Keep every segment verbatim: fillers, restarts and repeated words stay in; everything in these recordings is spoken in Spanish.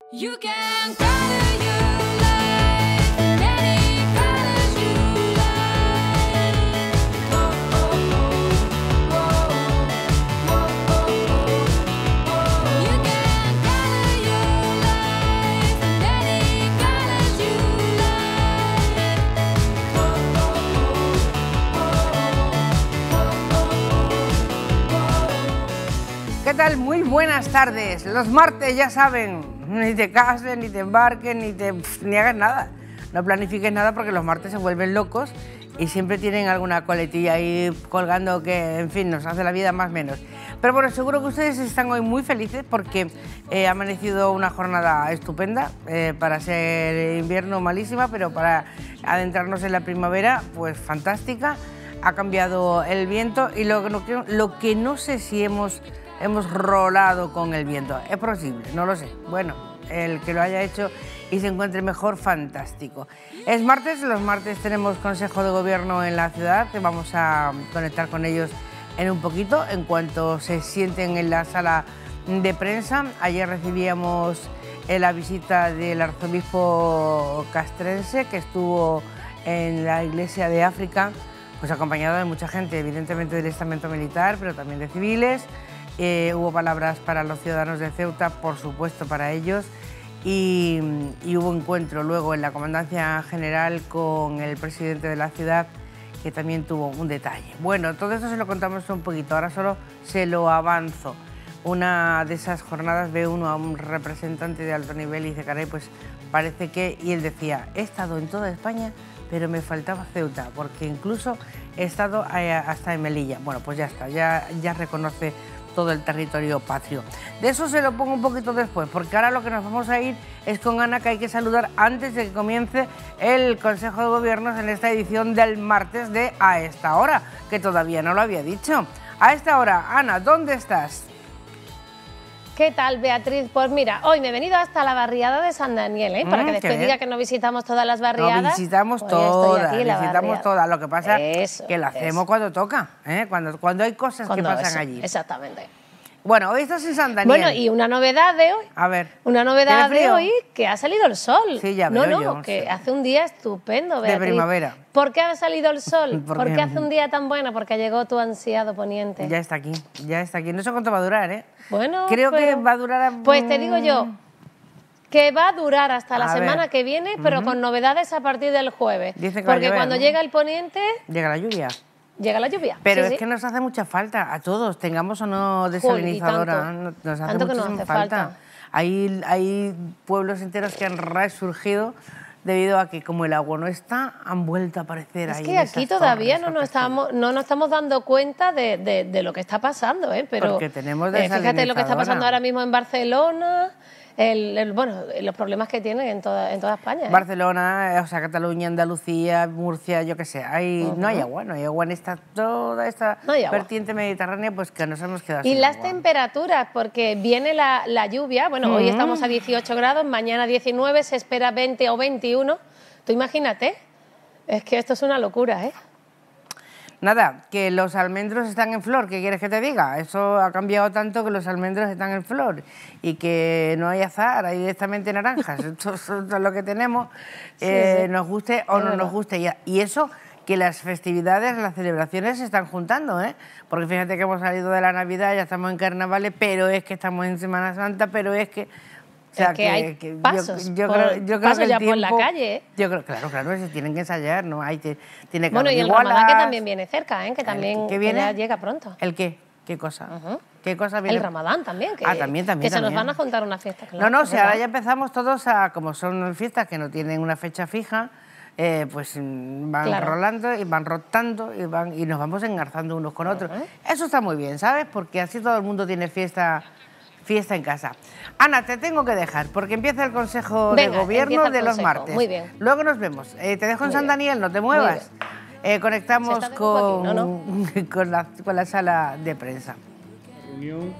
You can color your life in any colors you like. Oh, oh, oh, oh, oh, oh, oh. You can color your life in any colors you like. Oh, oh, oh, oh, oh. ¿Qué tal? Muy buenas tardes. Los martes, ya saben, ni te cases, ni te embarques, ni, te, pf, ni hagas nada. No planifiques nada porque los martes se vuelven locos y siempre tienen alguna coletilla ahí colgando que, en fin, nos hace la vida más o menos. Pero bueno, seguro que ustedes están hoy muy felices porque eh, ha amanecido una jornada estupenda, eh, para ser invierno malísima, pero para adentrarnos en la primavera, pues fantástica. Ha cambiado el viento y lo, lo, que, lo que no sé si hemos... Hemos rolado con el viento. Es posible, no lo sé. Bueno, el que lo haya hecho y se encuentre mejor, fantástico. Es martes, los martes tenemos Consejo de Gobierno en la ciudad, que vamos a conectar con ellos en un poquito, en cuanto se sienten en la sala de prensa. Ayer recibíamos la visita del arzobispo castrense, que estuvo en la Iglesia de África, pues acompañado de mucha gente, evidentemente del estamento militar, pero también de civiles. Eh, hubo palabras para los ciudadanos de Ceuta, por supuesto para ellos, y, y hubo encuentro luego en la Comandancia General con el presidente de la ciudad, que también tuvo un detalle. Bueno, todo esto se lo contamos un poquito, ahora solo se lo avanzo. Una de esas jornadas ve uno a un representante de alto nivel y dice, caray, pues parece que... Y él decía, he estado en toda España, pero me faltaba Ceuta, porque incluso he estado hasta en Melilla. Bueno, pues ya está, ya, ya reconoce todo el territorio patrio. De eso se lo pongo un poquito después, porque ahora lo que nos vamos a ir es con Ana, que hay que saludar antes de que comience el Consejo de Gobiernos en esta edición del martes de A Esta Hora, que todavía no lo había dicho. A esta hora, Ana, ¿dónde estás? ¿Qué tal, Beatriz? Pues mira, hoy me he venido hasta la barriada de San Daniel, ¿eh? Para mm, que después diga que no visitamos todas las barriadas. No, visitamos pues todas, visitamos todas. Lo que pasa es que lo hacemos eso. cuando toca, ¿eh? cuando, cuando hay cosas cuando que pasan eso, allí. Exactamente. Bueno, hoy estás en San Daniel. Bueno, y una novedad de hoy. A ver. Una novedad de hoy, que ha salido el sol. Sí, ya No, veo no, yo, que sí. hace un día estupendo, Beatriz. De primavera. ¿Por qué ha salido el sol? ¿Por ¿Por qué? qué hace un día tan bueno? Porque llegó tu ansiado poniente. Ya está aquí, ya está aquí. No sé cuánto va a durar, ¿eh? Bueno, creo pero... que va a durar... A... Pues te digo yo, que va a durar hasta la A semana ver. que viene, pero uh-huh. con novedades a partir del jueves. Dice que va a Porque llover, cuando ¿no? llega el poniente... Llega la lluvia. Llega la lluvia. Pero sí, es sí. que nos hace mucha falta a todos, tengamos o no desalinizadora. Joder, nos hace tanto que nos muchísima hace falta. falta. Hay, hay pueblos enteros que han resurgido debido a que como el agua no está, han vuelto a aparecer es ahí. que en aquí esas todavía torres, no nos, estamos, no nos estamos dando cuenta de, de, de lo que está pasando, ¿eh? Pero porque tenemos eh, fíjate lo que está pasando desalinizadora. ahora mismo en Barcelona, el, el, bueno, los problemas que tienen en toda, en toda España. ¿eh? Barcelona, o sea, Cataluña, Andalucía, Murcia, yo qué sé, hay, Uh-huh. no hay agua, no hay agua en esta, toda esta No hay agua. vertiente mediterránea, pues que nos hemos quedado Y sin las agua. temperaturas, porque viene la, la lluvia, bueno, Mm. hoy estamos a dieciocho grados, mañana diecinueve, se espera veinte o veintiuno. Tú imagínate, es que esto es una locura, ¿eh? Nada, que los almendros están en flor, ¿qué quieres que te diga? Eso ha cambiado tanto que los almendros están en flor y que no hay azahar, hay directamente naranjas. Esto es lo que tenemos, Sí, eh, sí. nos guste o Es no verdad. nos guste. Y- Y eso que las festividades, las celebraciones se están juntando, ¿eh? Porque fíjate que hemos salido de la Navidad, ya estamos en carnavales, pero es que estamos en Semana Santa, pero es que... O sea, Es que hay yo- pasos yo, por- creo, yo creo pasos que el ya por la tiempo- calle, ¿eh? Yo creo, claro, claro, se tienen que ensayar, ¿no? Hay, te- tiene que Bueno, y haber el Ramadán que igualas. también viene cerca, ¿eh? Que también ¿Qué que viene? ya llega pronto. ¿El qué? ¿Qué cosa? Ujú. ¿Qué cosa viene? El Ramadán también, que, Ah, también, también, que se nos también. van a juntar una fiesta. No, Claro, no, es si ahora verdad. ya empezamos todos a, como son fiestas que no tienen una fecha fija, eh, pues mm, van Claro. rolando y van rotando y, van, y nos vamos engarzando unos con otros. Ujú. Eso está muy bien, ¿sabes? Porque así todo el mundo tiene fiesta, fiesta en casa. Ana, te tengo que dejar porque empieza el Consejo Venga, de Gobierno empieza el de los Consejo. martes. Muy bien. Luego nos vemos. Eh, te dejo en Muy San bien. Daniel, no te Muy muevas. Eh, conectamos Se está de lujo con, aquí, ¿no? con, la, con la sala de prensa. Reunión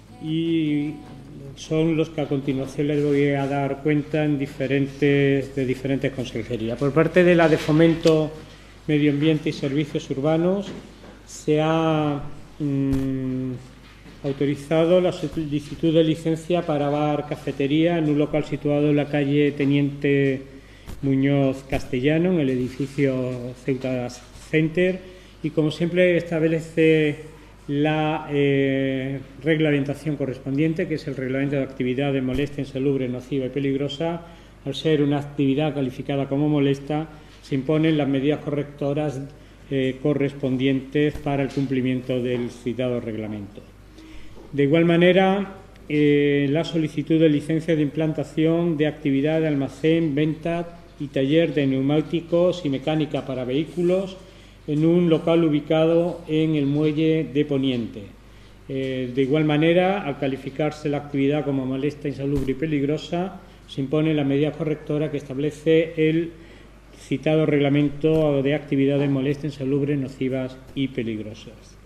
y son los que a continuación les voy a dar cuenta en diferentes, de diferentes consejerías. Por parte de la de Fomento, Medio Ambiente y Servicios Urbanos se ha mm, Autorizado la solicitud de licencia para bar cafetería en un local situado en la calle Teniente Muñoz Castellano, en el edificio Ceuta Center, y como siempre establece la eh, reglamentación correspondiente, que es el reglamento de actividades molesta, insalubre, nociva y peligrosa. Al ser una actividad calificada como molesta, se imponen las medidas correctoras eh, correspondientes para el cumplimiento del citado reglamento. De igual manera, eh, la solicitud de licencia de implantación de actividad de almacén, venta y taller de neumáticos y mecánica para vehículos en un local ubicado en el muelle de Poniente. Eh, de igual manera, al calificarse la actividad como molesta, insalubre y peligrosa, se impone la medida correctora que establece el citado reglamento de actividades molestas, insalubres, nocivas y peligrosas.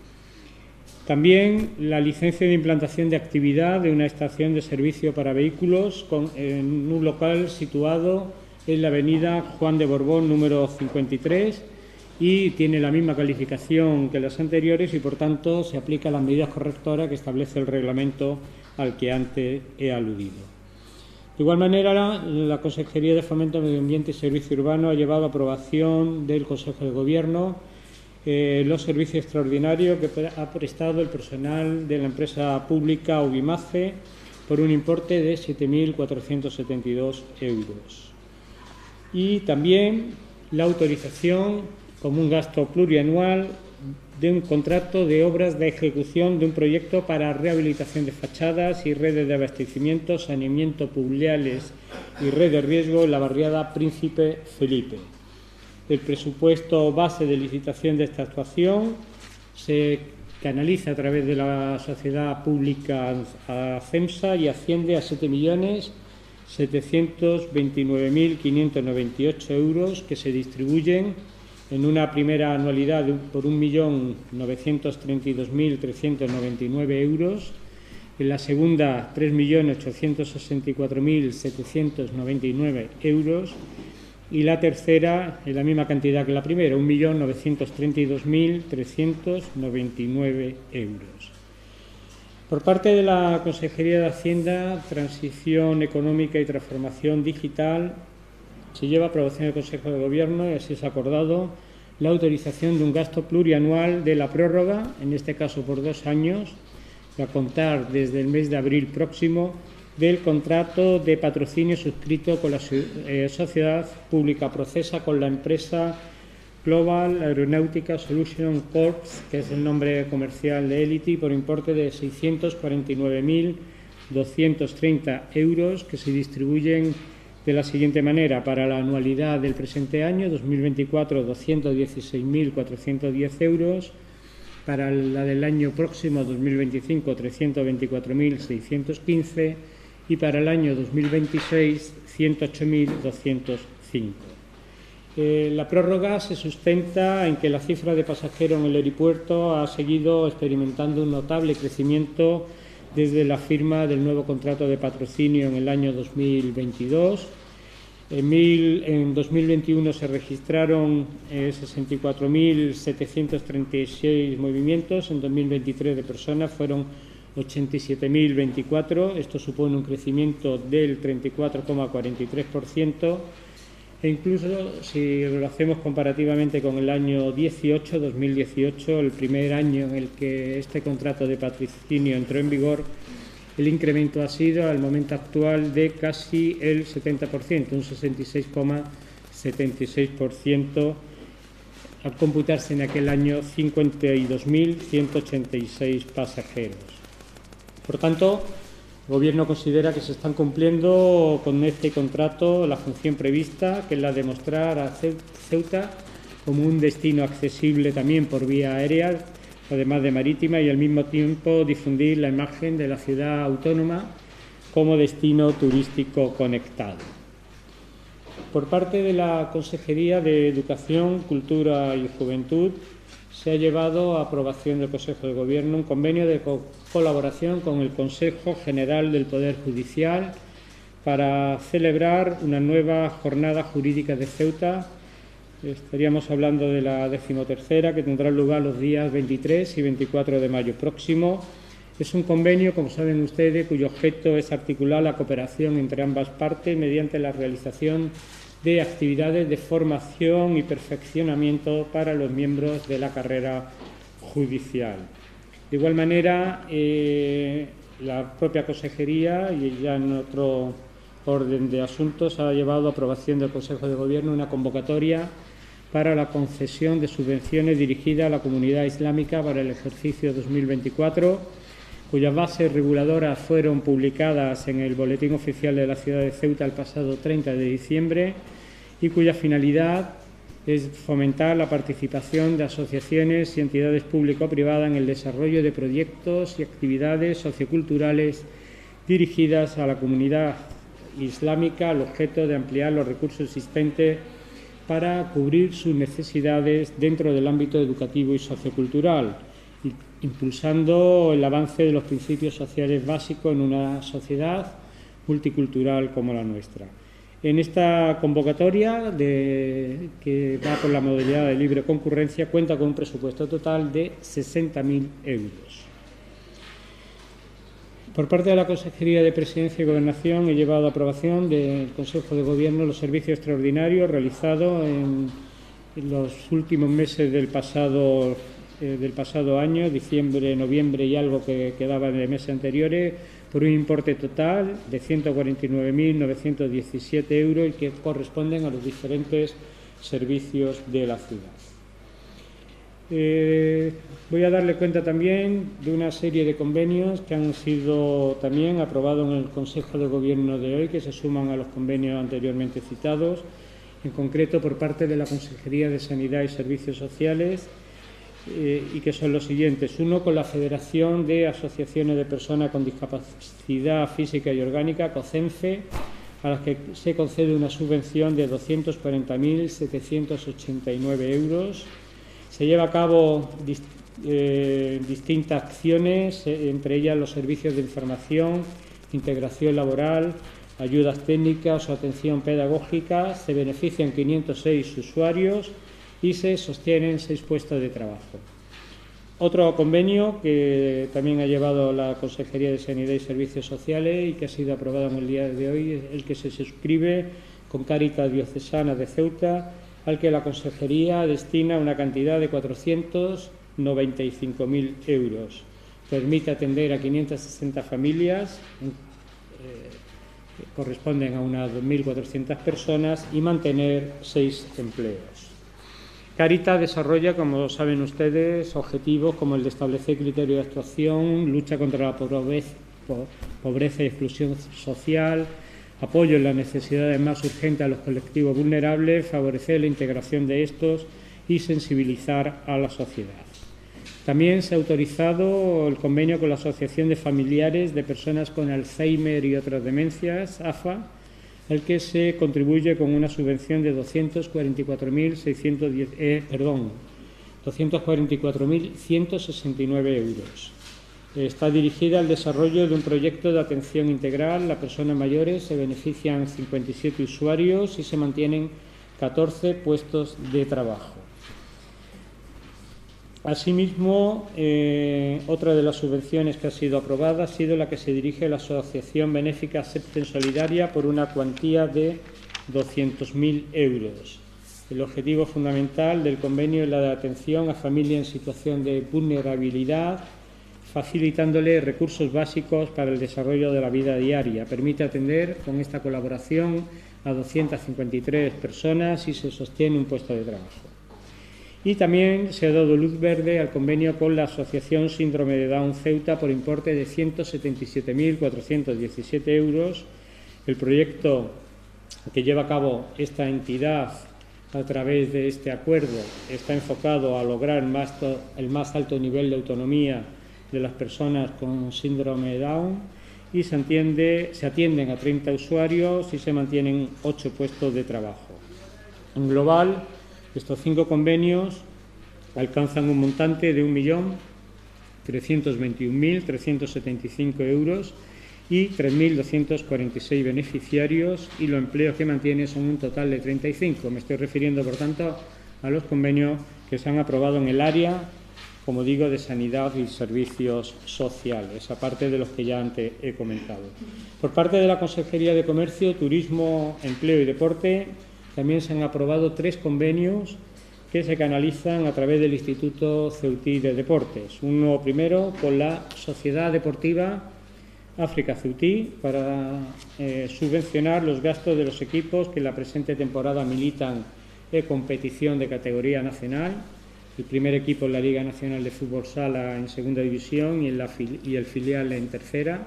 También la licencia de implantación de actividad de una estación de servicio para vehículos con, en un local situado en la avenida Juan de Borbón número cincuenta y tres, y tiene la misma calificación que las anteriores y, por tanto, se aplica las medidas correctoras que establece el reglamento al que antes he aludido. De igual manera, la, la Consejería de Fomento, Medio Ambiente y Servicio Urbano ha llevado a aprobación del Consejo de Gobierno eh, los servicios extraordinarios que ha prestado el personal de la empresa pública Ubimace por un importe de siete mil cuatrocientos setenta y dos euros. Y también la autorización como un gasto plurianual de un contrato de obras de ejecución de un proyecto para rehabilitación de fachadas y redes de abastecimiento, saneamiento pluviales y red de riesgo en la barriada Príncipe Felipe. El presupuesto base de licitación de esta actuación se canaliza a través de la sociedad pública ACEMSA y asciende a siete millones setecientos veintinueve mil quinientos noventa y ocho euros, que se distribuyen en una primera anualidad de, por un millón novecientos treinta y dos mil trescientos noventa y nueve euros, en la segunda tres millones ochocientos sesenta y cuatro mil setecientos noventa y nueve euros, y la tercera en la misma cantidad que la primera, un millón novecientos treinta y dos mil trescientos noventa y nueve euros. Por parte de la Consejería de Hacienda, Transición Económica y Transformación Digital, se lleva a aprobación del Consejo de Gobierno, y así es acordado, la autorización de un gasto plurianual de la prórroga, en este caso por dos años, a contar desde el mes de abril próximo, del contrato de patrocinio suscrito con la eh, Sociedad Pública Procesa con la empresa Global Aeronautica Solution Corp, que es el nombre comercial de Elity, por importe de seiscientos cuarenta y nueve mil doscientos treinta euros, que se distribuyen de la siguiente manera: para la anualidad del presente año dos mil veinticuatro, doscientos dieciséis mil cuatrocientos diez euros; para la del año próximo dos mil veinticinco, trescientos veinticuatro mil seiscientos quince, y para el año dos mil veintiséis, ciento ocho mil doscientos cinco. Eh, la prórroga se sustenta en que la cifra de pasajeros en el aeropuerto ha seguido experimentando un notable crecimiento desde la firma del nuevo contrato de patrocinio en el año dos mil veintidós. En, mil, en dos mil veintiuno se registraron eh, sesenta y cuatro mil setecientos treinta y seis movimientos, en dos mil veintitrés de personas fueron ochenta y siete mil veinticuatro, esto supone un crecimiento del treinta y cuatro coma cuarenta y tres por ciento, e incluso si lo hacemos comparativamente con el año dieciocho, dos mil dieciocho, el primer año en el que este contrato de patrocinio entró en vigor, el incremento ha sido al momento actual de casi el setenta por ciento, un sesenta y seis coma setenta y seis por ciento, al computarse en aquel año cincuenta y dos mil ciento ochenta y seis pasajeros. Por tanto, el Gobierno considera que se están cumpliendo con este contrato la función prevista, que es la de mostrar a Ceuta como un destino accesible también por vía aérea, además de marítima, y al mismo tiempo difundir la imagen de la ciudad autónoma como destino turístico conectado. Por parte de la Consejería de Educación, Cultura y Juventud, se ha llevado a aprobación del Consejo de Gobierno un convenio de co colaboración con el Consejo General del Poder Judicial para celebrar una nueva jornada jurídica de Ceuta. Estaríamos hablando de la decimotercera, que tendrá lugar los días veintitrés y veinticuatro de mayo próximo, Es un convenio, como saben ustedes, cuyo objeto es articular la cooperación entre ambas partes mediante la realización de actividades de formación y perfeccionamiento para los miembros de la carrera judicial. De igual manera, eh, la propia Consejería, y ya en otro orden de asuntos, ha llevado a aprobación del Consejo de Gobierno una convocatoria para la concesión de subvenciones dirigidas a la comunidad islámica para el ejercicio dos mil veinticuatro, cuyas bases reguladoras fueron publicadas en el Boletín Oficial de la Ciudad de Ceuta el pasado treinta de diciembre y cuya finalidad es fomentar la participación de asociaciones y entidades público-privadas en el desarrollo de proyectos y actividades socioculturales dirigidas a la comunidad islámica al objeto de ampliar los recursos existentes para cubrir sus necesidades dentro del ámbito educativo y sociocultural, impulsando el avance de los principios sociales básicos en una sociedad multicultural como la nuestra. En esta convocatoria, de, que va por la modalidad de libre concurrencia, cuenta con un presupuesto total de sesenta mil euros. Por parte de la Consejería de Presidencia y Gobernación he llevado a aprobación del Consejo de Gobierno los servicios extraordinarios realizados en, en los últimos meses del pasado Eh, del pasado año, diciembre, noviembre y algo que quedaba de meses anteriores, por un importe total de ciento cuarenta y nueve mil novecientos diecisiete euros y que corresponden a los diferentes servicios de la ciudad. Eh, voy a darle cuenta también de una serie de convenios que han sido también aprobados en el Consejo de Gobierno de hoy, que se suman a los convenios anteriormente citados, en concreto por parte de la Consejería de Sanidad y Servicios Sociales, Eh, y que son los siguientes. Uno, con la Federación de Asociaciones de Personas con Discapacidad Física y Orgánica, COCENFE, a las que se concede una subvención de doscientos cuarenta mil setecientos ochenta y nueve euros. Se lleva a cabo dist eh, distintas acciones, eh, entre ellas los servicios de información, integración laboral, ayudas técnicas o atención pedagógica. Se benefician quinientos seis usuarios y se sostienen seis puestos de trabajo. Otro convenio que también ha llevado la Consejería de Sanidad y Servicios Sociales y que ha sido aprobado en el día de hoy es el que se suscribe con Cáritas Diocesana de Ceuta, al que la Consejería destina una cantidad de cuatrocientos noventa y cinco mil euros. Permite atender a quinientas sesenta familias, eh, que corresponden a unas dos mil cuatrocientas personas, y mantener seis empleos. Cáritas desarrolla, como saben ustedes, objetivos como el de establecer criterios de actuación, lucha contra la pobreza, pobreza y exclusión social, apoyo en las necesidades más urgentes a los colectivos vulnerables, favorecer la integración de estos y sensibilizar a la sociedad. También se ha autorizado el convenio con la Asociación de Familiares de Personas con Alzheimer y otras demencias, A F A, al que se contribuye con una subvención de doscientos cuarenta y cuatro mil seiscientos diez, eh, perdón, doscientos cuarenta y cuatro mil ciento sesenta y nueve euros. Está dirigida al desarrollo de un proyecto de atención integral. Las personas mayores se benefician cincuenta y siete usuarios y se mantienen catorce puestos de trabajo. Asimismo, eh, otra de las subvenciones que ha sido aprobada ha sido la que se dirige a la Asociación Benéfica Septen Solidaria por una cuantía de doscientos mil euros. El objetivo fundamental del convenio es la de atención a familias en situación de vulnerabilidad, facilitándole recursos básicos para el desarrollo de la vida diaria. Permite atender con esta colaboración a doscientas cincuenta y tres personas y se sostiene un puesto de trabajo. Y también se ha dado luz verde al convenio con la Asociación Síndrome de Down Ceuta por importe de ciento setenta y siete mil cuatrocientos diecisiete euros. El proyecto que lleva a cabo esta entidad a través de este acuerdo está enfocado a lograr más el más alto nivel de autonomía de las personas con síndrome de Down y se, entiende, se atienden a treinta usuarios y se mantienen ocho puestos de trabajo. En global, estos cinco convenios alcanzan un montante de un millón trescientos veintiún mil trescientos setenta y cinco euros y tres mil doscientos cuarenta y seis beneficiarios, y los empleos que mantiene son un total de treinta y cinco. Me estoy refiriendo, por tanto, a los convenios que se han aprobado en el área como digo, de sanidad y servicios sociales, aparte de los que ya antes he comentado. Por parte de la Consejería de Comercio, Turismo, Empleo y Deporte, también se han aprobado tres convenios que se canalizan a través del Instituto Ceutí de Deportes. Uno primero con la Sociedad Deportiva África Ceutí para eh, subvencionar los gastos de los equipos que en la presente temporada militan en competición de categoría nacional. El primer equipo en la Liga Nacional de Fútbol Sala en segunda división y, en la y el filial en tercera.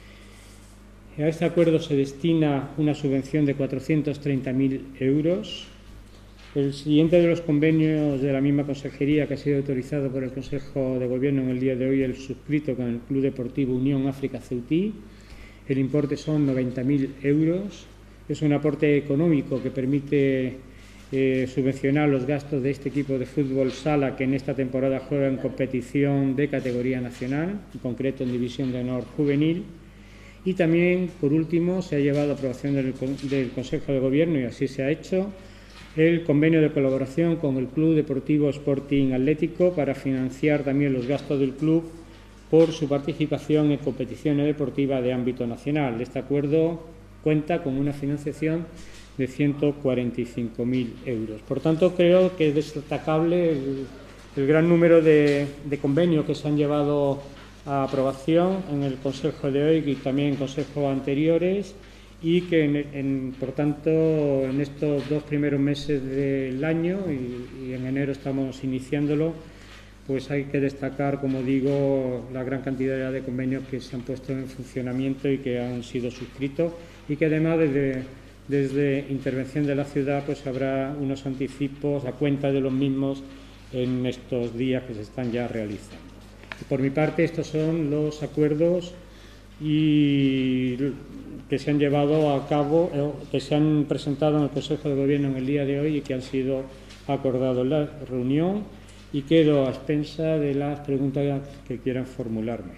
A este acuerdo se destina una subvención de cuatrocientos treinta mil euros. El siguiente de los convenios de la misma consejería, que ha sido autorizado por el Consejo de Gobierno en el día de hoy, el suscrito con el Club Deportivo Unión África Ceutí. El importe son noventa mil euros. Es un aporte económico que permite eh, subvencionar los gastos de este equipo de fútbol sala que en esta temporada juega en competición de categoría nacional, en concreto en División de Honor Juvenil. Y también, por último, se ha llevado a aprobación del, del Consejo de Gobierno, y así se ha hecho, el convenio de colaboración con el Club Deportivo Sporting Atlético para financiar también los gastos del club por su participación en competiciones deportivas de ámbito nacional. Este acuerdo cuenta con una financiación de ciento cuarenta y cinco mil euros. Por tanto, creo que es destacable el, el gran número de, de convenios que se han llevado a aprobación en el Consejo de hoy y también en consejos anteriores, y que, en, en, por tanto, en estos dos primeros meses del año, y, y en enero estamos iniciándolo, pues hay que destacar, como digo, la gran cantidad de convenios que se han puesto en funcionamiento y que han sido suscritos, y que además desde, desde intervención de la ciudad pues habrá unos anticipos a cuenta de los mismos en estos días que se están ya realizando. Y por mi parte, estos son los acuerdos y que se han llevado a cabo, eh, que se han presentado en el Consejo de Gobierno en el día de hoy y que han sido acordados en la reunión, y quedo a expensa de las preguntas que quieran formularme.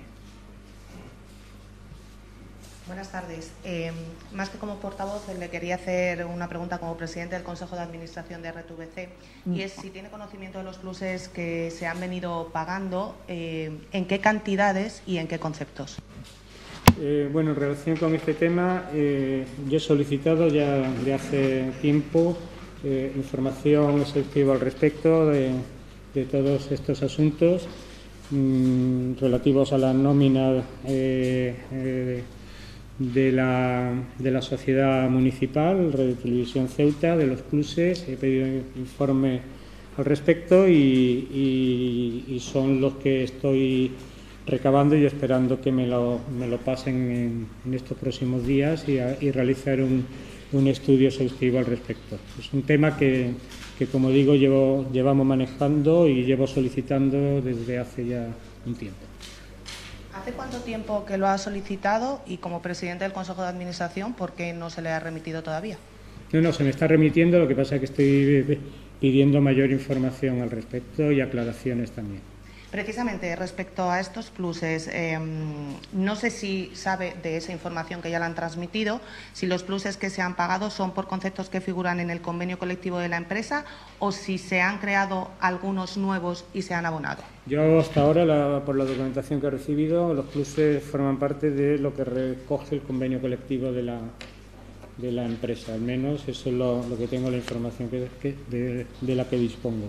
Buenas tardes. Eh, más que como portavoz, le quería hacer una pregunta como presidente del Consejo de Administración de R T V C, y es si tiene conocimiento de los pluses que se han venido pagando, eh, en qué cantidades y en qué conceptos. Eh, bueno, en relación con este tema, eh, yo he solicitado ya de hace tiempo eh, información exhaustiva al respecto de, de todos estos asuntos mmm, relativos a la nómina eh, eh, de, la, de la sociedad municipal, Radio Televisión Ceuta, de los pluses. He pedido informe al respecto y, y, y son los que estoy recabando y esperando que me lo, me lo pasen en, en estos próximos días y, a, y realizar un, un estudio exhaustivo al respecto. Es un tema que, que como digo, llevo, llevamos manejando y llevo solicitando desde hace ya un tiempo. ¿Hace cuánto tiempo que lo ha solicitado y como presidente del Consejo de Administración, por qué no se le ha remitido todavía? No, no, se me está remitiendo, lo que pasa es que estoy pidiendo mayor información al respecto y aclaraciones también. Precisamente respecto a estos pluses, eh, no sé si sabe de esa información que ya le han transmitido, si los pluses que se han pagado son por conceptos que figuran en el convenio colectivo de la empresa o si se han creado algunos nuevos y se han abonado. Yo hasta ahora, la, por la documentación que he recibido, los pluses forman parte de lo que recoge el convenio colectivo de la, de la empresa. Al menos eso es lo, lo que tengo, la información que, que, de, de la que dispongo.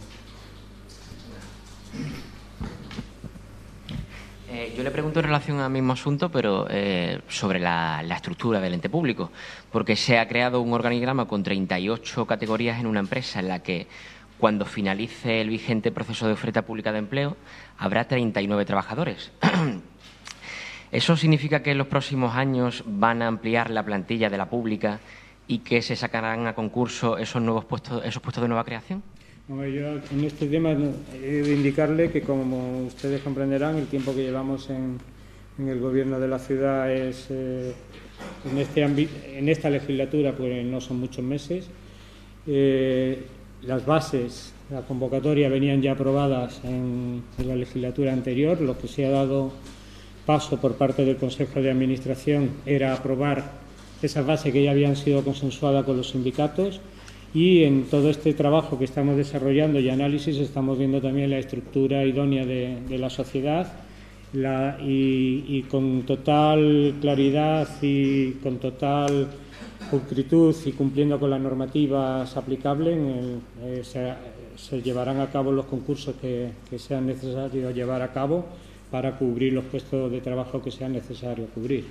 Eh, yo le pregunto en relación al mismo asunto, pero eh, sobre la, la estructura del ente público, porque se ha creado un organigrama con treinta y ocho categorías en una empresa en la que, cuando finalice el vigente proceso de oferta pública de empleo, habrá treinta y nueve trabajadores. ¿Eso significa que en los próximos años van a ampliar la plantilla de la pública y que se sacarán a concurso esos nuevos puestos, esos puestos de nueva creación? Bueno, yo en este tema he de indicarle que, como ustedes comprenderán, el tiempo que llevamos en, en el Gobierno de la ciudad es eh, en, este ámbito, en esta legislatura, pues no son muchos meses. Eh, las bases, la convocatoria venían ya aprobadas en, en la legislatura anterior. Lo que se ha dado paso por parte del Consejo de Administración era aprobar esas bases que ya habían sido consensuadas con los sindicatos. Y en todo este trabajo que estamos desarrollando y análisis estamos viendo también la estructura idónea de, de la sociedad la, y, y con total claridad y con total pulcritud y cumpliendo con las normativas aplicables en el, eh, se, se llevarán a cabo los concursos que, que sean necesarios llevar a cabo para cubrir los puestos de trabajo que sean necesarios cubrir.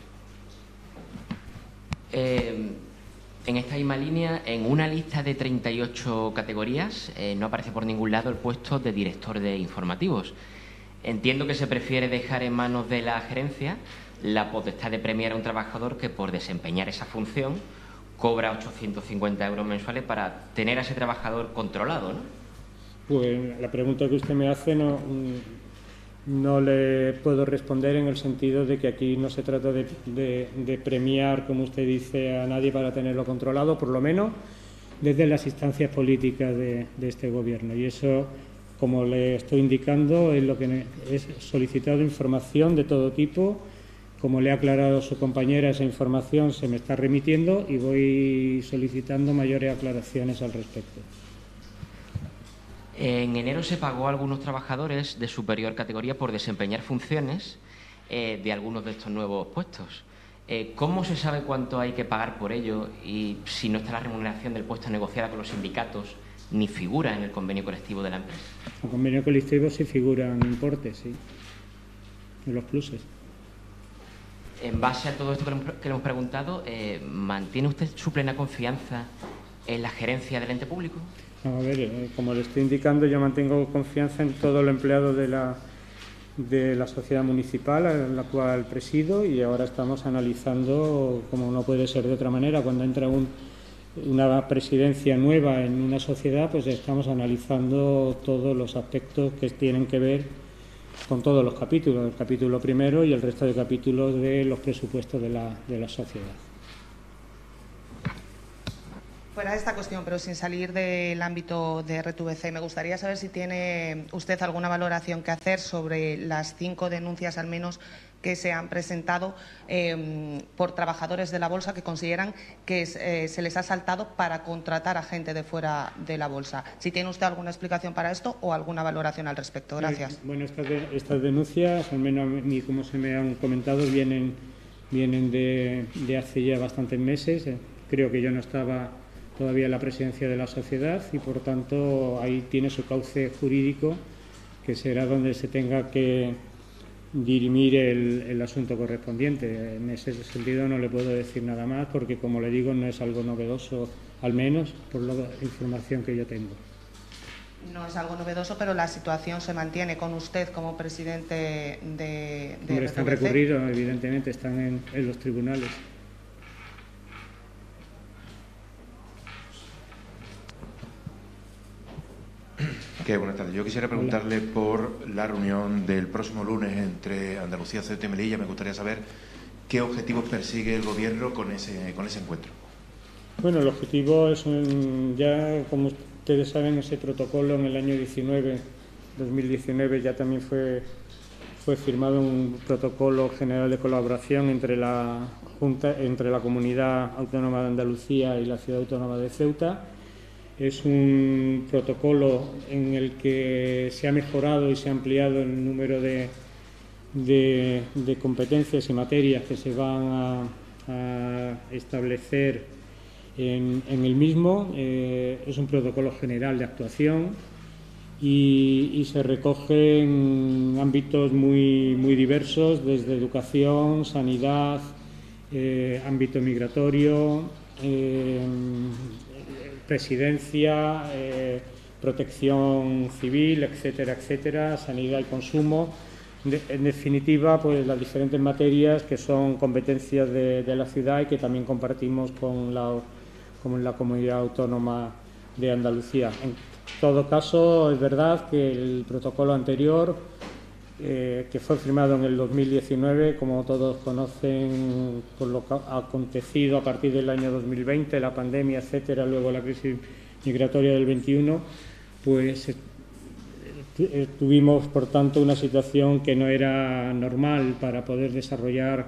Eh... En esta misma línea, en una lista de treinta y ocho categorías, eh, no aparece por ningún lado el puesto de director de informativos. Entiendo que se prefiere dejar en manos de la gerencia la potestad de premiar a un trabajador que por desempeñar esa función cobra ochocientos cincuenta euros mensuales para tener a ese trabajador controlado, ¿no? Pues la pregunta que usted me hace no, no le puedo responder en el sentido de que aquí no se trata de, de, de premiar, como usted dice, a nadie para tenerlo controlado, por lo menos desde las instancias políticas de, de este Gobierno. Y eso, como le estoy indicando, es lo que es solicitado información de todo tipo. Como le ha aclarado su compañera, esa información se me está remitiendo y voy solicitando mayores aclaraciones al respecto. En enero se pagó a algunos trabajadores de superior categoría por desempeñar funciones eh, de algunos de estos nuevos puestos. Eh, ¿Cómo se sabe cuánto hay que pagar por ello y si no está la remuneración del puesto negociada con los sindicatos ni figura en el convenio colectivo de la empresa? En el convenio colectivo sí figuran importes, sí, de los pluses. En base a todo esto que le hemos, que le hemos preguntado, eh, ¿mantiene usted su plena confianza en la gerencia del ente público? A ver, eh, como le estoy indicando, yo mantengo confianza en todo el empleado de la, de la sociedad municipal, a la cual presido, y ahora estamos analizando, como no puede ser de otra manera, cuando entra un, una presidencia nueva en una sociedad, pues estamos analizando todos los aspectos que tienen que ver con todos los capítulos, el capítulo primero y el resto de capítulos de los presupuestos de la, de la sociedad. Fuera de esta cuestión, pero sin salir del ámbito de R T V C, me gustaría saber si tiene usted alguna valoración que hacer sobre las cinco denuncias, al menos, que se han presentado eh, por trabajadores de la Bolsa que consideran que eh, se les ha saltado para contratar a gente de fuera de la Bolsa. Si tiene usted alguna explicación para esto o alguna valoración al respecto. Gracias. Eh, bueno, estas, de, estas denuncias, al menos a mí, como se me han comentado, vienen, vienen de, de hace ya bastantes meses. Eh, creo que yo no estaba todavía en la presidencia de la sociedad y, por tanto, ahí tiene su cauce jurídico, que será donde se tenga que dirimir el, el asunto correspondiente. En ese sentido no le puedo decir nada más porque, como le digo, no es algo novedoso, al menos por la información que yo tengo. No es algo novedoso, pero la situación se mantiene con usted como presidente de, de Hombre, están recurridos, evidentemente, están en, en los tribunales. Que buenas tardes. Yo quisiera preguntarle Hola. por la reunión del próximo lunes entre Andalucía, Ceuta y Melilla. Me gustaría saber qué objetivos persigue el Gobierno con ese, con ese encuentro. Bueno, el objetivo es, un, ya como ustedes saben, ese protocolo en el año diecinueve, dos mil diecinueve ya también fue, fue firmado un protocolo general de colaboración entre la Junta, entre la Comunidad Autónoma de Andalucía y la Ciudad Autónoma de Ceuta. Es un protocolo en el que se ha mejorado y se ha ampliado el número de, de, de competencias y materias que se van a, a establecer en, en el mismo. Eh, es un protocolo general de actuación y, y se recogen ámbitos muy, muy diversos, desde educación, sanidad, eh, ámbito migratorio, eh, presidencia, eh, protección civil, etcétera, etcétera, sanidad y consumo. De, en definitiva, pues las diferentes materias que son competencias de, de la ciudad y que también compartimos con la, con la Comunidad Autónoma de Andalucía. En todo caso, es verdad que el protocolo anterior, eh, que fue firmado en el dos mil diecinueve, como todos conocen, por lo que ha acontecido a partir del año dos mil veinte, la pandemia, etcétera, luego la crisis migratoria del veintiuno, pues eh, tuvimos, por tanto, una situación que no era normal para poder desarrollar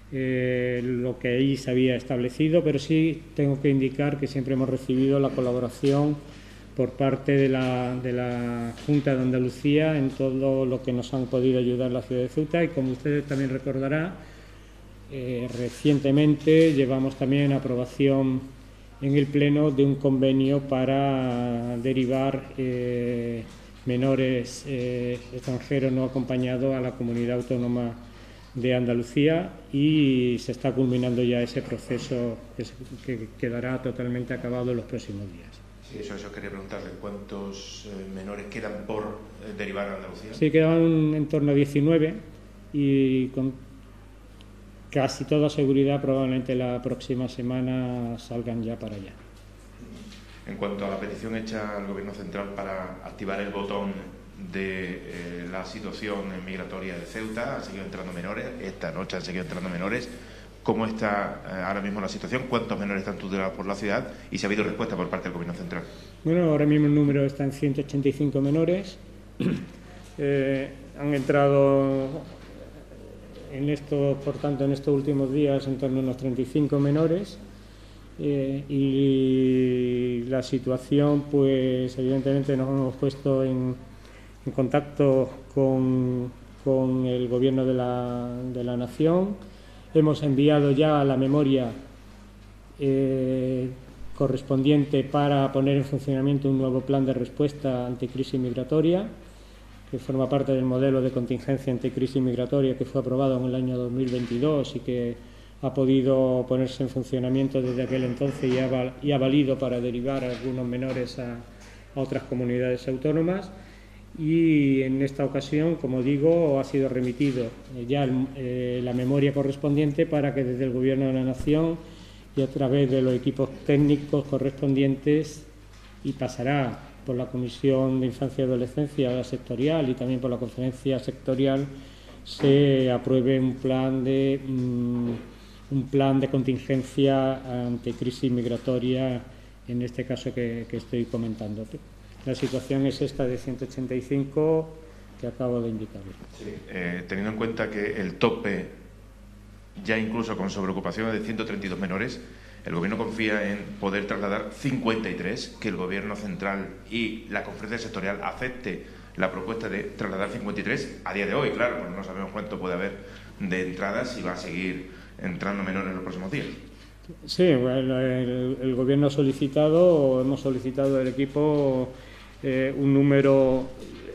eh, lo que ahí se había establecido, pero sí tengo que indicar que siempre hemos recibido la colaboración por parte de la, de la Junta de Andalucía en todo lo que nos han podido ayudar la ciudad de Ceuta, y como ustedes también recordarán, eh, recientemente llevamos también a aprobación en el Pleno de un convenio para derivar eh, menores eh, extranjeros no acompañados a la Comunidad Autónoma de Andalucía, y se está culminando ya ese proceso que, que quedará totalmente acabado en los próximos días. Sí, eso, eso quería preguntarle, ¿cuántos eh, menores quedan por eh, derivar a Andalucía? Sí, quedan en torno a diecinueve y con casi toda seguridad probablemente la próxima semana salgan ya para allá. En cuanto a la petición hecha al Gobierno central para activar el botón de eh, la situación migratoria de Ceuta, han seguido entrando menores, esta noche han seguido entrando menores. ¿Cómo está eh, ahora mismo la situación? ¿Cuántos menores están tutelados por la ciudad? ¿Y si ha habido respuesta por parte del Gobierno central? Bueno, ahora mismo el número está en ciento ochenta y cinco menores. eh, han entrado en esto, por tanto, en estos últimos días en torno a unos treinta y cinco menores. Eh, y la situación, pues evidentemente nos hemos puesto en, en contacto con, con el Gobierno de la, de la Nación. Hemos enviado ya la memoria eh, correspondiente para poner en funcionamiento un nuevo plan de respuesta ante crisis migratoria, que forma parte del modelo de contingencia ante crisis migratoria que fue aprobado en el año dos mil veintidós y que ha podido ponerse en funcionamiento desde aquel entonces y ha, y ha valido para derivar a algunos menores a, a otras comunidades autónomas. Y en esta ocasión, como digo, ha sido remitido ya el, eh, la memoria correspondiente para que desde el Gobierno de la Nación y a través de los equipos técnicos correspondientes, y pasará por la Comisión de Infancia y Adolescencia sectorial y también por la Conferencia sectorial, se apruebe un plan de mmm, un plan de contingencia ante crisis migratoria, en este caso que, que estoy comentando. La situación es esta de ciento ochenta y cinco que acabo de indicarle. Sí, eh, teniendo en cuenta que el tope, ya incluso con sobreocupación de ciento treinta y dos menores, el Gobierno confía en poder trasladar cincuenta y tres, que el Gobierno central y la Conferencia sectorial acepte la propuesta de trasladar cincuenta y tres a día de hoy. Claro, pues no sabemos cuánto puede haber de entradas y va a seguir entrando menores en los próximos días. Sí, bueno, el, el Gobierno ha solicitado, o hemos solicitado al equipo eh, un número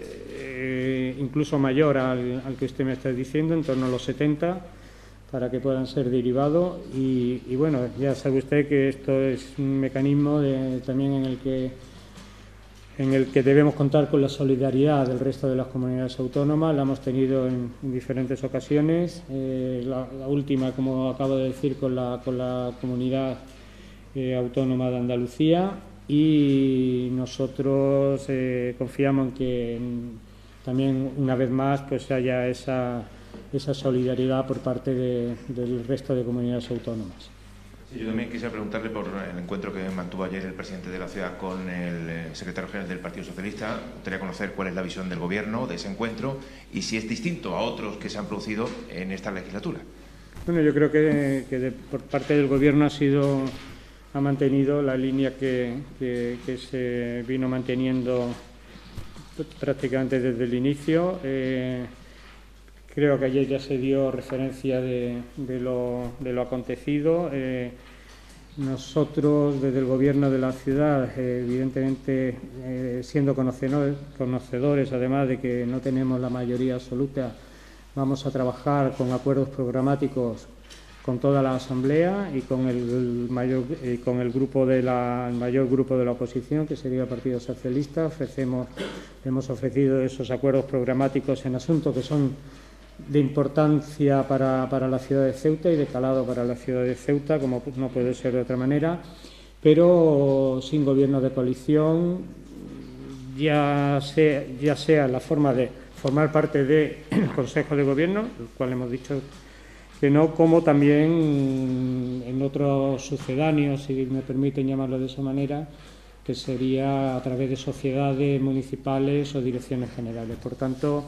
eh, incluso mayor al, al que usted me está diciendo, en torno a los setenta, para que puedan ser derivados. Y, y bueno, ya sabe usted que esto es un mecanismo de, también en el que en el que debemos contar con la solidaridad del resto de las comunidades autónomas. La hemos tenido en, en diferentes ocasiones, eh, la, la última, como acabo de decir, con la, con la comunidad eh, autónoma de Andalucía, y nosotros eh, confiamos en que en, también una vez más pues haya esa, esa solidaridad por parte de, del resto de comunidades autónomas. Sí, yo también quisiera preguntarle por el encuentro que mantuvo ayer el presidente de la ciudad con el secretario general del Partido Socialista. Me gustaría conocer cuál es la visión del Gobierno de ese encuentro y si es distinto a otros que se han producido en esta legislatura. Bueno, yo creo que, que de, por parte del Gobierno ha sido ha mantenido la línea que, que, que se vino manteniendo prácticamente desde el inicio. Eh, Creo que ayer ya se dio referencia de, de, lo, de lo acontecido. Eh, nosotros, desde el Gobierno de la ciudad, eh, evidentemente, eh, siendo conocedores, conocedores, además de que no tenemos la mayoría absoluta, vamos a trabajar con acuerdos programáticos con toda la Asamblea y con el, mayor, eh, con el, grupo de la, el mayor grupo de la oposición, que sería el Partido Socialista. Ofrecemos, hemos ofrecido esos acuerdos programáticos en asuntos que son de importancia para, para la ciudad de Ceuta y de calado para la ciudad de Ceuta, como no puede ser de otra manera, pero sin gobierno de coalición, ya sea, ya sea la forma de formar parte del Consejo de Gobierno, el cual hemos dicho que no, como también en otros sucedáneos, si me permiten llamarlo de esa manera, que sería a través de sociedades municipales o direcciones generales. Por tanto,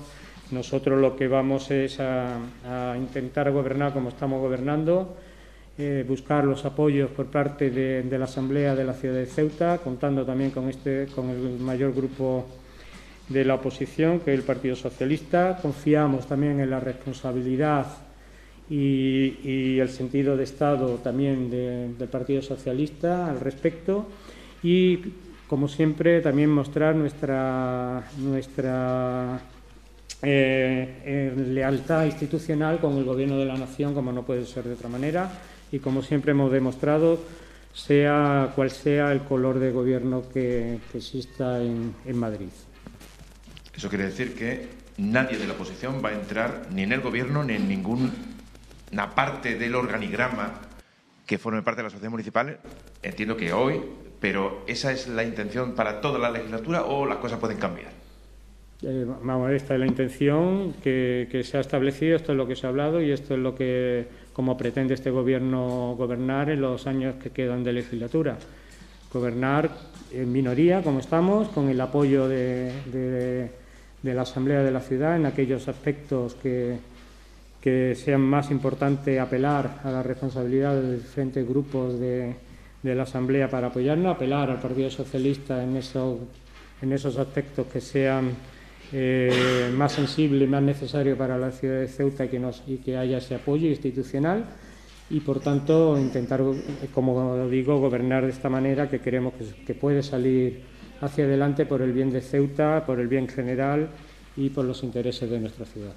Nosotros lo que vamos es a, a intentar gobernar como estamos gobernando, eh, buscar los apoyos por parte de, de la Asamblea de la ciudad de Ceuta, contando también con, este, con el mayor grupo de la oposición, que es el Partido Socialista. Confiamos también en la responsabilidad y, y el sentido de Estado también de, del Partido Socialista al respecto y, como siempre, también mostrar nuestra, nuestra eh, eh, lealtad institucional con el Gobierno de la Nación, como no puede ser de otra manera, y como siempre hemos demostrado, sea cual sea el color de gobierno que, que exista en, en Madrid. Eso quiere decir que nadie de la oposición va a entrar ni en el Gobierno ni en ninguna parte del organigrama que forme parte de la Asociación Municipal. Entiendo que hoy, pero ¿esa es la intención para toda la legislatura o las cosas pueden cambiar? Eh, vamos a ver, esta es la intención que, que se ha establecido, esto es lo que se ha hablado y esto es lo que, como pretende este Gobierno gobernar en los años que quedan de legislatura. Gobernar en minoría, como estamos, con el apoyo de, de, de la Asamblea de la ciudad en aquellos aspectos que, que sean más importante apelar a la responsabilidad de diferentes grupos de, de la Asamblea para apoyarnos, apelar al Partido Socialista en, eso, en esos aspectos que sean eh, más sensibles, más necesarios para la ciudad de Ceuta y que, nos, y que haya ese apoyo institucional y, por tanto, intentar, como digo, gobernar de esta manera que creemos que, que puede salir hacia adelante por el bien de Ceuta, por el bien general y por los intereses de nuestra ciudad.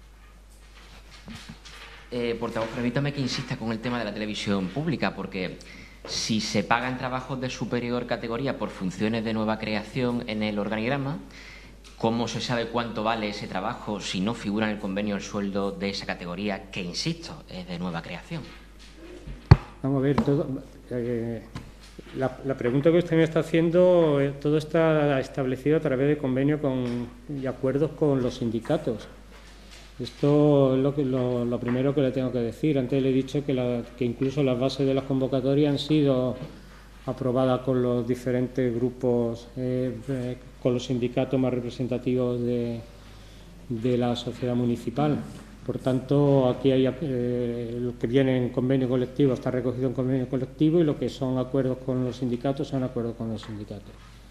Eh, portavoz, permítame que insista con el tema de la televisión pública, porque si se pagan trabajos de superior categoría por funciones de nueva creación en el organigrama, ¿cómo se sabe cuánto vale ese trabajo si no figura en el convenio el sueldo de esa categoría, que, insisto, es de nueva creación? Vamos a ver, todo, eh, la, la pregunta que usted me está haciendo, eh, todo está establecido a través de convenio con, y acuerdos con los sindicatos. Esto es lo, que, lo, lo primero que le tengo que decir. Antes le he dicho que, la, que incluso las bases de las convocatorias han sido aprobadas con los diferentes grupos, eh, eh, con los sindicatos más representativos de, de la sociedad municipal. Por tanto, aquí hay eh, lo que viene en convenio colectivo está recogido en convenio colectivo y lo que son acuerdos con los sindicatos son acuerdos con los sindicatos.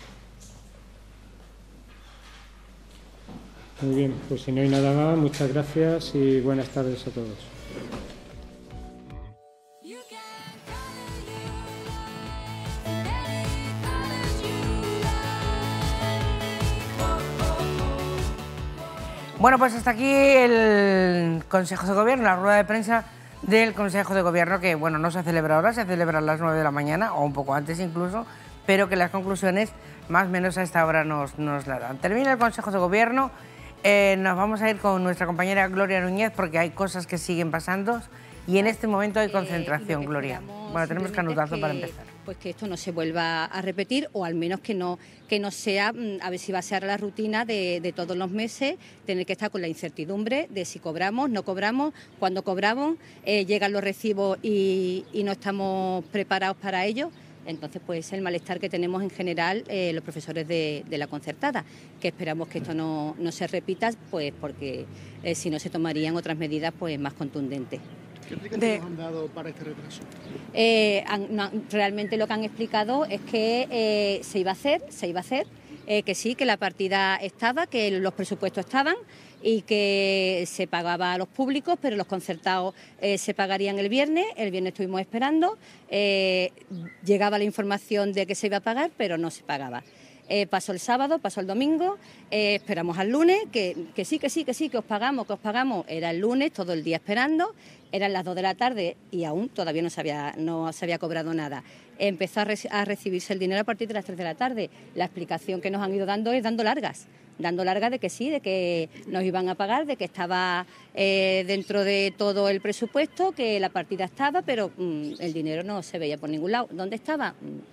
Muy bien, pues si no hay nada más, muchas gracias y buenas tardes a todos. You can color your life in any colors you like. Oh, oh, oh. Bueno, pues hasta aquí el Consejo de Gobierno, la rueda de prensa del Consejo de Gobierno, que bueno, no se celebra ahora, se celebra a las nueve de la mañana o un poco antes incluso, pero que las conclusiones más o menos a esta hora nos, nos la dan. Termina el Consejo de Gobierno. Eh, nos vamos a ir con nuestra compañera Gloria Núñez porque hay cosas que siguen pasando y en este momento hay concentración, eh, Gloria. Bueno, tenemos canutazo que, para empezar. Pues que esto no se vuelva a repetir o al menos que no, que no sea, a ver si va a ser la rutina de, de todos los meses, tener que estar con la incertidumbre de si cobramos, no cobramos, cuando cobramos, eh, llegan los recibos y, y no estamos preparados para ello. Entonces, pues el malestar que tenemos en general eh, los profesores de, de la concertada, que esperamos que esto no, no se repita, pues porque eh, si no se tomarían otras medidas pues más contundentes. ¿Qué explicaciones han dado para este retraso? Eh, han, no, realmente lo que han explicado es que eh, se iba a hacer, se iba a hacer, eh, que sí, que la partida estaba, que los presupuestos estaban y que se pagaba a los públicos, pero los concertados eh, se pagarían el viernes. El viernes estuvimos esperando, eh, llegaba la información de que se iba a pagar, pero no se pagaba. Eh, pasó el sábado, pasó el domingo, eh, esperamos al lunes, que, que sí, que sí, que sí, que os pagamos, que os pagamos. Era el lunes, todo el día esperando, eran las dos de la tarde y aún todavía no se había, no se había cobrado nada. Empezó a, re a recibirse el dinero a partir de las tres de la tarde. La explicación que nos han ido dando es dando largas. dando larga de que sí, de que nos iban a pagar, de que estaba eh, dentro de todo el presupuesto, que la partida estaba, pero mmm, el dinero no se veía por ningún lado. ¿Dónde estaba?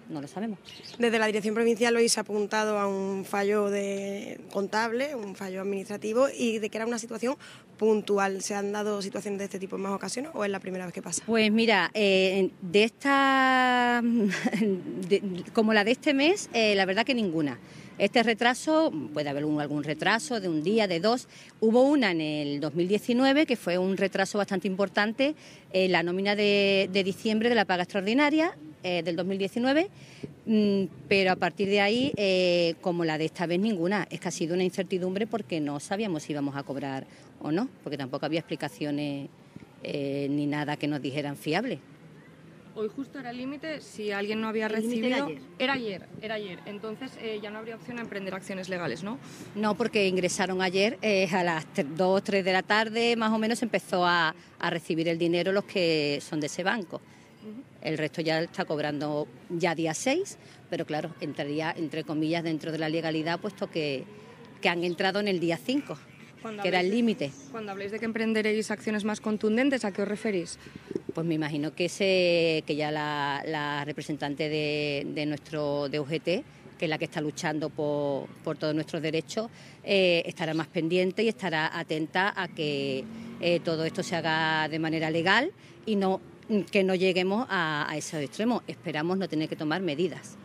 no lo sabemos. Desde la Dirección Provincial hoy se ha apuntado a un fallo de contable, un fallo administrativo, y de que era una situación puntual. ¿Se han dado situaciones de este tipo en más ocasiones o es la primera vez que pasa? Pues mira, eh, de esta, de, como la de este mes, eh, la verdad que ninguna. Este retraso, puede haber un, algún retraso de un día, de dos. Hubo una en el dos mil diecinueve que fue un retraso bastante importante, eh, la nómina de, de diciembre de la paga extraordinaria eh, del dos mil diecinueve, mm, pero a partir de ahí, eh, como la de esta vez, ninguna. Es que ha sido una incertidumbre porque no sabíamos si íbamos a cobrar o no, porque tampoco había explicaciones eh, ni nada que nos dijeran fiable. Hoy justo era el límite, si alguien no había El límite recibido... era ayer. Era ayer, era ayer. Entonces eh, ya no habría opción a emprender acciones legales, ¿no? No, porque ingresaron ayer eh, a las dos o tres de la tarde, más o menos empezó a, a recibir el dinero los que son de ese banco. El resto ya está cobrando ya día seis, pero claro, entraría, entre comillas, dentro de la legalidad, puesto que, que han entrado en el día cinco, que era el límite. Cuando habléis de que emprenderéis acciones más contundentes, ¿a qué os referís? Pues me imagino que ese, que ya la, la representante de, de nuestro de U G T, que es la que está luchando por, por todos nuestros derechos, eh, estará más pendiente y estará atenta a que eh, todo esto se haga de manera legal y no que no lleguemos a, a esos extremos. Esperamos no tener que tomar medidas.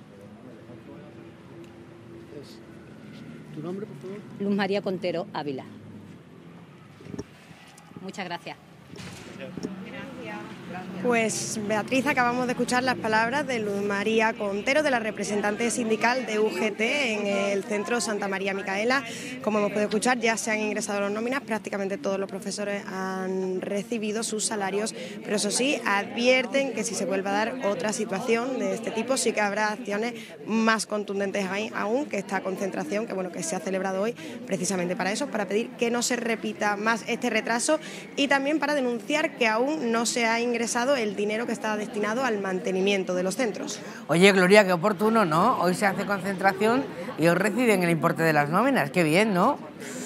¿Tu nombre, por favor? Luz María Contero Ávila. Muchas gracias. Pues Beatriz, acabamos de escuchar las palabras de Luz María Contero, de la representante sindical de U G T en el Centro Santa María Micaela. Como hemos podido escuchar, ya se han ingresado las nóminas, prácticamente todos los profesores han recibido sus salarios, pero eso sí, advierten que si se vuelve a dar otra situación de este tipo, sí que habrá acciones más contundentes aún que esta concentración, que bueno, que se ha celebrado hoy precisamente para eso, para pedir que no se repita más este retraso y también para denunciar que aún no se ha ingresado el dinero que está destinado al mantenimiento de los centros. Oye, Gloria, qué oportuno, ¿no? Hoy se hace concentración y hoy reciben el importe de las nóminas. Qué bien, ¿no?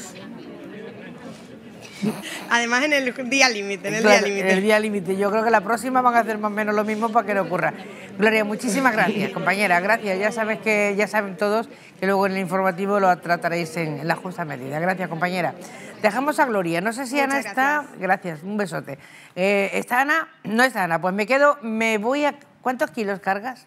Además, en el día límite, en el Claro, día límite. en el día límite. Yo creo que la próxima van a hacer más o menos lo mismo para que no ocurra. Gloria, muchísimas gracias, compañera. Gracias. Ya sabes que ya saben todos que luego en el informativo lo trataréis en, en la justa medida. Gracias, compañera. Dejamos a Gloria. No sé si Muchas Ana está... gracias. Gracias, un besote. Eh, ¿Está Ana? No está Ana. Pues me quedo... Me voy a... ¿Cuántos kilos cargas?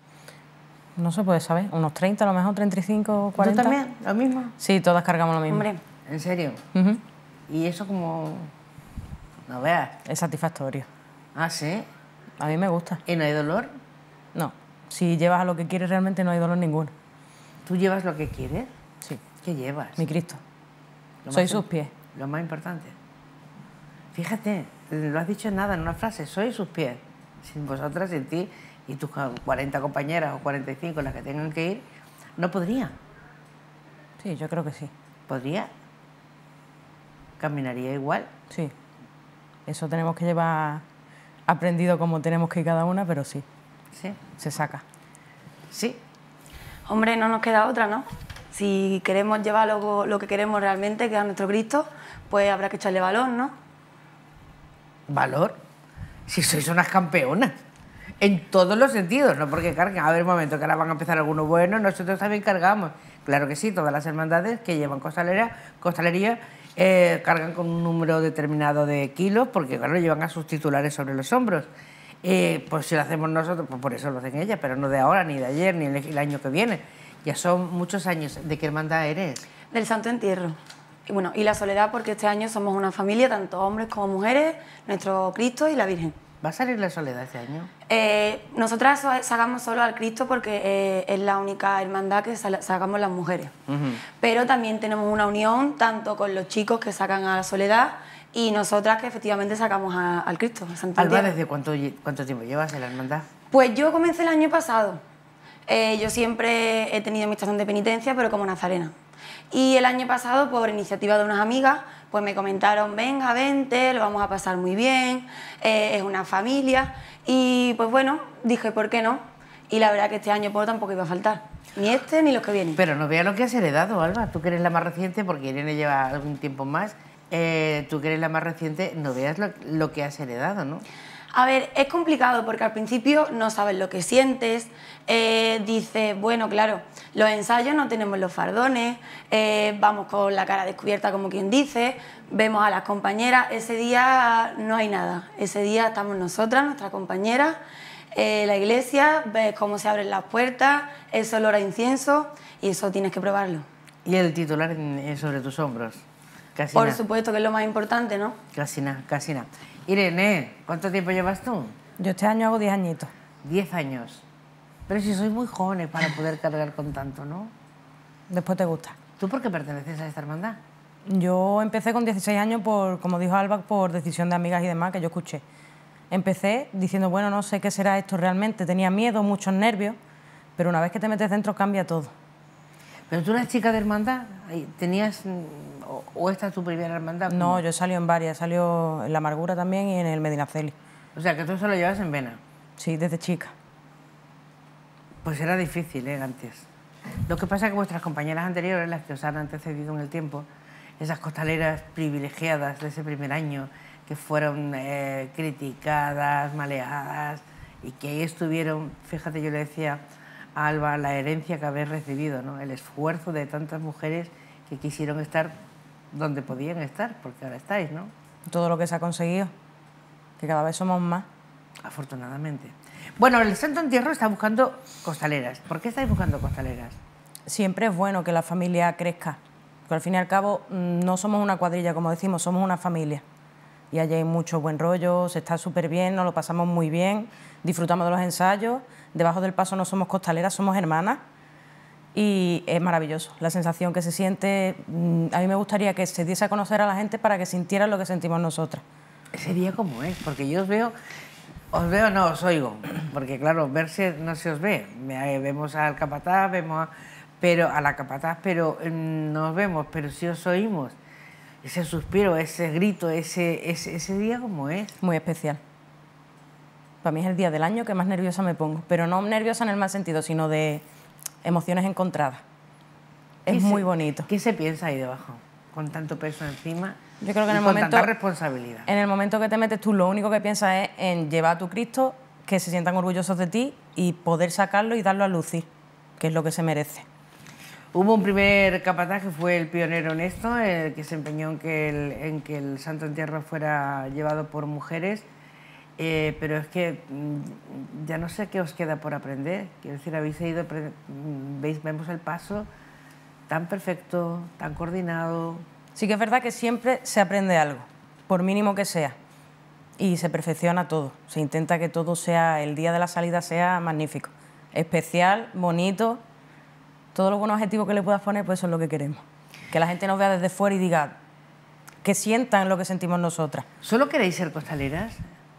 No se puede saber, unos treinta, a lo mejor treinta y cinco, cuarenta. ¿Tú también? ¿Lo mismo? Sí, todas cargamos lo mismo. Hombre, ¿en serio? Ujú. Y eso como... No veas. Es satisfactorio. Ah, ¿sí? A mí me gusta. ¿Y no hay dolor? No, si llevas a lo que quieres realmente no hay dolor ninguno. ¿Tú llevas lo que quieres? Sí. ¿Qué llevas? Mi Cristo. Lo Soy más- sus pies. Lo más importante. Fíjate, lo has dicho en nada, en una frase, soy sus pies. Sin vosotras, sin ti y tus cuarenta compañeras o cuarenta y cinco las que tengan que ir, no podría. Sí, yo creo que sí. ¿Podría? ¿Caminaría igual? Sí. Eso tenemos que llevar aprendido como tenemos que ir cada una, pero sí. Sí. Se saca. Sí. Hombre, no nos queda otra, ¿no? Si queremos llevar lo, lo que queremos realmente, que es a nuestro Cristo, pues habrá que echarle valor, ¿no? ¿Valor? Si sois unas campeonas. En todos los sentidos, no porque cargan. A ver, un momento, que ahora van a empezar algunos buenos, nosotros también cargamos. Claro que sí, todas las hermandades que llevan costalera, costalería eh, cargan con un número determinado de kilos, porque claro, llevan a sus titulares sobre los hombros. Eh, pues si lo hacemos nosotros, pues por eso lo hacen ellas, pero no de ahora, ni de ayer, ni el, el año que viene. Ya son muchos años. ¿De qué hermandad eres? Del Santo Entierro. Y bueno, y la soledad, porque este año somos una familia, tanto hombres como mujeres, nuestro Cristo y la Virgen. ¿Va a salir la soledad este año? Eh, nosotras so- sacamos solo al Cristo porque eh, es la única hermandad que sal- sacamos las mujeres. Uh-huh. Pero también tenemos una unión tanto con los chicos que sacan a la soledad y nosotras que efectivamente sacamos a- al Cristo, a Santo Alba, Entierro. ¿desde cuánto, lle- cuánto tiempo llevas en la hermandad? Pues yo comencé el año pasado. Eh, yo siempre he tenido mi estación de penitencia, pero como nazarena. Y el año pasado, por iniciativa de unas amigas, pues me comentaron, venga, vente, lo vamos a pasar muy bien, eh, es una familia. Y pues bueno, dije, ¿por qué no? Y la verdad que este año pues tampoco iba a faltar, ni este ni los que vienen. Pero no veas lo que has heredado, Alba. Tú que eres la más reciente, porque Irene lleva algún tiempo más, eh, tú que eres la más reciente, no veas lo, lo que has heredado, ¿no? A ver, es complicado porque al principio no sabes lo que sientes, eh, dices, bueno, claro, los ensayos no tenemos los fardones, eh, vamos con la cara descubierta como quien dice, vemos a las compañeras, ese día no hay nada, ese día estamos nosotras, nuestras compañeras, eh, la iglesia, ves cómo se abren las puertas, ese olor a incienso y eso tienes que probarlo. Y el titular en- en- sobre tus hombros. Casi Por nada. supuesto que es lo más importante, ¿no? Casi nada, casi nada. Irene, ¿cuánto tiempo llevas tú? Yo este año hago diez añitos. Diez años. Pero si sois muy jóvenes para poder cargar con tanto, ¿no? Después te gusta. ¿Tú por qué perteneces a esta hermandad? Yo empecé con dieciséis años, por, como dijo Alba, por decisión de amigas y demás que yo escuché. Empecé diciendo, bueno, no sé qué será esto realmente. Tenía miedo, muchos nervios, pero una vez que te metes dentro cambia todo. ¿Pero tú eres chica de hermandad? ¿Tenías mm, o, o esta es tu primera hermandad? No, yo he salido en varias. He salido en La Amargura también y en el Medinaceli. O sea, que tú eso lo llevas en vena. Sí, desde chica. Pues era difícil, ¿eh? Antes. Lo que pasa es que vuestras compañeras anteriores, las que os han antecedido en el tiempo, esas costaleras privilegiadas de ese primer año, que fueron eh, criticadas, maleadas, y que ahí estuvieron, fíjate, yo le decía a Alba, la herencia que habéis recibido, ¿no? El esfuerzo de tantas mujeres que quisieron estar donde podían estar, porque ahora estáis, ¿no? Todo lo que se ha conseguido, que cada vez somos más. Afortunadamente. Bueno, el Santo Entierro está buscando costaleras. ¿Por qué estáis buscando costaleras? Siempre es bueno que la familia crezca, porque al fin y al cabo mm, no somos una cuadrilla, como decimos, somos una familia. Y allí hay mucho buen rollo, se está súper bien, nos lo pasamos muy bien, disfrutamos de los ensayos, debajo del paso no somos costaleras, somos hermanas y es maravilloso. La sensación que se siente, mm, a mí me gustaría que se diese a conocer a la gente para que sintieran lo que sentimos nosotras. Ese día cómo es, porque yo os veo, os veo, no os oigo, porque claro, verse no se os ve. Me- Vemos al capataz, vemos a, pero, a la capataz, pero mm, no os vemos, pero sí os oímos. Ese suspiro, ese grito, ese, ese, ese día cómo es. Muy especial. Para mí es el día del año que más nerviosa me pongo, pero no nerviosa en el mal sentido, sino de emociones encontradas. Es ¿Qué muy se- bonito. ¿Qué se piensa ahí debajo? Con tanto peso encima Yo creo que en y el con momento, tanta responsabilidad. en el momento que te metes tú, lo único que piensas es en llevar a tu Cristo, que se sientan orgullosos de ti y poder sacarlo y darlo a lucir, que es lo que se merece. Hubo un primer capataz que fue el pionero en esto, el que se empeñó en que el, en que el Santo Entierro fuera llevado por mujeres, eh, pero es que mm, ya no sé qué os queda por aprender. Quiero decir, habéis ido, apre- mm, veis, vemos el paso tan perfecto, tan coordinado. Sí que es verdad que siempre se aprende algo, por mínimo que sea, y se perfecciona todo. Se intenta que todo sea, el día de la salida sea magnífico, especial, bonito. Todos los buenos objetivos que le puedas poner, pues eso es lo que queremos. Que la gente nos vea desde fuera y diga, que sientan lo que sentimos nosotras. ¿Solo queréis ser costaleras?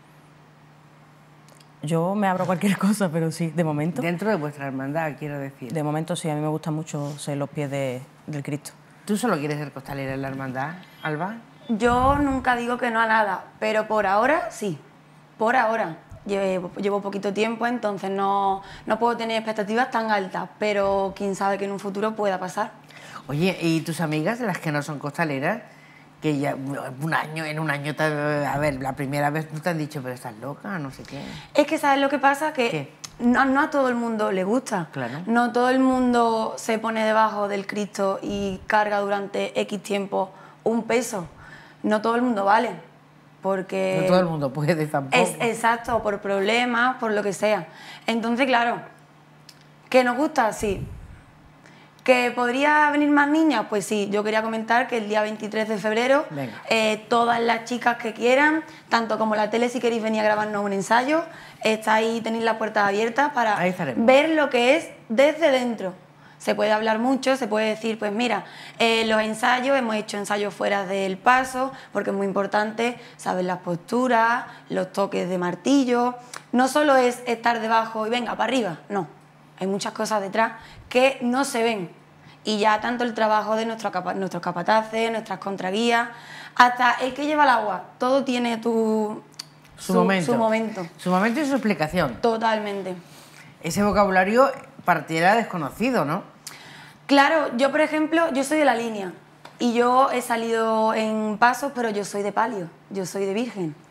Yo me abro cualquier cosa, pero sí, de momento. Dentro de vuestra hermandad, quiero decir. De momento sí, a mí me gusta mucho ser los pies de, del Cristo. ¿Tú solo quieres ser costalera en la hermandad, Alba? Yo nunca digo que no a nada, pero por ahora sí, por ahora. Llevo, llevo poquito tiempo, entonces no, no puedo tener expectativas tan altas, pero quién sabe que en un futuro pueda pasar. Oye, ¿y tus amigas, las que no son costaleras, que ya un año, en un año, te- a ver, la primera vez no te han dicho, pero estás loca, no sé qué? Es que ¿sabes lo que pasa? Que ¿Qué? no, no a todo el mundo le gusta. Claro. No todo el mundo se pone debajo del Cristo y carga durante X tiempo un peso. No todo el mundo vale, porque... No todo el mundo puede tampoco. Es exacto, por problemas, por lo que sea. Entonces, claro, ¿que nos gusta? Sí. ¿Que podría venir más niñas? Pues sí, yo quería comentar que el día veintitrés de febrero, Venga. eh, todas las chicas que quieran, tanto como la tele, si queréis venir a grabarnos un ensayo, estáis, tenéis las puertas abiertas para Ahí estaremos. ver lo que es desde dentro. Se puede hablar mucho, se puede decir, pues mira, eh, los ensayos, hemos hecho ensayos fuera del paso, porque es muy importante saber las posturas, los toques de martillo. No solo es estar debajo y venga, para arriba, no. Hay muchas cosas detrás que no se ven. Y ya tanto el trabajo de nuestro capa- nuestros capataces, nuestras contraguías, hasta el que lleva el agua, todo tiene tu, Su momento. Su momento. Su momento y su explicación. Totalmente. Ese vocabulario partiera desconocido, ¿no? Claro, yo por ejemplo, yo soy de la línea y yo he salido en pasos, pero yo soy de palio, yo soy de virgen.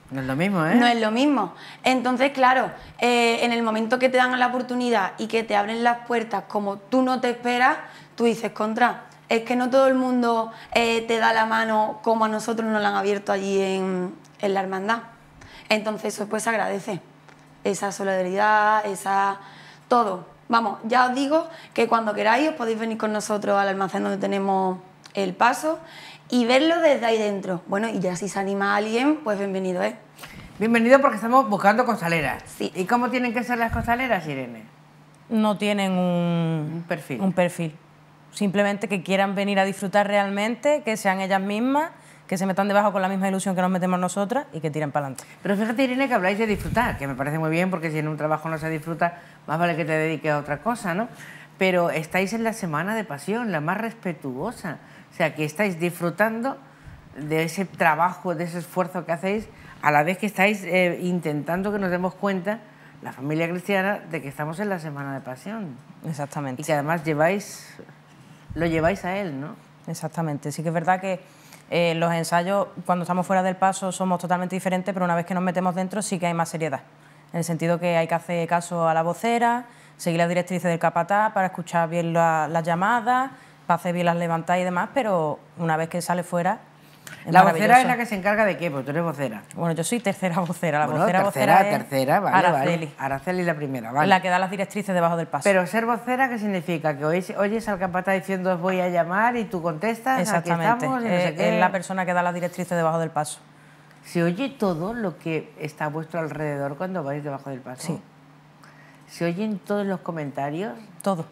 No es lo mismo, ¿eh? No es lo mismo. Entonces, claro, eh, en el momento que te dan la oportunidad y que te abren las puertas como tú no te esperas, tú dices, contra, es que no todo el mundo eh, te da la mano como a nosotros nos la han abierto allí en, en la hermandad. Entonces, eso pues se agradece. Esa solidaridad, esa... todo. Vamos, ya os digo que cuando queráis os podéis venir con nosotros al almacén donde tenemos el paso y verlo desde ahí dentro. Bueno, y ya si se anima alguien, pues bienvenido, ¿eh? Bienvenido porque estamos buscando costaleras. Sí. ¿Y cómo tienen que ser las costaleras, Irene? No tienen un, Un perfil. un perfil. Simplemente que quieran venir a disfrutar realmente, que sean ellas mismas, que se metan debajo con la misma ilusión que nos metemos nosotras y que tiren para adelante. Pero fíjate, Irene, que habláis de disfrutar, que me parece muy bien, porque si en un trabajo no se disfruta, más vale que te dediques a otra cosa, ¿no? Pero estáis en la Semana de Pasión, la más respetuosa. O sea, que estáis disfrutando de ese trabajo, de ese esfuerzo que hacéis, a la vez que estáis eh, intentando que nos demos cuenta, la familia cristiana, de que estamos en la Semana de Pasión. Exactamente. Y que además lleváis, lo lleváis a él, ¿no? Exactamente. Sí que es verdad que eh, los ensayos, cuando estamos fuera del paso, somos totalmente diferentes, pero una vez que nos metemos dentro sí que hay más seriedad. En el sentido que hay que hacer caso a la vocera, seguir las directrices del capataz para escuchar bien la- las llamadas, para hacer bien las levantadas y demás, pero una vez que sale fuera... es La vocera maravilloso. es la que se encarga de qué, porque tú eres vocera. Bueno, yo soy tercera vocera. La Bueno, vocera, tercera, vocera es tercera, vale, Araceli, vale. Araceli la primera, vale. la que da las directrices debajo del paso. Pero ser vocera, ¿qué significa? Que oyes, oyes al capataz diciendo os voy a llamar y tú contestas, aquí Exactamente. estamos, y no es, sé qué. es la persona que da las directrices debajo del paso. ¿Se oye todo lo que está a vuestro alrededor cuando vais debajo del paso? Sí. ¿Se oyen todos los comentarios? Todo.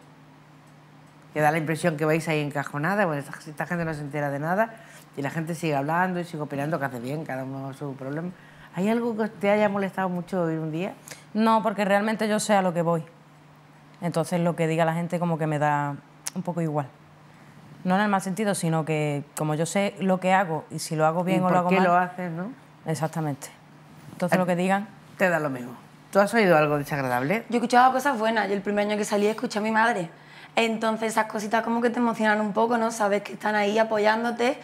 Que da la impresión que vais ahí encajonada, bueno, esta, esta gente no se entera de nada y la gente sigue hablando y sigue opinando, que hace bien, cada uno su problema. ¿Hay algo que te haya molestado mucho hoy un día? No, porque realmente yo sé a lo que voy. Entonces lo que diga la gente como que me da un poco igual. No en el mal sentido, sino que como yo sé lo que hago y si lo hago bien ¿Y o por lo hago qué mal... lo haces, no? Exactamente. Entonces lo que digan... Te da lo mismo. ¿Tú has oído algo desagradable? Yo he escuchado cosas buenas. Yo el primer año que salí escuché a mi madre. Entonces esas cositas como que te emocionan un poco, ¿no? Sabes que están ahí apoyándote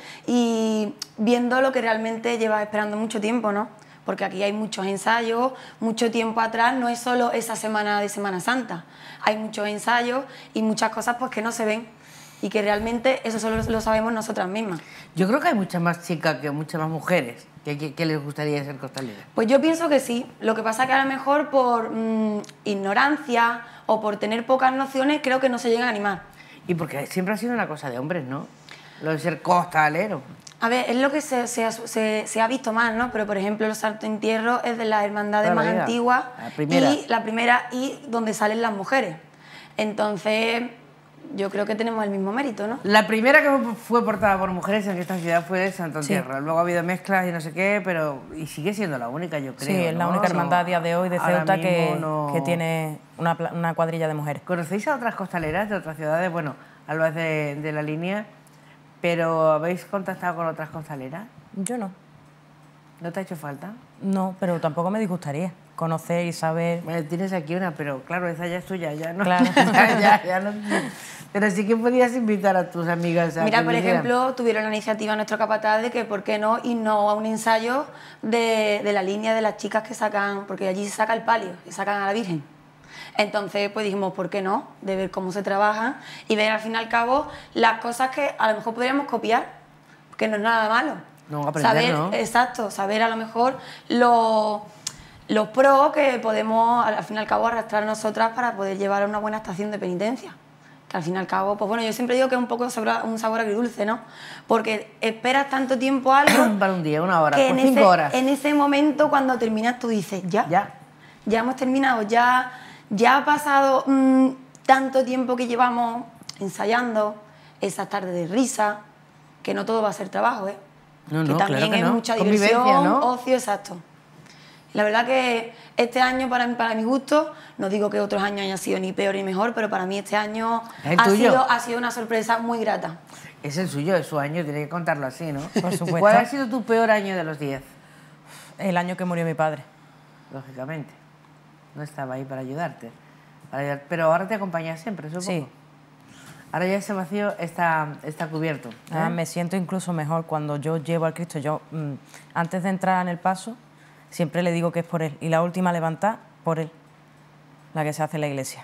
y viendo lo que realmente llevas esperando mucho tiempo, ¿no? Porque aquí hay muchos ensayos, mucho tiempo atrás, no es solo esa semana de Semana Santa. Hay muchos ensayos y muchas cosas pues que no se ven y que realmente eso solo lo sabemos nosotras mismas. Yo creo que hay muchas más chicas, que muchas más mujeres que, que, que les gustaría ser costaleras. Pues yo pienso que sí. Lo que pasa que a lo mejor por mmm, ignorancia o por tener pocas nociones creo que no se llegan a animar. Y porque siempre ha sido una cosa de hombres, ¿no? Lo de ser costalero. A ver, es lo que se, se, se, se ha visto más, ¿no? Pero, por ejemplo, el salto en tierra es de las hermandades Toda la más vida. antiguas La primera. y la primera y donde salen las mujeres. Entonces, yo creo que tenemos el mismo mérito, ¿no? La primera que fue portada por mujeres en esta ciudad fue Santo Sí. Entierro. Luego ha habido mezclas y no sé qué, pero... Y sigue siendo la única, yo creo, Sí, es la ¿no? única No, hermandad a día de hoy de ahora Ceuta que, mismo no- que tiene una, pla- una cuadrilla de mujeres. ¿Conocéis a otras costaleras de otras ciudades? Bueno, Alba es de, de la línea, pero ¿habéis contactado con otras costaleras? Yo no. ¿No te ha hecho falta? No, pero tampoco me disgustaría conocer y saber... Bueno, tienes aquí una, pero claro, esa ya es tuya, ya no. Claro. ya, ya, ya no. Pero sí que podías invitar a tus amigas a Mira, que por vinieran. ejemplo, tuvieron la iniciativa nuestro capataz de que, ¿por qué no irnos a un ensayo de, de la línea de las chicas que sacan, porque allí se saca el palio, y sacan a la Virgen. Entonces, pues dijimos, ¿por qué no? De ver cómo se trabajan y ver al fin y al cabo las cosas que a lo mejor podríamos copiar, que no es nada malo. No, aprender, saber, ¿no? Exacto, saber a lo mejor los los pros que podemos al fin y al cabo arrastrar nosotras para poder llevar a una buena estación de penitencia. Que al fin y al cabo, pues bueno, yo siempre digo que es un poco sabor, un sabor agridulce, ¿no? Porque esperas tanto tiempo algo... Para un día, una hora, que por en cinco ese, horas. En ese momento, cuando terminas, tú dices, ya, Ya. ya hemos terminado, ya, ya ha pasado mm, tanto tiempo que llevamos ensayando, esas tardes de risa, que no todo va a ser trabajo, ¿eh? No, que no, también claro que es no. mucha Convivencia, diversión, ¿no? ocio, exacto. La verdad que este año, para, mí- para mi gusto, no digo que otros años hayan sido ni peor ni mejor, pero para mí este año ¿El ha tuyo? sido, ha sido una sorpresa muy grata. Es el suyo, es su año, tiene que contarlo así, ¿no? Por supuesto. ¿Cuál ha sido tu peor año de los diez? El año que murió mi padre. Lógicamente. No estaba ahí para ayudarte. Para ayudar- Pero ahora te acompaña siempre, supongo. Sí. Ahora ya ese vacío está, está cubierto. ¿eh? Ah, me siento incluso mejor cuando yo llevo al Cristo. Yo, mm, antes de entrar en el paso, siempre le digo que es por él. Y la última levantada, por él, la que se hace en la iglesia.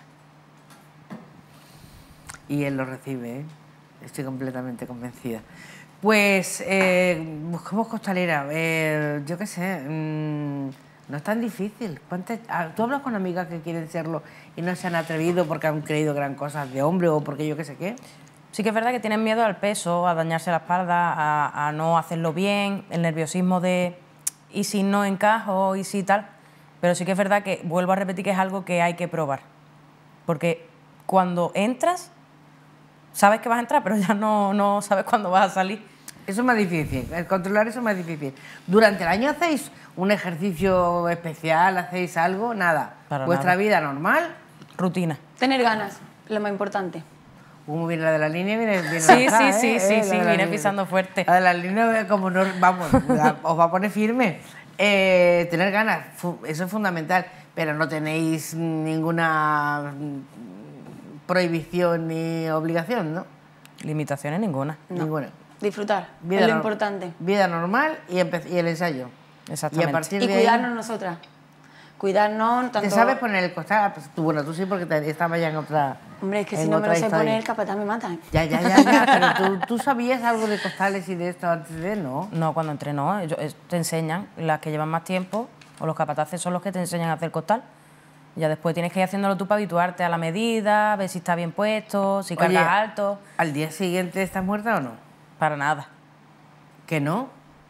Y él lo recibe, ¿eh? Estoy completamente convencida. Pues, eh, buscamos costalera. Eh, yo qué sé, mmm, no es tan difícil. ¿Cuántas, ah, ¿Tú hablas con amigas que quieren serlo y no se han atrevido porque han creído que eran cosas de hombre o porque yo qué sé qué? Sí que es verdad que tienen miedo al peso, a dañarse la espalda, a, a no hacerlo bien, el nerviosismo de y si no encajo y si tal. Pero sí que es verdad que, vuelvo a repetir, que es algo que hay que probar. Porque cuando entras, sabes que vas a entrar, pero ya no, no sabes cuándo vas a salir. Eso es más difícil, el controlar eso es más difícil. ¿Durante el año hacéis un ejercicio especial, hacéis algo? Nada. Para ¿Vuestra nada. vida normal? Rutina. Tener ganas, lo más importante. Como viene la de la línea, viene, viene Sí, lanzada, sí, ¿eh? sí, sí, Eh, sí, la de la viene línea. pisando fuerte. La de la línea, como no, vamos, la- os va a poner firme. Eh, tener ganas, fu- eso es fundamental, pero no tenéis ninguna mm, prohibición ni obligación, ¿no? Limitaciones ninguna. No. Ninguna. Disfrutar, Vida es lo nor- importante. Vida normal y, empe- y el ensayo. Exactamente. Y a partir Y de cuidarnos ahí, nosotras. Cuidarnos tanto... ¿te sabes poner el costal? Pues tú, bueno, tú sí, porque te, estabas ya en otra. Hombre, es que en si no me otra lo sé historia. poner, el capataz me mata. Ya, ya, ya, ya, pero tú, tú sabías algo de costales y de esto antes de, ¿no? No, cuando entré no, ellos eh, te enseñan, las que llevan más tiempo, o los capataces son los que te enseñan a hacer costal. Ya después tienes que ir haciéndolo tú para habituarte a la medida, ver si está bien puesto, si cargas Oye, alto. ¿Al día siguiente estás muerta o no? Para nada. ¿Que no?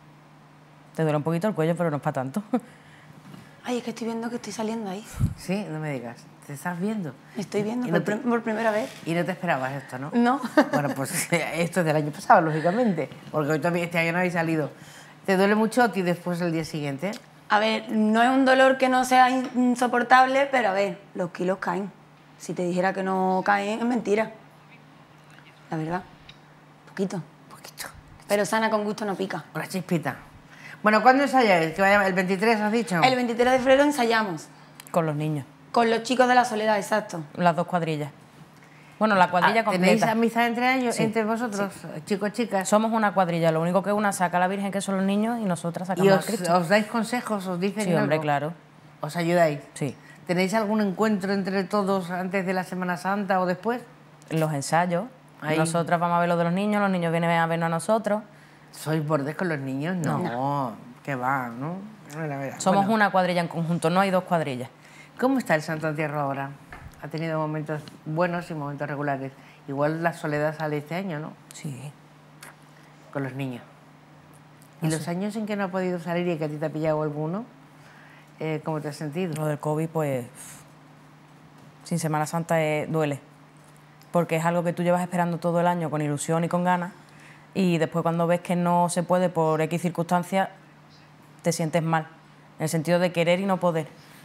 Te duele un poquito el cuello, pero no es para tanto. Ay, es que estoy viendo que estoy saliendo ahí. Sí, no me digas. ¿Te estás viendo? Me estoy viendo Y por, no te- prim- por primera vez. Y no te esperabas esto, ¿no? No. Bueno, pues esto es del año pasado, lógicamente, porque hoy también este año no habéis salido. ¿Te duele mucho a ti después el día siguiente? A ver, no es un dolor que no sea in- insoportable, pero a ver, los kilos caen. Si te dijera que no caen, es mentira. La verdad. Poquito. Poquito. Pero sana con gusto no pica. Una chispita. Bueno, ¿cuándo ensayáis? ¿Que vaya el veintitrés, has dicho? El veintitrés de febrero ensayamos. Con los niños. Con los chicos de la Soledad, exacto. Las dos cuadrillas. Bueno, la cuadrilla Ah, completa. ¿Tenéis amistad entre ellos, Sí. entre vosotros, chicos, chicas? Somos una cuadrilla, lo único que una saca a la Virgen, que son los niños, y nosotras ¿Y sacamos a os, Cristo. os dais consejos, os dicen Sí, hombre, algo? claro. ¿Os ayudáis? Sí. ¿Tenéis algún encuentro entre todos antes de la Semana Santa o después? Los ensayos. Ahí. Nosotras vamos a ver los de los niños, los niños vienen a vernos a nosotros. ¿Sois bordes con los niños? No, No. que va, ¿no? Mira, mira. Somos Bueno, una cuadrilla en conjunto, no hay dos cuadrillas. ¿Cómo está el Santo Entierro ahora? Ha tenido momentos buenos y momentos regulares. Igual la Soledad sale este año, ¿no? Sí. Con los niños. ¿Y No los sé. años en que no ha podido salir y que a ti te ha pillado alguno? Eh, ¿Cómo te has sentido? Lo del COVID, pues, sin Semana Santa eh, duele. Porque es algo que tú llevas esperando todo el año con ilusión y con ganas. Y después cuando ves que no se puede por X circunstancias, te sientes mal. En el sentido de querer y no poder.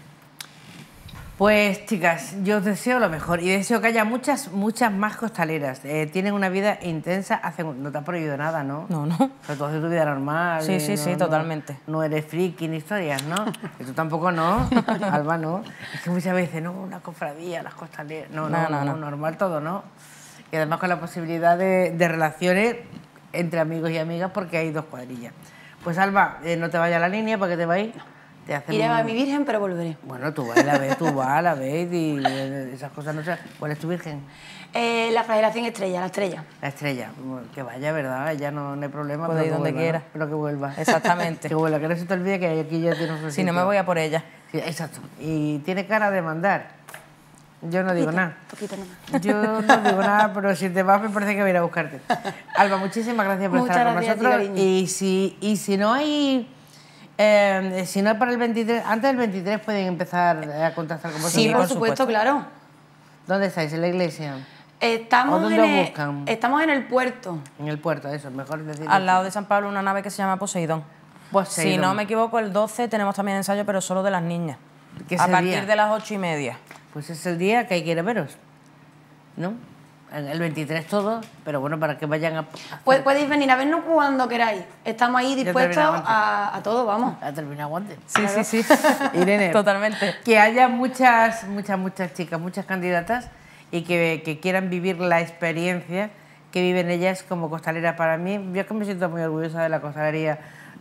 Pues chicas, yo os deseo lo mejor y deseo que haya muchas, muchas más costaleras. Eh, tienen una vida intensa, hacen, no te han prohibido nada, ¿no? No, no. Pero tú haces tu vida normal. Sí, y sí, no- sí, no- totalmente. No eres friki ni historias, ¿no? Y tú tampoco, ¿no? Alba, ¿no? Es que muchas veces, no, una cofradía, las costaleras. No, no, No, no, no, no. normal todo, ¿no? Y además con la posibilidad de, de relaciones entre amigos y amigas porque hay dos cuadrillas. Pues Alba, eh, no te vayas a la línea porque te va a ir. Te hacen Iré a un- mi Virgen, pero volveré. Bueno, tú vas a la vez, tú vas a la vez y eh, esas cosas no sé. ¿Cuál es tu virgen? Eh, la flagelación estrella, la estrella. La estrella. Bueno, que vaya, ¿verdad? Ya no, no hay problema. Puede pero ir que donde vuelva, quiera. ¿no? Pero que vuelva. Exactamente. que vuelva, que no se te olvide que aquí ya tienes un Si no me sitio. voy a por ella. Sí, exacto. Y tiene cara de mandar. Yo no digo nada. Poquito nomás. Yo no digo nada, pero si te vas me parece que voy a ir a buscarte. Alba, muchísimas gracias por Muchas estar con gracias a ti, nosotros. cariño. Y si, y si no hay... eh, si no es para el veintitrés, antes del veintitrés pueden empezar a contactar con vosotros. Sí, por, por supuesto, supuesto. claro. ¿Dónde estáis? ¿En la iglesia? Estamos, ¿O dónde en os el, buscan? estamos en el puerto. En el puerto, eso, mejor decir. Al lado de San Pablo una nave que se llama Poseidón. Poseidón. Si no me equivoco, el doce tenemos también ensayo, pero solo de las niñas. ¿Qué es A el partir día? de las ocho y media. Pues es el día que hay que ir a veros, ¿no? El el veintitrés todo, pero bueno, para que vayan a... a Pues podéis venir a vernos cuando queráis. Estamos ahí Ya dispuestos terminamos. a, a todo, vamos. a terminar guantes. Sí, sí, sí. Irene, Totalmente. que haya muchas, muchas, muchas chicas, muchas candidatas y que, que quieran vivir la experiencia que viven ellas como costaleras. Para mí, yo es que me siento muy orgullosa de la costalería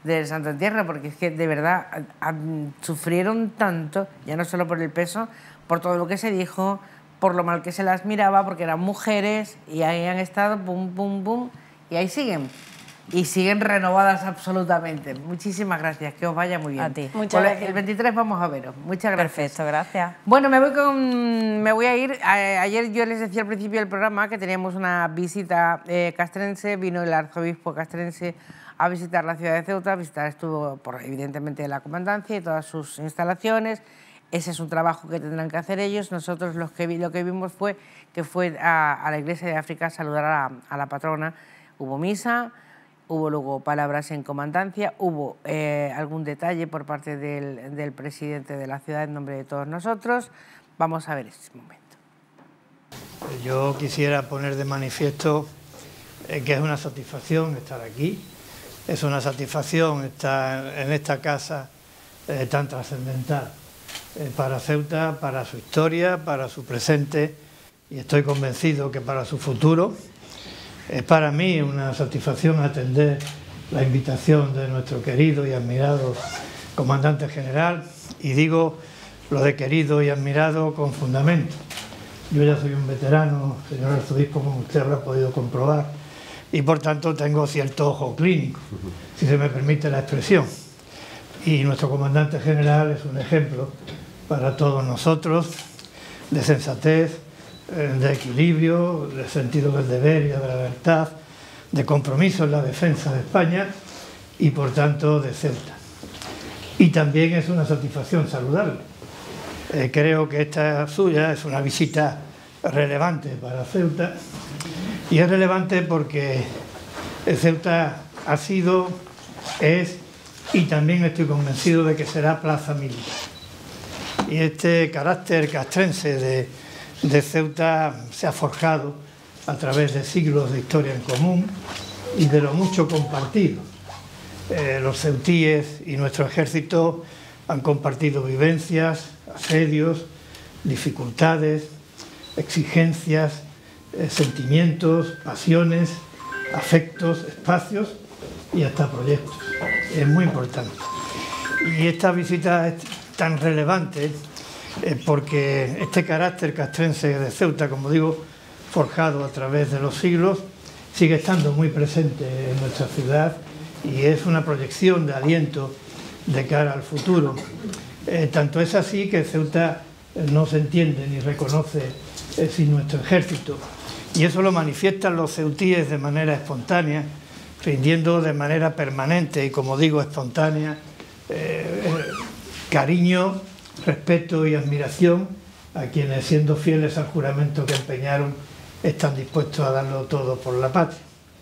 del Santo Entierro, porque es que de verdad a, a, sufrieron tanto, ya no solo por el peso, por todo lo que se dijo, por lo mal que se las miraba, porque eran mujeres y ahí han estado, pum, pum, pum, y ahí siguen. Y siguen renovadas absolutamente. Muchísimas gracias, que os vaya muy bien. A ti. Muchas gracias. El veintitrés vamos a veros. Muchas gracias. Perfecto, gracias. Bueno, me voy, con, me voy a ir. A, ayer yo les decía al principio del programa que teníamos una visita eh, castrense, vino el arzobispo castrense a visitar la ciudad de Ceuta, a visitar, estuvo por, evidentemente la comandancia y todas sus instalaciones. Ese es un trabajo que tendrán que hacer ellos. Nosotros los que vi, lo que vimos fue que fue a, a la iglesia de África a saludar a, a la patrona. Hubo misa, hubo luego palabras en comandancia, hubo eh, algún detalle por parte del, del presidente de la ciudad en nombre de todos nosotros. Vamos a ver este momento. Yo quisiera poner de manifiesto eh, que es una satisfacción estar aquí, es una satisfacción estar en esta casa eh, tan trascendental eh, para Ceuta, para su historia, para su presente y estoy convencido que para su futuro. Es para mí una satisfacción atender la invitación de nuestro querido y admirado comandante general, y digo lo de querido y admirado con fundamento. Yo ya soy un veterano, señor arzobispo, como usted habrá podido comprobar, y por tanto tengo cierto ojo clínico, si se me permite la expresión. Y nuestro comandante general es un ejemplo para todos nosotros de sensatez, de equilibrio, de sentido del deber y de la libertad, de compromiso en la defensa de España y por tanto de Ceuta. Y también es una satisfacción saludarle. Eh, creo que esta suya es una visita relevante para Ceuta y es relevante porque Ceuta ha sido, es y también estoy convencido de que será plaza militar. Y este carácter castrense de de Ceuta se ha forjado a través de siglos de historia en común y de lo mucho compartido. Eh, los ceutíes y nuestro ejército han compartido vivencias, asedios, dificultades, exigencias, eh, sentimientos, pasiones, afectos, espacios y hasta proyectos. Es muy importante. Y esta visita es tan relevante Eh, porque este carácter castrense de Ceuta, como digo, forjado a través de los siglos, sigue estando muy presente en nuestra ciudad y es una proyección de aliento de cara al futuro. Eh, tanto es así que Ceuta no se entiende ni reconoce eh, sin nuestro ejército, y eso lo manifiestan los ceutíes de manera espontánea, rindiendo de manera permanente y, como digo, espontánea, eh, cariño, respeto y admiración a quienes, siendo fieles al juramento que empeñaron, están dispuestos a darlo todo por la patria.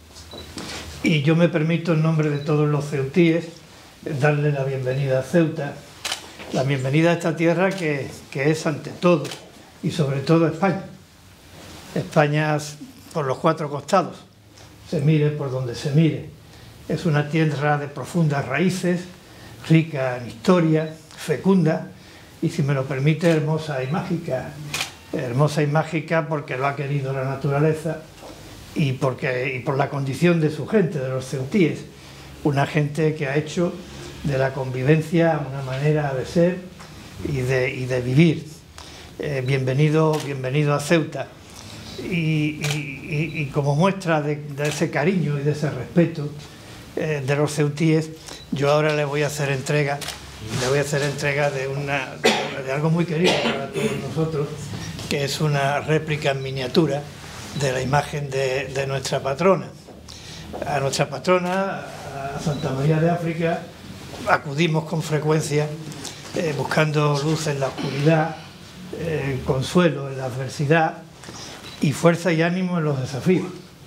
Y yo me permito, en nombre de todos los ceutíes, darle la bienvenida a Ceuta, la bienvenida a esta tierra que, que es ante todo y sobre todo España. España por los cuatro costados, se mire por donde se mire. Es una tierra de profundas raíces, rica en historia, fecunda, y si me lo permite, hermosa y mágica. Hermosa y mágica porque lo ha querido la naturaleza y, porque, y por la condición de su gente, de los ceutíes. Una gente que ha hecho de la convivencia una manera de ser y de, y de vivir. Eh, bienvenido, bienvenido a Ceuta. Y, y, y como muestra de, de ese cariño y de ese respeto eh, de los ceutíes, yo ahora le voy a hacer entrega le voy a hacer entrega de, una, de, de algo muy querido para todos nosotros, que es una réplica en miniatura de la imagen de, de nuestra patrona. A nuestra patrona, a Santa María de África, acudimos con frecuencia eh, buscando luz en la oscuridad, eh, consuelo en la adversidad y fuerza y ánimo en los desafíos.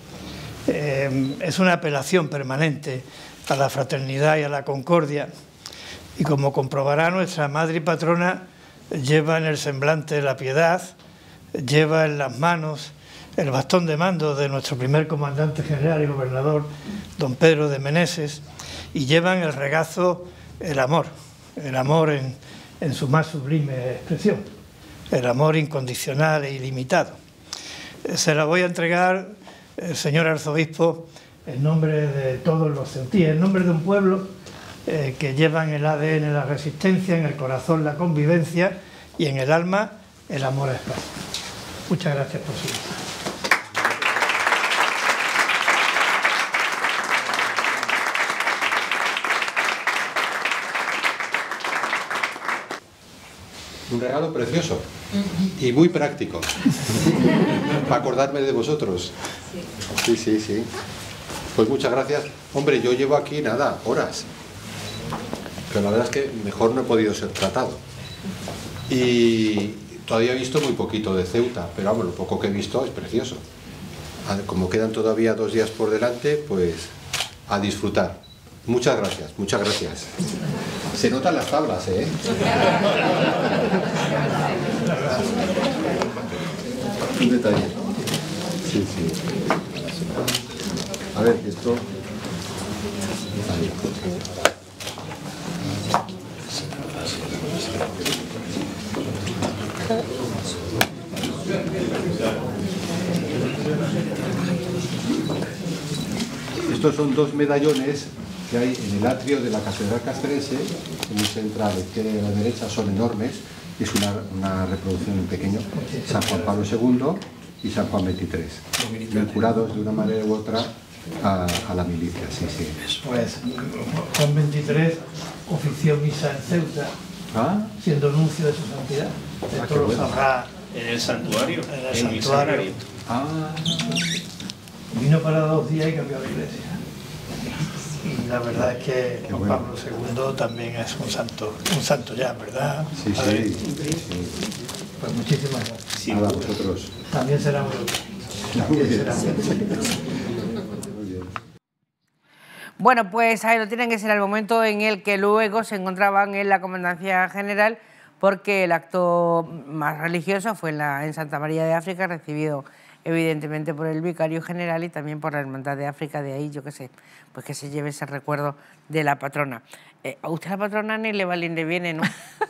Eh, es una apelación permanente a la fraternidad y a la concordia. Y como comprobará, nuestra madre y patrona lleva en el semblante la piedad, lleva en las manos el bastón de mando de nuestro primer comandante general y gobernador, don Pedro de Meneses, y lleva en el regazo el amor, el amor en, en su más sublime expresión, el amor incondicional e ilimitado. Se la voy a entregar, el señor arzobispo, en nombre de todos los ceutíes, en nombre de un pueblo eh, que llevan el A D N la resistencia, en el corazón la convivencia y en el alma el amor a España. Muchas gracias por su visita. Un regalo precioso y muy práctico para acordarme de vosotros. Sí, sí, sí. Pues muchas gracias. Hombre, yo llevo aquí nada, horas. Pero la verdad es que mejor no he podido ser tratado. Y todavía he visto muy poquito de Ceuta, pero vamos, lo poco que he visto es precioso. Como quedan todavía dos días por delante, pues a disfrutar. Muchas gracias, muchas gracias. Se notan las tablas, ¿eh? Un detalle. Sí, sí. A ver, esto... Ahí. Estos son dos medallones que hay en el atrio de la Catedral Castrense, en el central, a la izquierda y a la derecha, son enormes, es una, una reproducción en pequeño, San Juan Pablo segundo y San Juan veintitrés, vinculados de una manera u otra a, a la milicia. Sí, sí. Pues Juan veintitrés ofició misa en Ceuta, ¿Ah? siendo nuncio de su santidad. Ah, Esto lo bueno. sabrá En el santuario. en el en santuario. Ah. Vino para dos días y cambió la iglesia. Y la verdad es que Juan bueno. Pablo segundo también es un santo, un santo ya, ¿verdad? Sí, A ver, sí, sí. Pues muchísimas gracias. Sí, a vosotros. También será muy útil. Muy También bien. será muy útil. Muy bien. Bueno, pues ahí lo tienen, que ser el momento en el que luego se encontraban en la Comandancia General, porque el acto más religioso fue en, la, en Santa María de África, recibido evidentemente por el Vicario General y también por la Hermandad de África. De ahí, yo qué sé, pues que se lleve ese recuerdo de la patrona. Eh, a usted la patrona ni le va ni le viene, ¿no?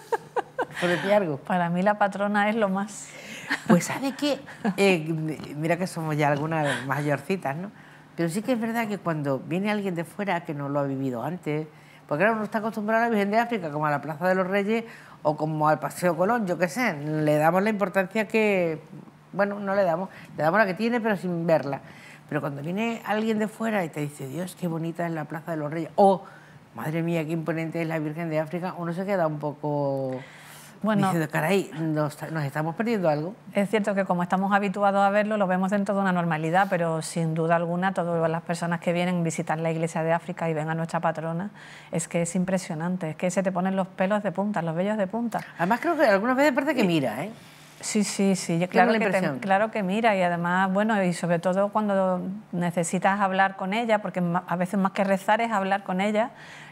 ¿Por decir algo? Para mí la patrona es lo más. Pues ¿sabe qué? Eh, mira que somos ya algunas mayorcitas, ¿no? Pero sí que es verdad que cuando viene alguien de fuera que no lo ha vivido antes, porque ahora uno está acostumbrado a la Virgen de África, como a la Plaza de los Reyes o como al Paseo Colón, yo qué sé, le damos la importancia que, bueno, no le damos, le damos la que tiene pero sin verla. Pero cuando viene alguien de fuera y te dice, Dios, qué bonita es la Plaza de los Reyes, o, madre mía, qué imponente es la Virgen de África, uno se queda un poco... Bueno, diciendo, caray, nos, nos estamos perdiendo algo. Es cierto que como estamos habituados a verlo, lo vemos dentro de una normalidad, pero sin duda alguna todas las personas que vienen a visitar la iglesia de África y ven a nuestra patrona, es que es impresionante, es que se te ponen los pelos de punta, los vellos de punta. Además creo que algunas veces parece que mira, ¿eh? Sí, sí, sí, claro la que, te, impresión. claro que mira, y además, bueno, y sobre todo cuando necesitas hablar con ella, porque a veces más que rezar es hablar con ella,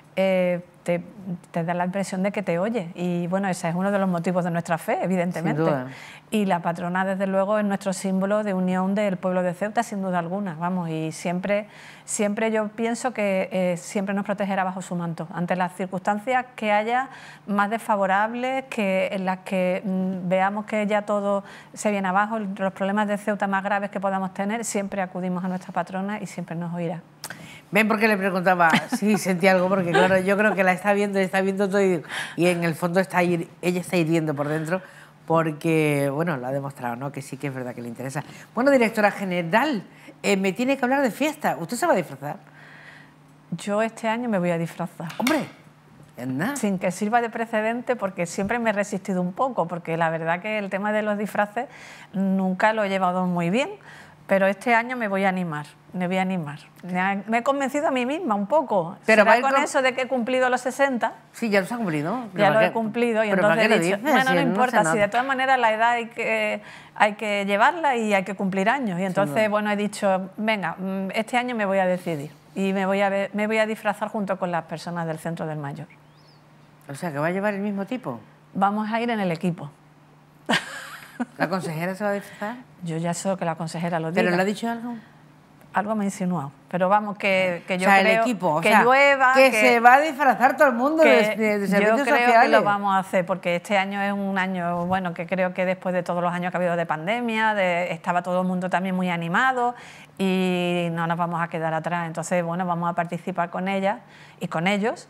eh, te, te da la impresión de que te oye, y bueno, ese es uno de los motivos de nuestra fe, evidentemente. Sin duda. Y la patrona, desde luego, es nuestro símbolo de unión del pueblo de Ceuta, sin duda alguna, vamos, y siempre, siempre yo pienso que eh, siempre nos protegerá bajo su manto, ante las circunstancias que haya más desfavorables, que en las que mm, veamos que ya todo se viene abajo, los problemas de Ceuta más graves que podamos tener, siempre acudimos a nuestra patrona y siempre nos oirá. Ven, porque le preguntaba si sentía algo, porque claro, yo creo que la está viendo, está viendo todo y, y en el fondo está ir, ella está hirviendo por dentro, porque, bueno, lo ha demostrado, ¿no? Que sí que es verdad que le interesa. Bueno, directora general, eh, me tiene que hablar de fiesta. ¿Usted se va a disfrazar? Yo este año me voy a disfrazar. ¡Hombre! ¿Anda? Sin que sirva de precedente, porque siempre me he resistido un poco, porque la verdad que el tema de los disfraces nunca lo he llevado muy bien, pero este año me voy a animar, me voy a animar. Me, ha, me he convencido a mí misma un poco. Pero ¿Será va con con... eso de que he cumplido los sesenta? Sí, ya los ha cumplido. Ya lo he cumplido y entonces he dicho, bueno, no importa, si de todas maneras la edad hay que, hay que llevarla y hay que cumplir años. Y entonces, sí, bueno, he dicho, venga, este año me voy a decidir y me voy a, ver, me voy a disfrazar junto con las personas del Centro del Mayor. O sea, que va a llevar el mismo tipo. Vamos a ir en el equipo. ¿La consejera se va a disfrazar? Yo ya sé que la consejera lo diga. ¿Pero le ha dicho algo? Algo me ha insinuado. Pero vamos, que, que yo o sea, creo el equipo, o que sea, llueva... Que, que se va a disfrazar todo el mundo de, de, de servicios Yo creo sociales. que lo vamos a hacer, porque este año es un año, bueno, que creo que después de todos los años que ha habido de pandemia, de, estaba todo el mundo también muy animado y no nos vamos a quedar atrás. Entonces, bueno, vamos a participar con ella y con ellos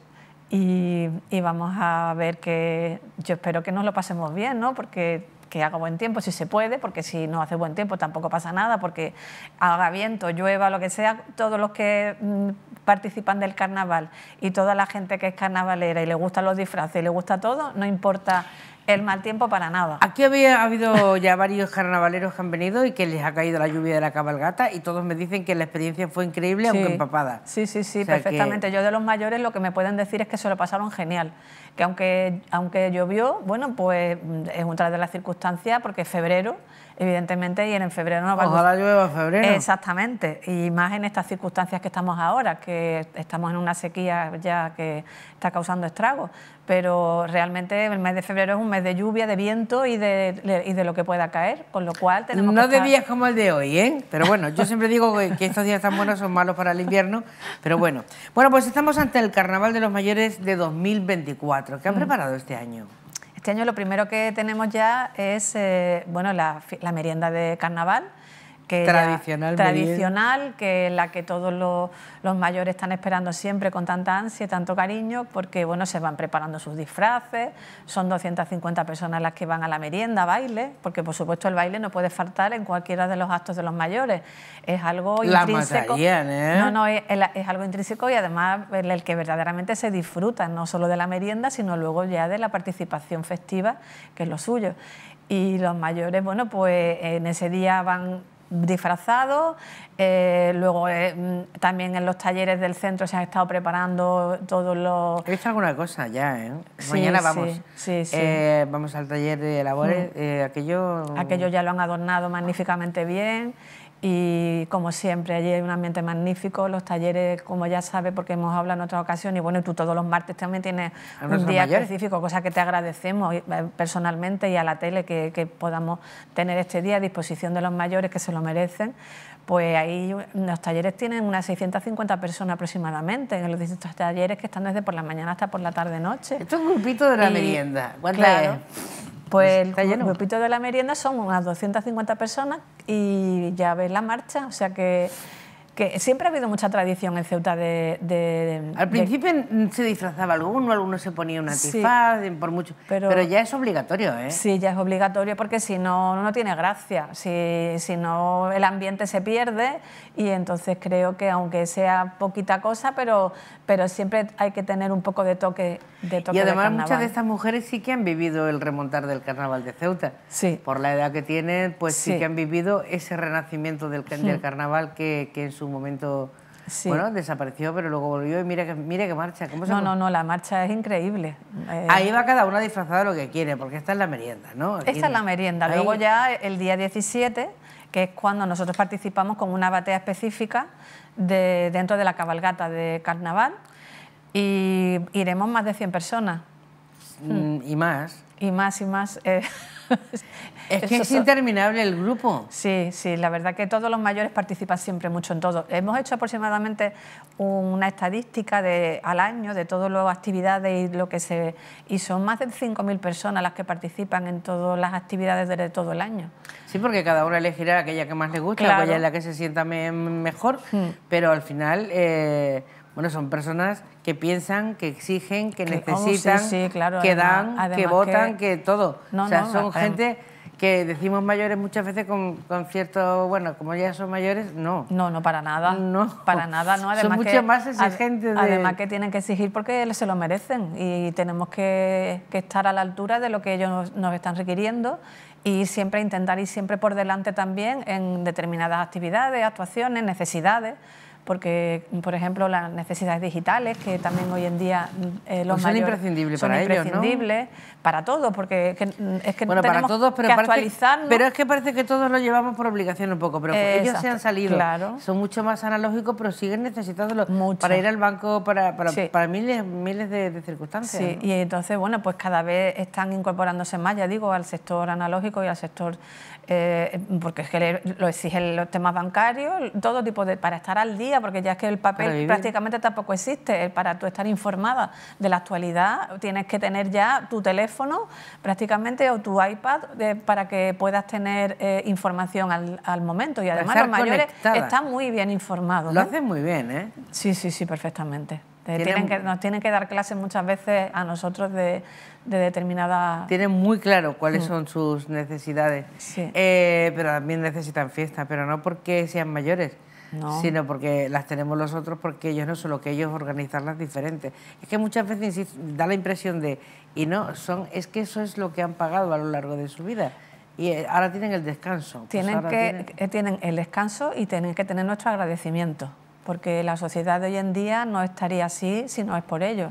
y, y vamos a ver que yo espero que nos lo pasemos bien, ¿no? Porque que haga buen tiempo si se puede, porque si no hace buen tiempo tampoco pasa nada, porque haga viento, llueva, lo que sea, todos los que mm, participan del carnaval y toda la gente que es carnavalera y le gustan los disfraces y le gusta todo, no importa el mal tiempo para nada. Aquí había ha habido ya varios carnavaleros que han venido y que les ha caído la lluvia de la cabalgata y todos me dicen que la experiencia fue increíble, Sí. aunque empapada. Sí, sí, sí, O sea perfectamente. que- Yo de los mayores lo que me pueden decir es que se lo pasaron genial, que aunque, aunque llovió, bueno, pues es otra de las circunstancias, porque es febrero, evidentemente, y en febrero no va a Ojalá llueva en febrero. Exactamente, y más en estas circunstancias que estamos ahora, que estamos en una sequía ya que está causando estragos, pero realmente el mes de febrero es un mes de lluvia, de viento y de, y de lo que pueda caer, con lo cual tenemos No que de estar... días como el de hoy, ¿eh? Pero bueno, yo siempre digo que, que estos días tan buenos son malos para el invierno, pero bueno. Bueno, pues estamos ante el Carnaval de los Mayores de dos mil veinticuatro. ¿Qué han Mm. preparado este año? Este año lo primero que tenemos ya es eh, bueno, la, fi- la merienda de carnaval. Que ya- Tradicional tradicional, que la que todos los, los mayores están esperando siempre con tanta ansia y tanto cariño, porque bueno, se van preparando sus disfraces, son doscientas cincuenta personas las que van a la merienda, baile, porque por supuesto el baile no puede faltar en cualquiera de los actos de los mayores, es algo La intrínseco. matarían, ¿eh? No, no, es, es algo intrínseco y además el, el que verdaderamente se disfruta, no solo de la merienda, sino luego ya de la participación festiva, que es lo suyo. Y los mayores, bueno, pues en ese día van disfrazados, eh, luego eh, mm, también en los talleres del centro se han estado preparando todos los... He visto alguna cosa ya, ¿eh? Sí, Mañana sí, vamos. sí, sí. Eh, vamos al taller de labores, Mm. eh, aquello... Aquello ya lo han adornado magníficamente bien y como siempre allí hay un ambiente magnífico, los talleres, como ya sabes, porque hemos hablado en otra ocasión, y bueno, y tú todos los martes también tienes A un nuestros día mayores. específico, cosa que te agradecemos eh, personalmente y a la tele que, que podamos tener este día a disposición de los mayores que se lo merecen. Pues ahí los talleres tienen unas seiscientas cincuenta personas aproximadamente, en los distintos talleres que están desde por la mañana hasta por la tarde-noche. Esto es un grupito de la Y, merienda. ¿Cuánta claro, es? pues ¿Está el lleno? grupito de la merienda son unas doscientas cincuenta personas y ya ves la marcha, o sea que, que siempre ha habido mucha tradición en Ceuta de... de- Al de- principio se disfrazaba alguno, alguno se ponía un Sí. antifaz, por mucho, Pero- pero, ya es obligatorio, ¿eh? Sí, ya es obligatorio porque si no, no tiene gracia, si, si no el ambiente se pierde y entonces creo que aunque sea poquita cosa, pero, pero siempre hay que tener un poco de toque de toque Y de además muchas carnaval. de estas mujeres sí que han vivido el remontar del carnaval de Ceuta. Sí. Por la edad que tienen, pues sí, Sí. que han vivido ese renacimiento del, ca- Hmm. del carnaval que, que en su momento Sí. bueno, desapareció, pero luego volvió y mira que, mira que marcha. ¿Cómo se No, llama? no, no, la marcha es increíble. Eh, Ahí va cada una disfrazada de lo que quiere, porque esta es la merienda, ¿no? Aquí Esta es la merienda. ahí- Luego ya el día diecisiete, que es cuando nosotros participamos con una batea específica de, dentro de la cabalgata de carnaval y iremos más de cien personas. Mm, y más. Y más y más. eh, Es que eso es son- interminable el grupo. Sí, sí, la verdad que todos los mayores participan siempre mucho en todo. Hemos hecho aproximadamente una estadística de, al año de todas las actividades y lo que se y son más de cinco mil personas las que participan en todas las actividades de todo el año. Sí, porque cada uno elegirá aquella que más le gusta, Claro. aquella en la que se sienta me- mejor, Hmm. pero al final, eh, bueno, son personas que piensan, que exigen, que Que- oh, sí, necesitan, sí, claro, que además- dan, que además votan, que- que, todo. No, o sea, no, son adem- gente que decimos mayores muchas veces con, con cierto, bueno, como ya son mayores, no. No, no, para nada. No. Para nada, no. Además Son mucho que, más ad- exigentes de- Además que tienen que exigir porque se lo merecen y tenemos que, que estar a la altura de lo que ellos nos, nos están requiriendo y siempre intentar ir siempre por delante también en determinadas actividades, actuaciones, necesidades. Porque, por ejemplo, las necesidades digitales, que también hoy en día eh, los Pues son mayores imprescindibles son para ellos, ¿no? imprescindibles para todos, porque es que, es que Bueno, para tenemos todos, pero, que parece- actualizarnos. pero es que parece que todos lo llevamos por obligación un poco, pero ellos se Exacto, han salido, claro. son mucho más analógicos, pero siguen necesitándolo para ir al banco, para, para, Sí. para miles, miles de, de circunstancias. Sí, ¿no? y entonces, bueno, pues cada vez están incorporándose más, ya digo, al sector analógico y al sector, eh, porque es que le- lo exigen los temas bancarios, todo tipo de, para estar al día, porque ya es que el Para papel vivir. prácticamente tampoco existe, para tú estar informada de la actualidad tienes que tener ya tu teléfono prácticamente o tu iPad de- para que puedas tener eh, información al, al momento y además estar los mayores conectada. están muy bien informados. Lo ¿no? hacen muy bien, ¿eh? Sí, sí, sí, perfectamente. Eh, Tienen- tienen que, nos tienen que dar clases muchas veces a nosotros de, de determinada... Tienen muy claro cuáles Mm. son sus necesidades, Sí. Eh, pero también necesitan fiesta, pero no porque sean mayores, No. sino porque las tenemos los otros, porque ellos no, solo que ellos organizarlas diferentes. Es que muchas veces insisto, da la impresión de, y no, son, es que eso es lo que han pagado a lo largo de su vida, y eh, ahora tienen el descanso. Pues Tienen, ahora que, tienen- eh, tienen el descanso y tienen que tener nuestro agradecimiento, porque la sociedad de hoy en día no estaría así si no es por ellos.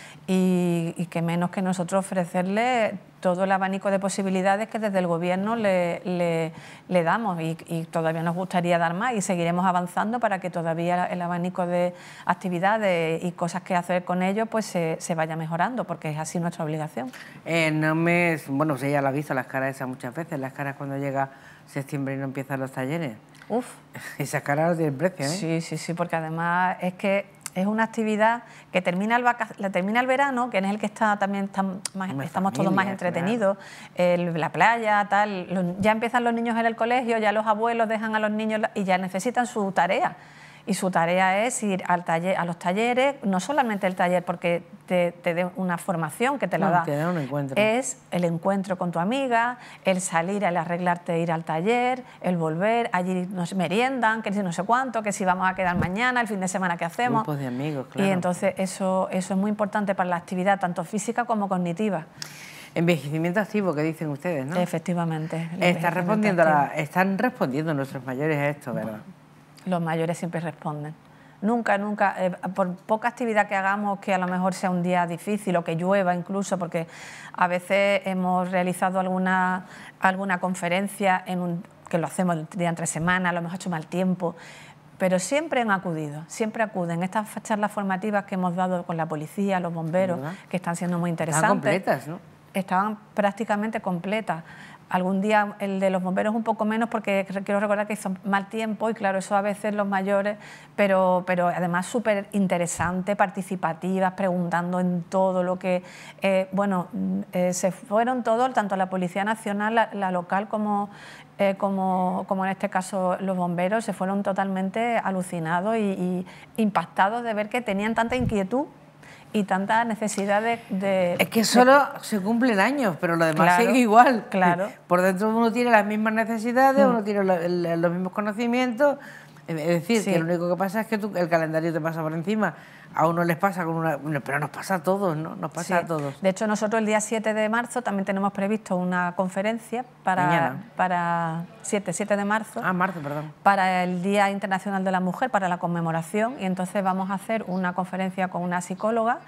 Y, y que menos que nosotros ofrecerle todo el abanico de posibilidades que desde el Gobierno le, le- le damos, y, y todavía nos gustaría dar más, y seguiremos avanzando para que todavía el abanico de actividades y cosas que hacer con ellos pues se, se vaya mejorando, porque es así nuestra obligación. Eh, no me... Bueno, pues ella la ha visto, las caras esas muchas veces, las caras cuando llega septiembre y no empiezan los talleres. Uf. Esas caras no tienen precio, ¿eh? Sí, sí, sí, porque además es que es una actividad que termina el, vaca la termina el verano, que es el que está también están más, Más estamos todos más familia, entretenidos, el- la playa, tal, los- ya empiezan los niños en el colegio, ya los abuelos dejan a los niños la- y ya necesitan su tarea. Y su tarea es ir al taller, a los talleres, no solamente el taller porque te, te dé una formación que te la No, da, te da un encuentro. es el encuentro con tu amiga, el salir, el arreglarte, ir al taller, el volver, allí nos meriendan, que si no sé cuánto, que si vamos a quedar mañana, el fin de semana que hacemos. Grupos de amigos, claro. Y entonces eso, eso es muy importante para la actividad, tanto física como cognitiva. Envejecimiento activo, que dicen ustedes, ¿no? Efectivamente. el Está envejecimiento respondiendo a la- activo. están respondiendo nuestros mayores a esto, ¿verdad? Los mayores siempre responden. Nunca, nunca, eh, por poca actividad que hagamos, que a lo mejor sea un día difícil o que llueva incluso, porque a veces hemos realizado alguna, alguna conferencia en un, que lo hacemos el día entre semana, a lo mejor ha hecho mal tiempo, pero siempre han acudido, siempre acuden. Estas charlas formativas que hemos dado con la policía, los bomberos, ¿Verdad? que están siendo muy interesantes. Están completas, ¿no? Estaban prácticamente completas. Algún día el de los bomberos un poco menos porque quiero recordar que hizo mal tiempo y claro, eso a veces los mayores, pero, pero además súper interesante, participativas, preguntando en todo lo que... eh, bueno, eh, se fueron todos, tanto la Policía Nacional, la, la local como, eh, como, como en este caso los bomberos, se fueron totalmente alucinados y, y impactados de ver que tenían tanta inquietud y tanta necesidad de... de- Es que de- solo se cumplen años, pero lo demás Claro, sigue igual. claro. Por dentro uno tiene las mismas necesidades, Mm. uno tiene lo- el- los mismos conocimientos. Es decir, Sí. que lo único que pasa es que tú- el calendario te pasa por encima. A uno les pasa con una... Pero nos pasa a todos, ¿no? Nos pasa Sí. a todos. De hecho, nosotros el día siete de marzo también tenemos previsto una conferencia para... Mañana. para siete, siete de marzo. Ah, marzo, perdón. Para el Día Internacional de la Mujer, para la conmemoración, y entonces vamos a hacer una conferencia con una psicóloga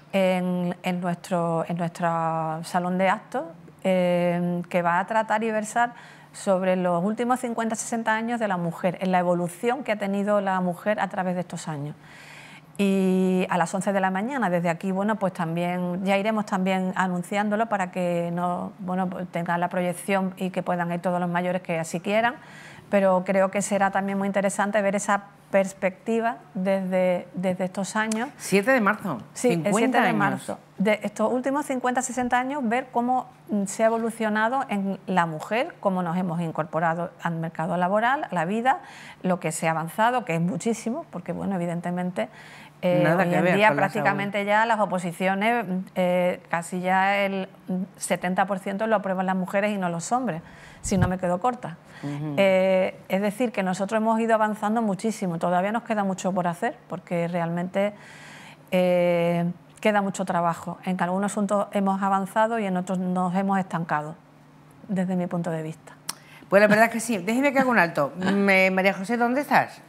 en, en nuestro, en nuestro salón de actos, eh, que va a tratar y versar sobre los últimos cincuenta, sesenta años de la mujer, en la evolución que ha tenido la mujer a través de estos años. Y a las once de la mañana, desde aquí, bueno, pues también ya iremos también anunciándolo para que no, bueno, pues tengan la proyección y que puedan ir todos los mayores que así quieran, pero creo que será también muy interesante ver esa perspectiva desde, desde estos años. siete de marzo. Sí, el cincuenta siete de años. marzo. De estos últimos cincuenta, sesenta años, ver cómo mm, se ha evolucionado en la mujer, cómo nos hemos incorporado al mercado laboral, a la vida, lo que se ha avanzado, que es muchísimo, porque, bueno, evidentemente, eh, Nada hoy que en ver día con las prácticamente ya las oposiciones, eh, casi ya el setenta por ciento lo aprueban las mujeres y no los hombres, si no me quedo corta. Ujú. Eh, es decir, que nosotros hemos ido avanzando muchísimo, todavía nos queda mucho por hacer, porque realmente eh, queda mucho trabajo. En algunos asuntos hemos avanzado y en otros nos hemos estancado, desde mi punto de vista. Pues la verdad es que sí. Déjeme que haga un alto. Me- María José, ¿dónde estás?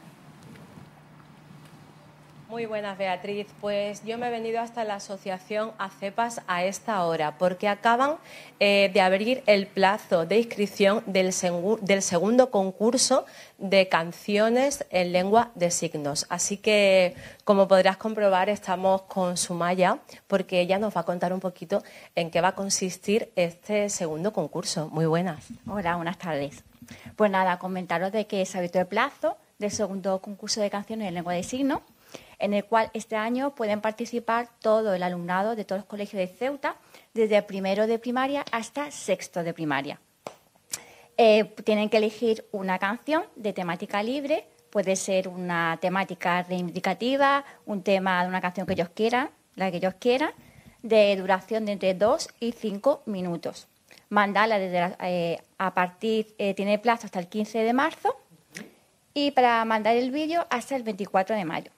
Muy buenas, Beatriz. Pues yo me he venido hasta la asociación ACEPAS a esta hora porque acaban eh, de abrir el plazo de inscripción del, segu- del segundo concurso de canciones en lengua de signos. Así que, como podrás comprobar, estamos con Sumaya porque ella nos va a contar un poquito en qué va a consistir este segundo concurso. Muy buenas. Hola, buenas tardes. Pues nada, comentaros de que se ha abierto el plazo del segundo concurso de canciones en lengua de signos, en el cual este año pueden participar todo el alumnado de todos los colegios de Ceuta, desde primero de primaria hasta sexto de primaria. Eh, tienen que elegir una canción de temática libre puede ser una temática reivindicativa, un tema de una canción que ellos quieran, la que ellos quieran, de duración de entre dos y cinco minutos. Mandarla desde la, eh, a partir, eh, tiene plazo hasta el quince de marzo y para mandar el vídeo hasta el veinticuatro de mayo.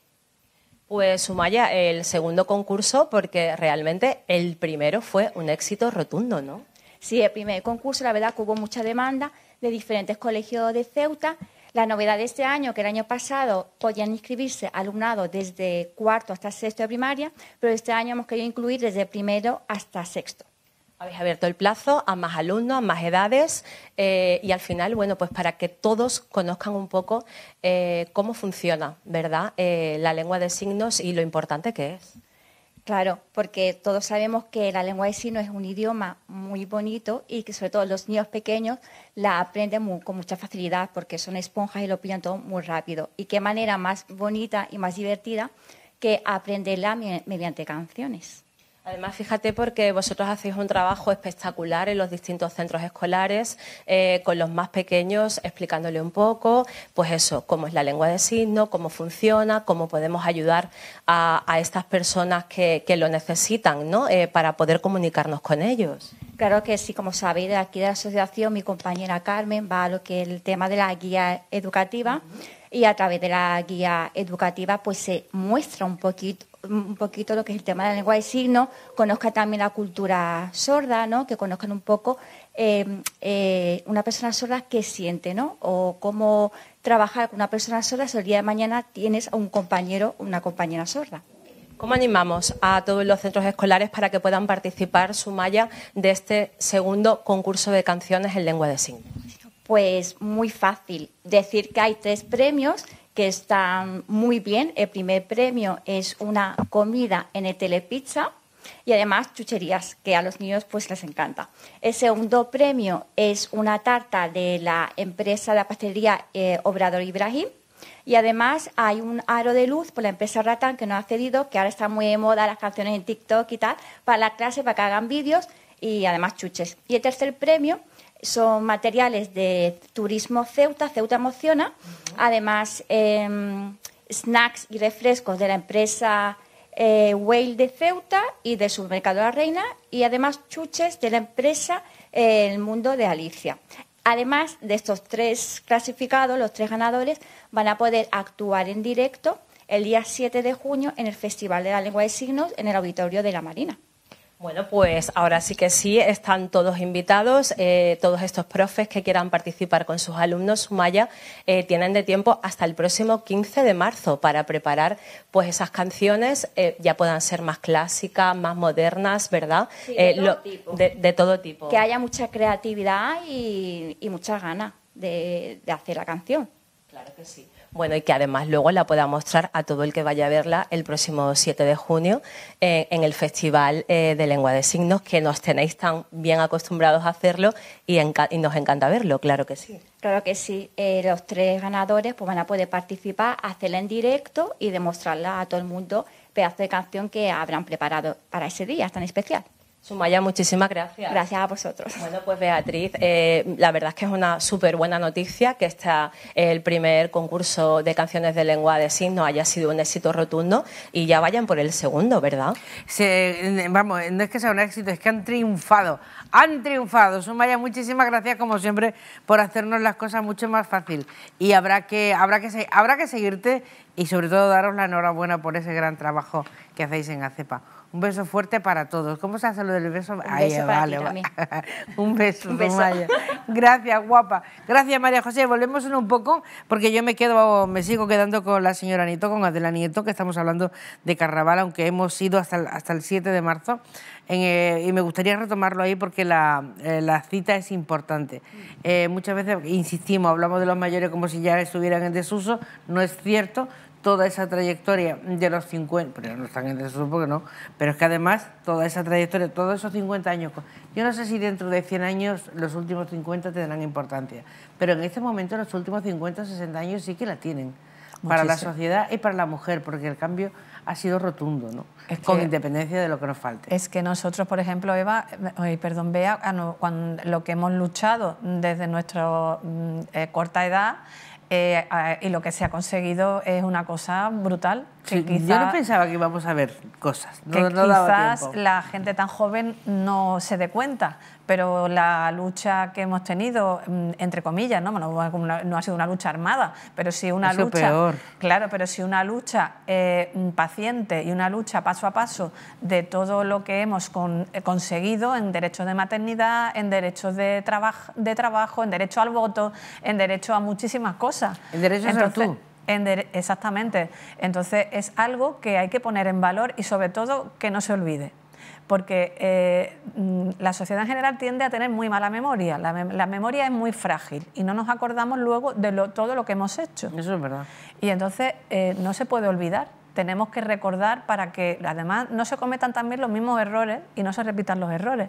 Pues Sumaya, el segundo concurso, porque realmente el primero fue un éxito rotundo, ¿no? Sí, el primer concurso, la verdad que hubo mucha demanda de diferentes colegios de Ceuta. La novedad de este año, que el año pasado podían inscribirse alumnado desde cuarto hasta sexto de primaria, pero este año hemos querido incluir desde primero hasta sexto. Habéis abierto el plazo a más alumnos, a más edades eh, y al final, bueno, pues para que todos conozcan un poco eh, cómo funciona, ¿verdad?, eh, la lengua de signos y lo importante que es. Claro, porque todos sabemos que la lengua de signos es un idioma muy bonito y que sobre todo los niños pequeños la aprenden muy, con mucha facilidad porque son esponjas y lo pillan todo muy rápido. Y qué manera más bonita y más divertida que aprenderla mediante canciones. Además, fíjate, porque vosotros hacéis un trabajo espectacular en los distintos centros escolares, eh, con los más pequeños, explicándole un poco, pues eso, cómo es la lengua de signos, cómo funciona, cómo podemos ayudar a, a estas personas que, que lo necesitan, ¿no?, eh, para poder comunicarnos con ellos. Claro que sí, como sabéis, de aquí de la asociación, mi compañera Carmen va a lo que es el tema de la guía educativa. Uh-huh. Y a través de la guía educativa pues se muestra un poquito un poquito lo que es el tema de la lengua de signos, conozca también la cultura sorda, ¿no?, que conozcan un poco eh, eh, una persona sorda qué siente, ¿no?, o cómo trabajar con una persona sorda si el día de mañana tienes a un compañero o una compañera sorda. ¿Cómo animamos a todos los centros escolares para que puedan participar, Sumaya, de este segundo concurso de canciones en lengua de signos? Pues muy fácil. Decir que hay tres premios que están muy bien. El primer premio es una comida en el Telepizza y además chucherías, que a los niños pues les encanta. El segundo premio es una tarta de la empresa de la pastelería eh, Obrador Ibrahim. Y además hay un aro de luz por la empresa Ratán que nos ha cedido, que ahora está muy de moda las canciones en TikTok y tal, para la clase, para que hagan vídeos y además chuches. Y el tercer premio son materiales de Turismo Ceuta, Ceuta Emociona, uh-huh. Además eh, snacks y refrescos de la empresa eh, Whale de Ceuta y del Supermercado La Reina y además chuches de la empresa eh, El Mundo de Alicia. Además de estos tres clasificados, los tres ganadores van a poder actuar en directo el día siete de junio en el Festival de la Lengua de Signos en el Auditorio de la Marina. Bueno, pues ahora sí que sí, están todos invitados, eh, todos estos profes que quieran participar con sus alumnos, Sumaya, eh, tienen de tiempo hasta el próximo quince de marzo para preparar pues esas canciones, eh, ya puedan ser más clásicas, más modernas, ¿verdad? Sí, de, eh, todo lo, tipo. De, de todo tipo. Que haya mucha creatividad y, y muchas ganas de, de hacer la canción. Claro que sí. Bueno, y que además luego la pueda mostrar a todo el que vaya a verla el próximo siete de junio eh, en el Festival eh, de Lengua de Signos, que nos tenéis tan bien acostumbrados a hacerlo y, y nos encanta verlo, claro que sí. Claro que sí. Eh, los tres ganadores pues van a poder participar, hacerla en directo y demostrarla a todo el mundo, pedazo de canción que habrán preparado para ese día tan especial. Sumaya, muchísimas gracias. Gracias a vosotros. Bueno, pues Beatriz, eh, la verdad es que es una súper buena noticia que esta, el primer concurso de canciones de lengua de signos haya sido un éxito rotundo y ya vayan por el segundo, ¿verdad? Se, vamos, no es que sea un éxito, es que han triunfado, han triunfado. Sumaya, muchísimas gracias como siempre por hacernos las cosas mucho más fácil y habrá que, habrá que, habrá que seguirte y sobre todo daros la enhorabuena por ese gran trabajo que hacéis en ACEPA. Un beso fuerte para todos. ¿Cómo se hace lo del beso? Un Ahí, beso vale, para ti va. Un beso, Un beso. Sumaya. Gracias, guapa. Gracias, María José. Volvemos en un poco, porque yo me quedo, me sigo quedando con la señora Nieto, con Adela Nieto, que estamos hablando de carnaval, aunque hemos ido hasta el, hasta el siete de marzo. En, eh, y me gustaría retomarlo ahí porque la, eh, la cita es importante. Eh, muchas veces insistimos, hablamos de los mayores como si ya estuvieran en desuso. No es cierto. Toda esa trayectoria de los cincuenta, pero no están en desuso porque no, pero es que además toda esa trayectoria, todos esos cincuenta años, yo no sé si dentro de cien años los últimos cincuenta tendrán importancia, pero en este momento los últimos cincuenta o sesenta años sí que la tienen, para la sociedad y para la mujer, porque el cambio ha sido rotundo, ¿no? Es con que, independencia de lo que nos falte. Es que nosotros, por ejemplo, Eva, eh, perdón, Bea, cuando, lo que hemos luchado desde nuestra eh, corta edad, Eh, eh, y lo que se ha conseguido es una cosa brutal. Que Sí, quizá, yo no pensaba que íbamos a ver cosas, no, que no daba quizás tiempo. la gente tan joven no se dé cuenta, pero la lucha que hemos tenido, mm, entre comillas, no, no, no ha sido una lucha armada, pero sí una Eso lucha, peor. claro, pero sí una lucha eh, paciente y una lucha paso a paso de todo lo que hemos con, eh, conseguido en derechos de maternidad, en derechos de, traba- de trabajo, en derecho al voto, en derecho a muchísimas cosas. En derecho a ser Entonces, tú. en dere- exactamente. Entonces es algo que hay que poner en valor y sobre todo que no se olvide. Porque eh, mm, la sociedad en general tiende a tener muy mala memoria. La, mem- la memoria es muy frágil y no nos acordamos luego de lo- todo lo que hemos hecho. Eso es verdad. Y entonces eh, no se puede olvidar. Tenemos que recordar para que además no se cometan también los mismos errores y no se repitan los errores.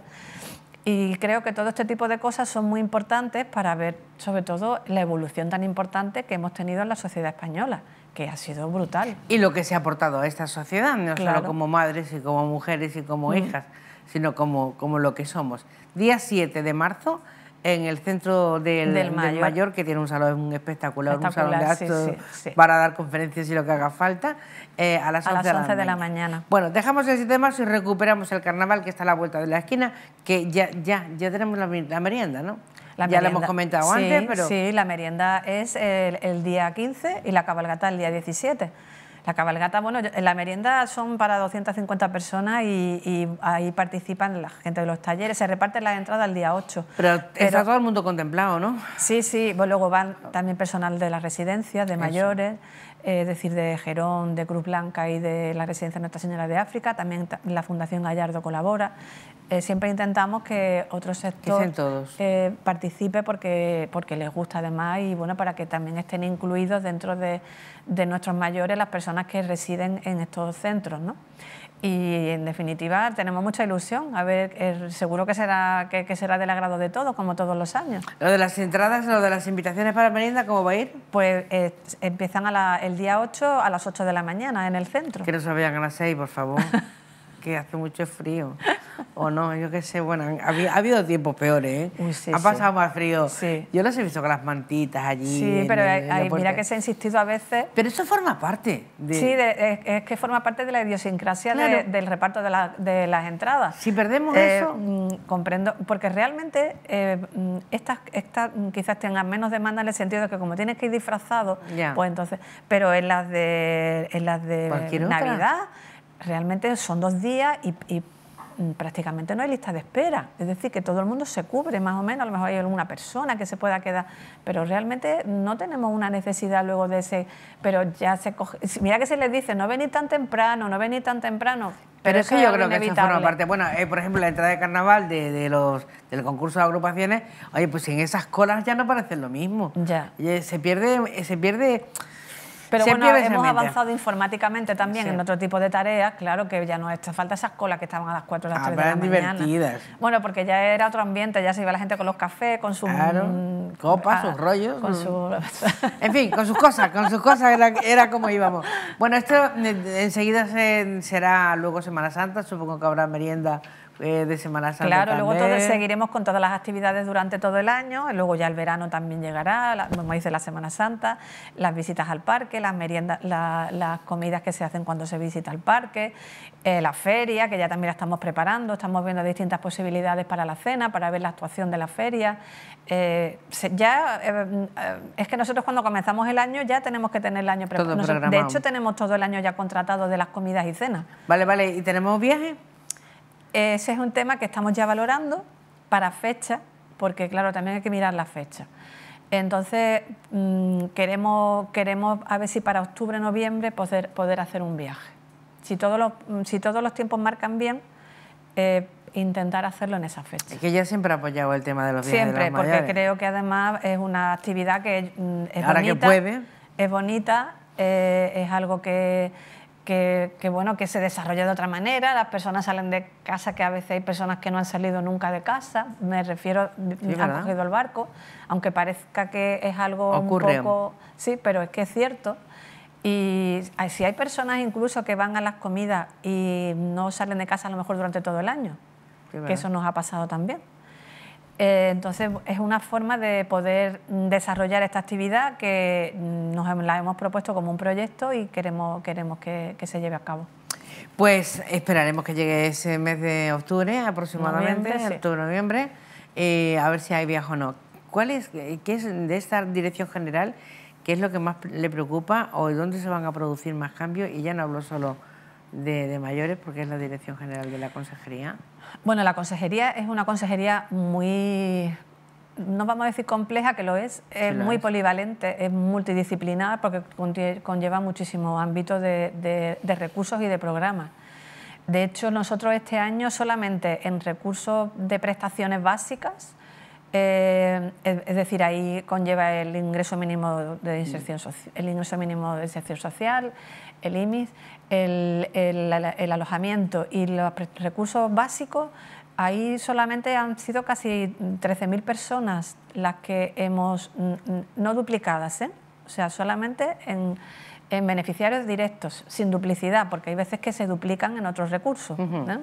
Y creo que todo este tipo de cosas son muy importantes para ver, sobre todo, la evolución tan importante que hemos tenido en la sociedad española, que ha sido brutal. Y lo que se ha aportado a esta sociedad, no Claro. solo como madres y como mujeres y como Mm. hijas, sino como, como lo que somos. Día siete de marzo, en el centro del, Del del Mayor. Mayor, que tiene un salón espectacular, un salón de Espectacular, sí, actos sí, sí. para dar conferencias y lo que haga falta, eh, a las A once, las once de la mañana. Bueno, dejamos el sistema y recuperamos el carnaval que está a la vuelta de la esquina, que ya, ya, ya tenemos la, la merienda, ¿no? La ya lo merienda- hemos comentado sí, antes, pero... Sí, la merienda es el, el día quince y la cabalgata el día diecisiete. La cabalgata, bueno, yo- la merienda son para doscientas cincuenta personas y, y ahí participan la gente de los talleres, se reparten las entradas el día ocho. Pero está todo el mundo contemplado, ¿no? Sí, sí, pues luego van también personal de las residencias, de Eso. mayores, eh, es decir, de Gerón, de Cruz Blanca y de la residencia Nuestra Señora de África, también ta- la Fundación Gallardo colabora. Eh, siempre intentamos que otro sector Dicen todos. eh, participe porque, porque les gusta además y bueno, para que también estén incluidos dentro de, de nuestros mayores las personas que residen en estos centros, ¿no? Y en definitiva tenemos mucha ilusión, a ver, eh, seguro que será, que, que será del agrado de todos, como todos los años. Lo de las entradas, lo de las invitaciones para merienda, ¿cómo va a ir? Pues eh, empiezan a la- el día ocho a las ocho de la mañana en el centro. Que no se vayan a las seis, por favor, que hace mucho frío. O no, yo qué sé, bueno, ha, habi- ha habido tiempos peores, ¿eh? Uy, sí, ha sí. pasado más frío. Sí. Yo los he visto con las mantitas allí. Sí, en pero el- hay- en la hay- puerta. mira que se ha insistido a veces. Pero eso forma parte de... Sí, de- es, es que forma parte de la idiosincrasia de- Claro. del reparto de, la- de las entradas. Si perdemos Eh, eso... mm, comprendo, porque realmente eh, mm, estas, estas mm, quizás tengan menos demanda en el sentido de que como tienes que ir disfrazado, Ya. pues entonces, pero en las de, en las de Cualquier otra. Navidad realmente son dos días y, y, mm, prácticamente no hay lista de espera. Es decir, que todo el mundo se cubre más o menos, a lo mejor hay alguna persona que se pueda quedar, pero realmente no tenemos una necesidad luego de ese, pero ya se coge, mira que se les dice, no venid tan temprano, no venid tan temprano. Pero es que yo algo creo que eso inevitable. forma parte. Bueno, eh, por ejemplo, la entrada de carnaval de, de los, del concurso de agrupaciones, oye, pues en esas colas ya no parece lo mismo. Ya. Oye, se pierde... Se pierde Pero se bueno, pierde ese hemos ambiente. avanzado informáticamente también Sí. en otro tipo de tareas, claro que ya no hace falta esas colas que estaban a las cuatro o las Ah, tres de pero la eran mañana. divertidas. Bueno, porque ya era otro ambiente, ya se iba la gente con los cafés, con sus Claro, mm, copas, ah, sus rollos. con mm. su En fin, con sus cosas, con sus cosas era, era como íbamos. Bueno, esto eh, enseguida se- será luego Semana Santa, supongo que habrá merienda eh, de Semana Santa. Claro, luego todo, también. seguiremos con todas las actividades durante todo el año, y luego ya el verano también llegará, la- como dice la Semana Santa, las visitas al parque, las meriendas, la- las comidas que se hacen cuando se visita el parque, eh, la feria, que ya también la estamos preparando, estamos viendo distintas posibilidades para la cena, para ver la actuación de la feria. Eh, se- ya eh, eh, es que nosotros cuando comenzamos el año ya tenemos que tener el año Todo preparado. De programado. hecho, tenemos todo el año ya contratado de las comidas y cenas. Vale, vale, ¿y tenemos viaje? Ese es un tema que estamos ya valorando para fecha, porque claro, también hay que mirar la fecha. Entonces, mmm, queremos, queremos a ver si para octubre, noviembre poder, poder hacer un viaje. Si todos los, si todos los tiempos marcan bien, eh, intentar hacerlo en esa fecha. Es que yo siempre he apoyado el tema de los viajes Siempre, de las porque mayores. creo que además es una actividad que mm, es Ahora que bonita, puede. es bonita, eh, es algo que, que, que, bueno, que se desarrolla de otra manera. Las personas salen de casa, que a veces hay personas que no han salido nunca de casa, me refiero, han ¿verdad? cogido el barco, aunque parezca que es algo Ocurre. un poco... Sí, pero es que es cierto. Y hay- si hay personas incluso que van a las comidas y no salen de casa a lo mejor durante todo el año, Sí, ¿verdad? que eso nos ha pasado también. Eh, entonces, es una forma de poder desarrollar esta actividad que nos la hemos propuesto como un proyecto y queremos, queremos que, que se lleve a cabo. Pues esperaremos que llegue ese mes de octubre aproximadamente, Noviembre, sí. octubre-noviembre, eh, a ver si hay viaje o no. ¿Cuál es, qué es de esta dirección general, qué es lo que más le preocupa o dónde se van a producir más cambios? Y ya no hablo solo de, de mayores, porque es la dirección general de la consejería. Bueno, la consejería es una consejería muy, no vamos a decir compleja, que lo es, es lo muy es. polivalente, es multidisciplinar porque conlle- conlleva muchísimos ámbitos de, de- de recursos y de programas. De hecho, nosotros este año solamente en recursos de prestaciones básicas, eh, es, es decir, ahí conlleva el ingreso mínimo de inserción social, el ingreso mínimo de inserción social, el I M I S, el, el, el alojamiento y los pre- recursos básicos. Ahí solamente han sido casi trece mil personas las que hemos, no duplicadas, ¿eh? O sea, solamente en, en beneficiarios directos, sin duplicidad, porque hay veces que se duplican en otros recursos, ¿no?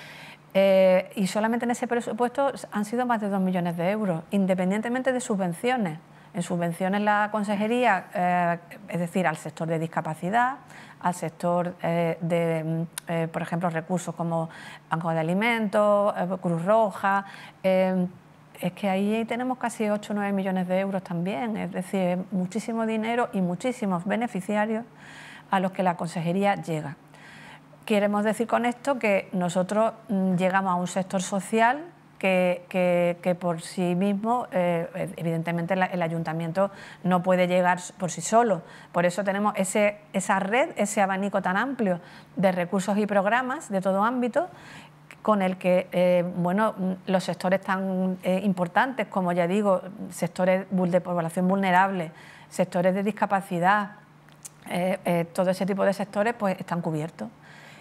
Eh, y solamente en ese presupuesto han sido más de dos millones de euros, independientemente de subvenciones. En subvenciones la consejería, eh, es decir, al sector de discapacidad, al sector eh, de, eh, por ejemplo, recursos como Banco de Alimentos, eh, Cruz Roja, eh, es que ahí tenemos casi ocho o nueve millones de euros también, es decir, muchísimo dinero y muchísimos beneficiarios a los que la consejería llega. Queremos decir con esto que nosotros mm, llegamos a un sector social que, que, que por sí mismo, eh, evidentemente la, el ayuntamiento no puede llegar por sí solo. Por eso tenemos ese, esa red, ese abanico tan amplio de recursos y programas de todo ámbito, con el que eh, bueno, los sectores tan eh, importantes como, ya digo, sectores de población vulnerable, sectores de discapacidad, eh, eh, todo ese tipo de sectores pues están cubiertos.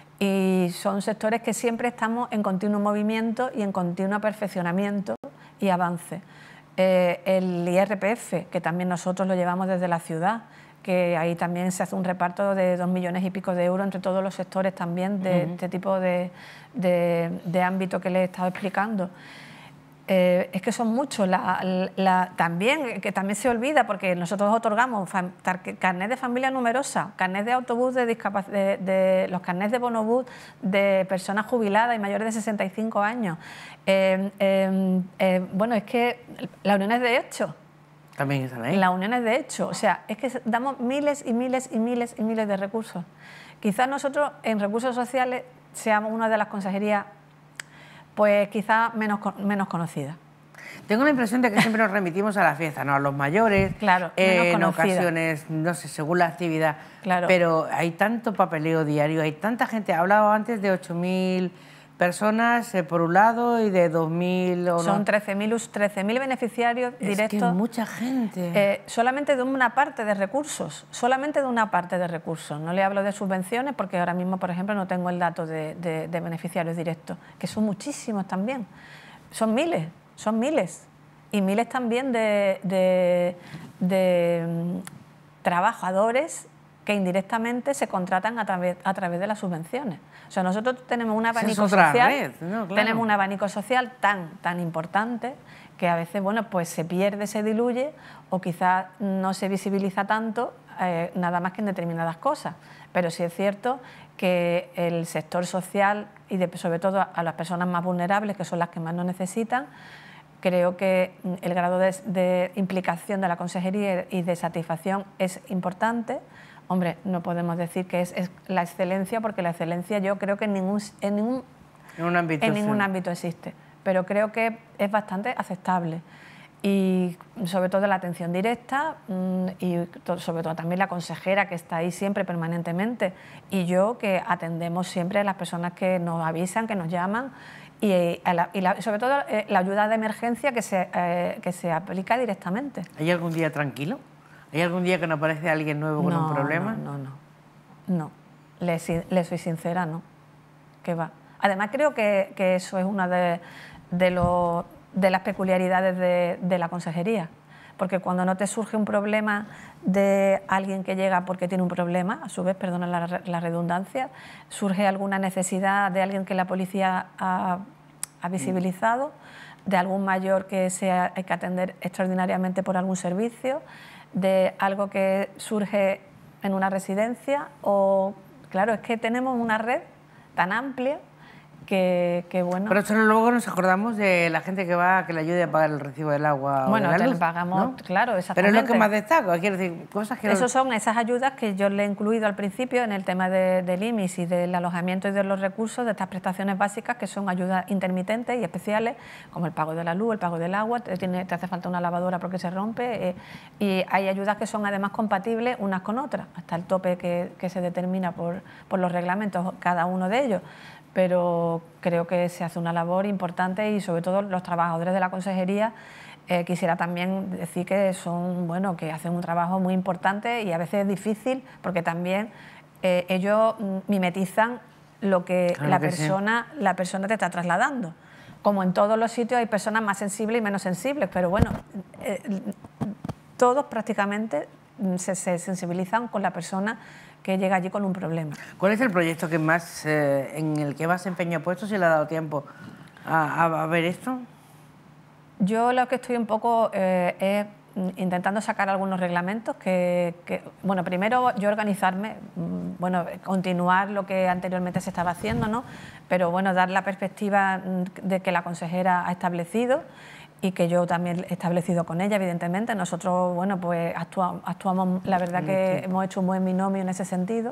Y son sectores que siempre estamos en continuo movimiento y en continuo perfeccionamiento y avance. Eh, el I R P F, que también nosotros lo llevamos desde la ciudad, que ahí también se hace un reparto de dos millones y pico de euros entre todos los sectores también de Ujú. este tipo de, de, de ámbito que les he estado explicando. Eh, es que son muchos, la, la, también, que también se olvida, porque nosotros otorgamos fam, tar, carnet de familia numerosa, carnet de autobús de discapacidad, de, de, los carnets de bonobús de personas jubiladas y mayores de sesenta y cinco años. Eh, eh, eh, bueno, es que las uniones de hecho, También están ahí. las uniones de hecho, o sea, es que damos miles y miles y miles y miles de recursos. Quizás nosotros en recursos sociales seamos una de las consejerías pues quizá menos, menos conocida. Tengo la impresión de que siempre nos remitimos a la fiesta, ¿no? A los mayores, Claro, eh, menos en conocida. ocasiones, no sé, según la actividad. Claro. Pero hay tanto papeleo diario, hay tanta gente. Hablaba antes de ocho mil personas eh, por un lado y de dos mil... o Son no. trece mil beneficiarios Es directos. que mucha gente. Eh, solamente de una parte de recursos, solamente de una parte de recursos. No le hablo de subvenciones porque ahora mismo, por ejemplo, no tengo el dato de, de, de beneficiarios directos, que son muchísimos también. Son miles, son miles. Y miles también de, de, de mm, trabajadores que indirectamente se contratan a través, a través de las subvenciones. O sea, nosotros tenemos un Esa es abanico otra social, red, ¿no? Claro. tenemos un abanico social tan, tan importante que a veces, bueno, pues se pierde, se diluye o quizás no se visibiliza tanto, eh, nada más que en determinadas cosas. Pero sí es cierto que el sector social y de, sobre todo a las personas más vulnerables, que son las que más nos necesitan, creo que el grado de, de implicación de la consejería y de satisfacción es importante. Hombre, no podemos decir que es, es la excelencia, porque la excelencia yo creo que en ningún, en ningún, En un ámbito, en ningún sí. ámbito existe, pero creo que es bastante aceptable. Y sobre todo la atención directa mmm, y to, sobre todo también la consejera que está ahí siempre permanentemente y yo que atendemos siempre a las personas que nos avisan, que nos llaman y, a la, y la, sobre todo eh, la ayuda de emergencia que se, eh, que se aplica directamente. ¿Hay algún día tranquilo? ¿Hay algún día que no aparece alguien nuevo con No, un problema? No, no, no. No. Le, le soy sincera, no. Que va. Además creo que, que eso es una de, de, lo, de las peculiaridades de, de la consejería. Porque cuando no te surge un problema de alguien que llega porque tiene un problema, a su vez, perdona la, la redundancia, surge alguna necesidad de alguien que la policía ha, ha visibilizado, de algún mayor que sea, hay que atender extraordinariamente por algún servicio, de algo que surge en una residencia o, claro, es que tenemos una red tan amplia que, que bueno... Pero solo luego nos acordamos de la gente que va, que le ayude a pagar el recibo del agua bueno, o de la te luz, le pagamos, ¿no? claro, exactamente. Pero es lo que más destaco, quiero decir, cosas que... Esas son esas ayudas que yo le he incluido al principio en el tema de, del I M I S y del alojamiento y de los recursos de estas prestaciones básicas, que son ayudas intermitentes y especiales, como el pago de la luz, el pago del agua, te, tiene, te hace falta una lavadora porque se rompe, eh, y hay ayudas que son además compatibles unas con otras, hasta el tope que, que se determina por, por los reglamentos, cada uno de ellos. Pero creo que se hace una labor importante y sobre todo los trabajadores de la consejería, eh, quisiera también decir que son, bueno, que hacen un trabajo muy importante y a veces es difícil porque también eh, ellos mimetizan lo que, claro la, que persona, sí. la persona te está trasladando. Como en todos los sitios hay personas más sensibles y menos sensibles, pero bueno, eh, todos prácticamente se, se sensibilizan con la persona que llega allí con un problema. ¿Cuál es el proyecto que más, eh, en el que más empeño ha puesto, si le ha dado tiempo a, a, a ver esto? Yo lo que estoy un poco eh, es intentando sacar algunos reglamentos que, que, bueno, primero yo organizarme, bueno, continuar lo que anteriormente se estaba haciendo, ¿no? Pero bueno, dar la perspectiva de que la consejera ha establecido y que yo también he establecido con ella, evidentemente. Nosotros, bueno, pues actuamos, actuamos la verdad que hemos hecho un buen binomio en ese sentido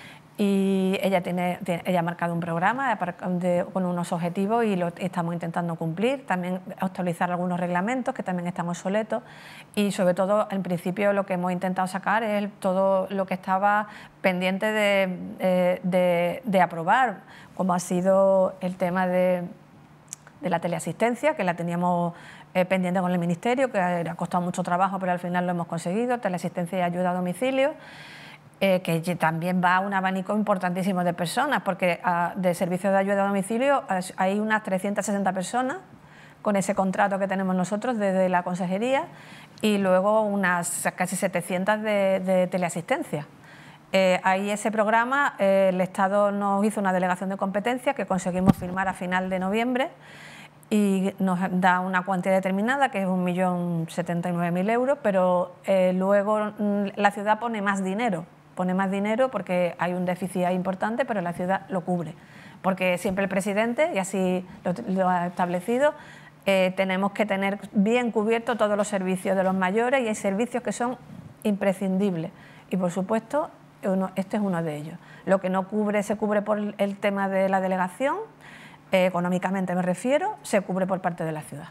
y ella tiene, tiene ella ha marcado un programa de, con unos objetivos y lo estamos intentando cumplir, también actualizar algunos reglamentos que también están obsoletos y sobre todo, en principio, lo que hemos intentado sacar es todo lo que estaba pendiente de, eh, de, de aprobar, como ha sido el tema de de la teleasistencia, que la teníamos eh, pendiente con el Ministerio, que ha costado mucho trabajo, pero al final lo hemos conseguido, teleasistencia y ayuda a domicilio, eh, que también va a un abanico importantísimo de personas, porque a, de servicios de ayuda a domicilio hay unas trescientas sesenta personas con ese contrato que tenemos nosotros desde la consejería y luego unas casi setecientas de, de teleasistencia. Eh, ahí ese programa, eh, el Estado nos hizo una delegación de competencia que conseguimos firmar a final de noviembre y nos da una cuantía determinada que es un millón setenta y nueve mil euros, pero eh, luego mm, la ciudad pone más dinero, pone más dinero porque hay un déficit ahí importante, pero la ciudad lo cubre, porque siempre el presidente, y así lo, lo ha establecido, eh, tenemos que tener bien cubiertos todos los servicios de los mayores y hay servicios que son imprescindibles y por supuesto uno, este es uno de ellos. Lo que no cubre se cubre por el tema de la delegación, eh, económicamente me refiero, se cubre por parte de la ciudad.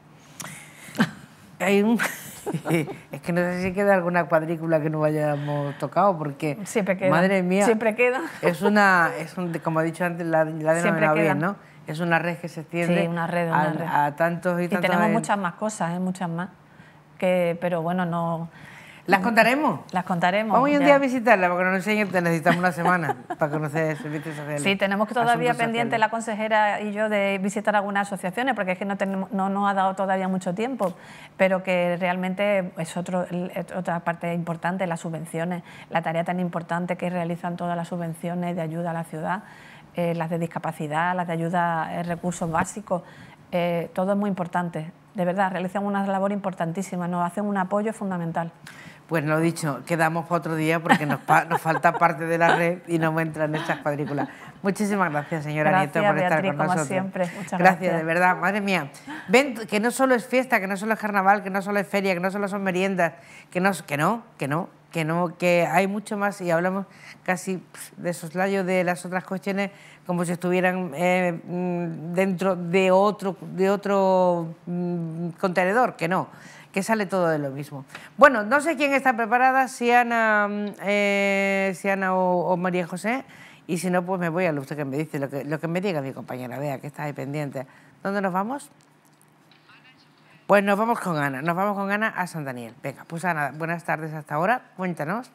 Hay un... es que no sé si queda alguna cuadrícula que no hayamos tocado, porque, siempre queda, madre mía, siempre queda. Es una, es un, como ha dicho antes, la, la denominado bien, ¿no? Es una red que se extiende sí, una red, una a, red. a tantos y, y tantos... tenemos muchas más cosas, ¿eh? Muchas más, que, pero bueno, no... ¿Las contaremos? Las contaremos. Vamos un ya. día a visitarla, porque nos enseñen, necesitamos una semana para conocer servicios sociales. Sí, tenemos que todavía asuntos pendiente sociales. la consejera y yo de visitar algunas asociaciones, porque es que no, tenemos, no nos ha dado todavía mucho tiempo, pero que realmente es otro, otra parte importante, las subvenciones, la tarea tan importante que realizan todas las subvenciones de ayuda a la ciudad, eh, las de discapacidad, las de ayuda a recursos básicos, eh, todo es muy importante. De verdad, realizan una labor importantísima, nos hacen un apoyo fundamental. Pues lo dicho, quedamos para otro día porque nos, pa nos falta parte de la red y no me entran estas cuadrículas. Muchísimas gracias, señora gracias, Nieto, por Beatriz, estar con como nosotros. Siempre. Muchas gracias, gracias, de verdad, madre mía. Ven, que no solo es fiesta, que no solo es carnaval, que no solo es feria, que no solo son meriendas, que no, que no, que no, que no, que hay mucho más y hablamos casi de soslayo de las otras cuestiones como si estuvieran eh, dentro de otro, de otro mm, contenedor, que no, que sale todo de lo mismo. Bueno, no sé quién está preparada, si Ana, eh, si Ana o, o María José, y si no, pues me voy a lo usted que me dice, lo que, lo que me diga mi compañera, vea que está ahí pendiente. ¿Dónde nos vamos? Pues nos vamos con Ana, nos vamos con Ana a San Daniel. Venga, pues Ana, buenas tardes hasta ahora, cuéntanos.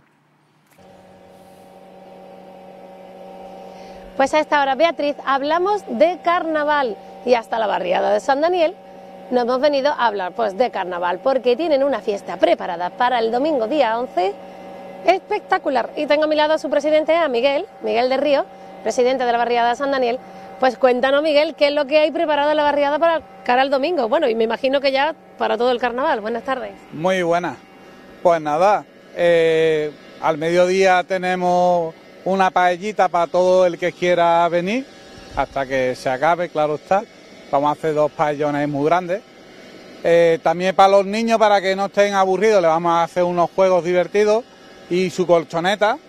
Pues a esta hora, Beatriz, hablamos de carnaval y hasta la barriada de San Daniel nos hemos venido a hablar pues de carnaval porque tienen una fiesta preparada para el domingo día once espectacular. Y tengo a mi lado a su presidente, a Miguel, Miguel de Río, presidente de la barriada de San Daniel, Pues cuéntanos, Miguel, qué es lo que hay preparado en la barriada para cara al domingo. Bueno, y me imagino que ya para todo el carnaval. Buenas tardes. Muy buenas. Pues nada, eh, al mediodía tenemos una paellita para todo el que quiera venir, hasta que se acabe, claro está. Vamos a hacer dos paellones muy grandes. Eh, también para los niños, para que no estén aburridos, le vamos a hacer unos juegos divertidos y su colchoneta.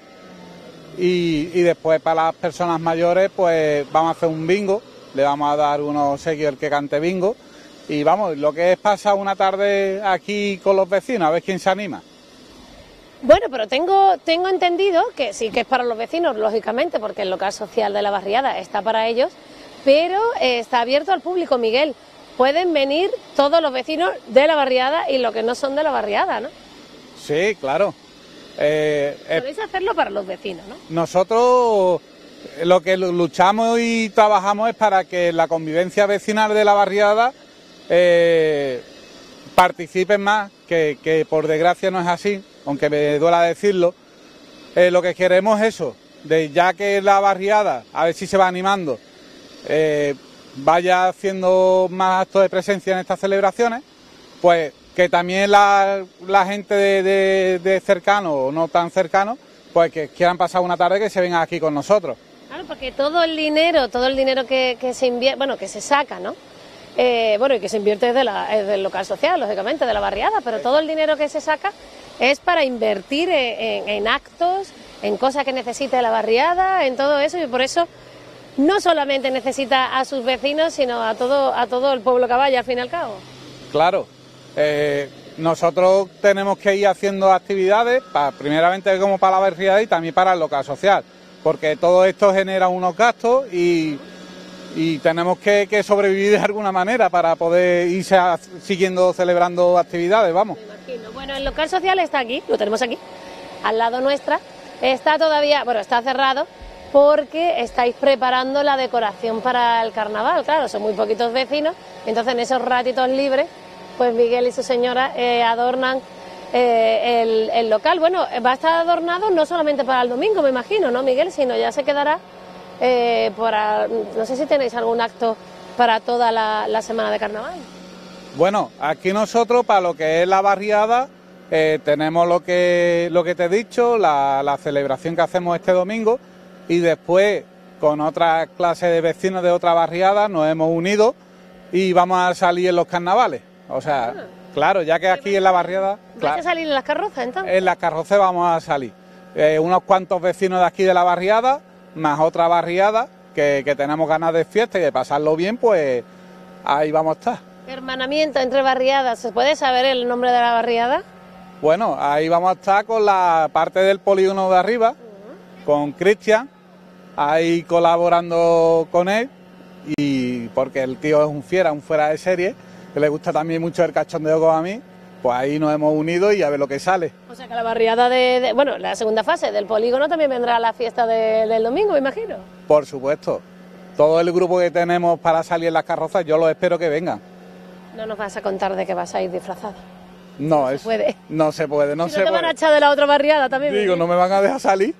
Y, y después para las personas mayores, pues vamos a hacer un bingo, le vamos a dar unos obsequios al que cante bingo. Y vamos, lo que es pasar una tarde aquí con los vecinos, a ver quién se anima. Bueno, pero tengo, tengo entendido que sí que es para los vecinos, lógicamente, porque el local social de la barriada está para ellos, pero eh, está abierto al público, Miguel. Pueden venir todos los vecinos de la barriada y los que no son de la barriada, ¿no? Sí, claro. Eh, eh, Podéis hacerlo para los vecinos, ¿no? nosotros lo que luchamos y trabajamos es para que la convivencia vecinal de la barriada eh, participen más, que, que por desgracia no es así, aunque me duela decirlo. Eh, lo que queremos es eso, de ya que la barriada, a ver si se va animando, eh, vaya haciendo más actos de presencia en estas celebraciones, pues que también la, la gente de, de, de cercano o no tan cercano, pues que quieran pasar una tarde, que se vengan aquí con nosotros. Claro, porque todo el dinero, todo el dinero que, que se invierte, bueno, que se saca, ¿no? Eh, bueno, y que se invierte desde la, es del local social, lógicamente, de la barriada, pero todo el dinero que se saca es para invertir en, en, en actos, en cosas que necesite la barriada, en todo eso, y por eso no solamente necesita a sus vecinos, sino a todo, a todo el pueblo que vaya, al fin y al cabo. Claro. Eh, nosotros tenemos que ir haciendo actividades, para, primeramente como para la barriada y también para el local social, porque todo esto genera unos gastos y, y tenemos que, que sobrevivir de alguna manera para poder irse a, siguiendo celebrando actividades, vamos. Me imagino. Bueno, el local social está aquí, lo tenemos aquí, al lado nuestra, está todavía, bueno, está cerrado porque estáis preparando la decoración para el carnaval, claro, son muy poquitos vecinos, entonces en esos ratitos libres pues Miguel y su señora eh, adornan eh, el, el local. Bueno, va a estar adornado no solamente para el domingo, me imagino, ¿no, Miguel? Sino ya se quedará eh, para... No sé si tenéis algún acto para toda la, la semana de carnaval. Bueno, aquí nosotros, para lo que es la barriada, eh, tenemos lo que, lo que te he dicho, la, la celebración que hacemos este domingo, y después, con otra clase de vecinos de otra barriada, nos hemos unido y vamos a salir en los carnavales. O sea, ah. claro, ya que aquí en la barriada... ¿Vais claro, a salir en las carrozas, entonces? En las carrozas vamos a salir. Eh, unos cuantos vecinos de aquí de la barriada, más otra barriada, que, que tenemos ganas de fiesta y de pasarlo bien, pues ahí vamos a estar. Hermanamiento entre barriadas, ¿se puede saber el nombre de la barriada? Bueno, ahí vamos a estar con la parte del polígono de arriba, uh-huh. con Cristian, ahí colaborando con él, y porque el tío es un fiera, un fuera de serie, que le gusta también mucho el cachondeo como a mí, pues ahí nos hemos unido y a ver lo que sale. O sea que la barriada de, de bueno, la segunda fase del polígono también vendrá a la fiesta de, del domingo, me imagino. Por supuesto, todo el grupo que tenemos para salir en las carrozas, yo los espero que vengan. No nos vas a contar de que vas a ir disfrazada. No, no es, se puede. No se puede, no si se no te puede. van a echar de la otra barriada también. Digo, no me van a dejar salir.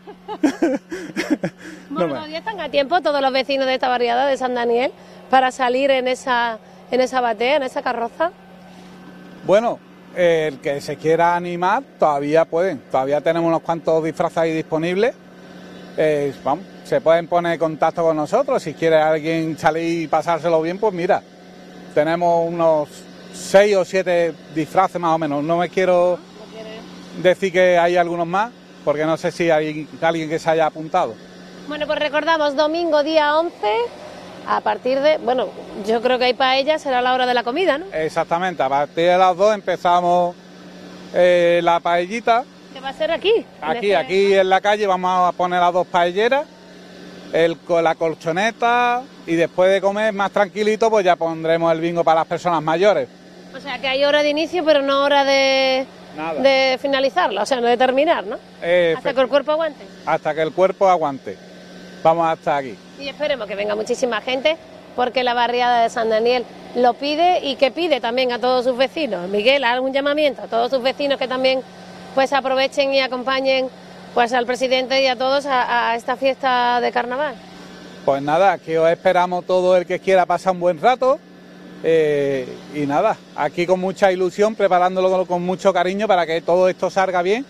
Bueno, no todavía están a tiempo todos los vecinos de esta barriada de San Daniel para salir en esa... en esa batea, en esa carroza. Bueno, eh, el que se quiera animar todavía pueden, todavía tenemos unos cuantos disfraces ahí disponibles. Eh, vamos, se pueden poner en contacto con nosotros, si quiere alguien salir y pasárselo bien, pues mira, tenemos unos seis o siete disfraces más o menos, no me quiero decir que hay algunos más, porque no sé si hay alguien que se haya apuntado. Bueno, pues recordamos, domingo día once... A partir de, bueno, yo creo que hay paella, será la hora de la comida, ¿no? Exactamente, a partir de las dos empezamos eh, la paellita. ¿Qué va a ser aquí? Aquí, aquí en la calle vamos a poner las dos paelleras, el, la colchoneta y después de comer más tranquilito pues ya pondremos el bingo para las personas mayores. O sea que hay hora de inicio pero no hora de, de finalizarla, o sea, no de terminar, ¿no? Eh, hasta que el cuerpo aguante. Hasta que el cuerpo aguante. Vamos a estar aquí. Y esperemos que venga muchísima gente porque la barriada de San Daniel lo pide y que pide también a todos sus vecinos. Miguel, algún llamamiento a todos sus vecinos que también pues aprovechen y acompañen pues al presidente y a todos a, a esta fiesta de carnaval. Pues nada, aquí os esperamos todo el que quiera pasar un buen rato. Eh, y nada, aquí con mucha ilusión, preparándolo con, con mucho cariño para que todo esto salga bien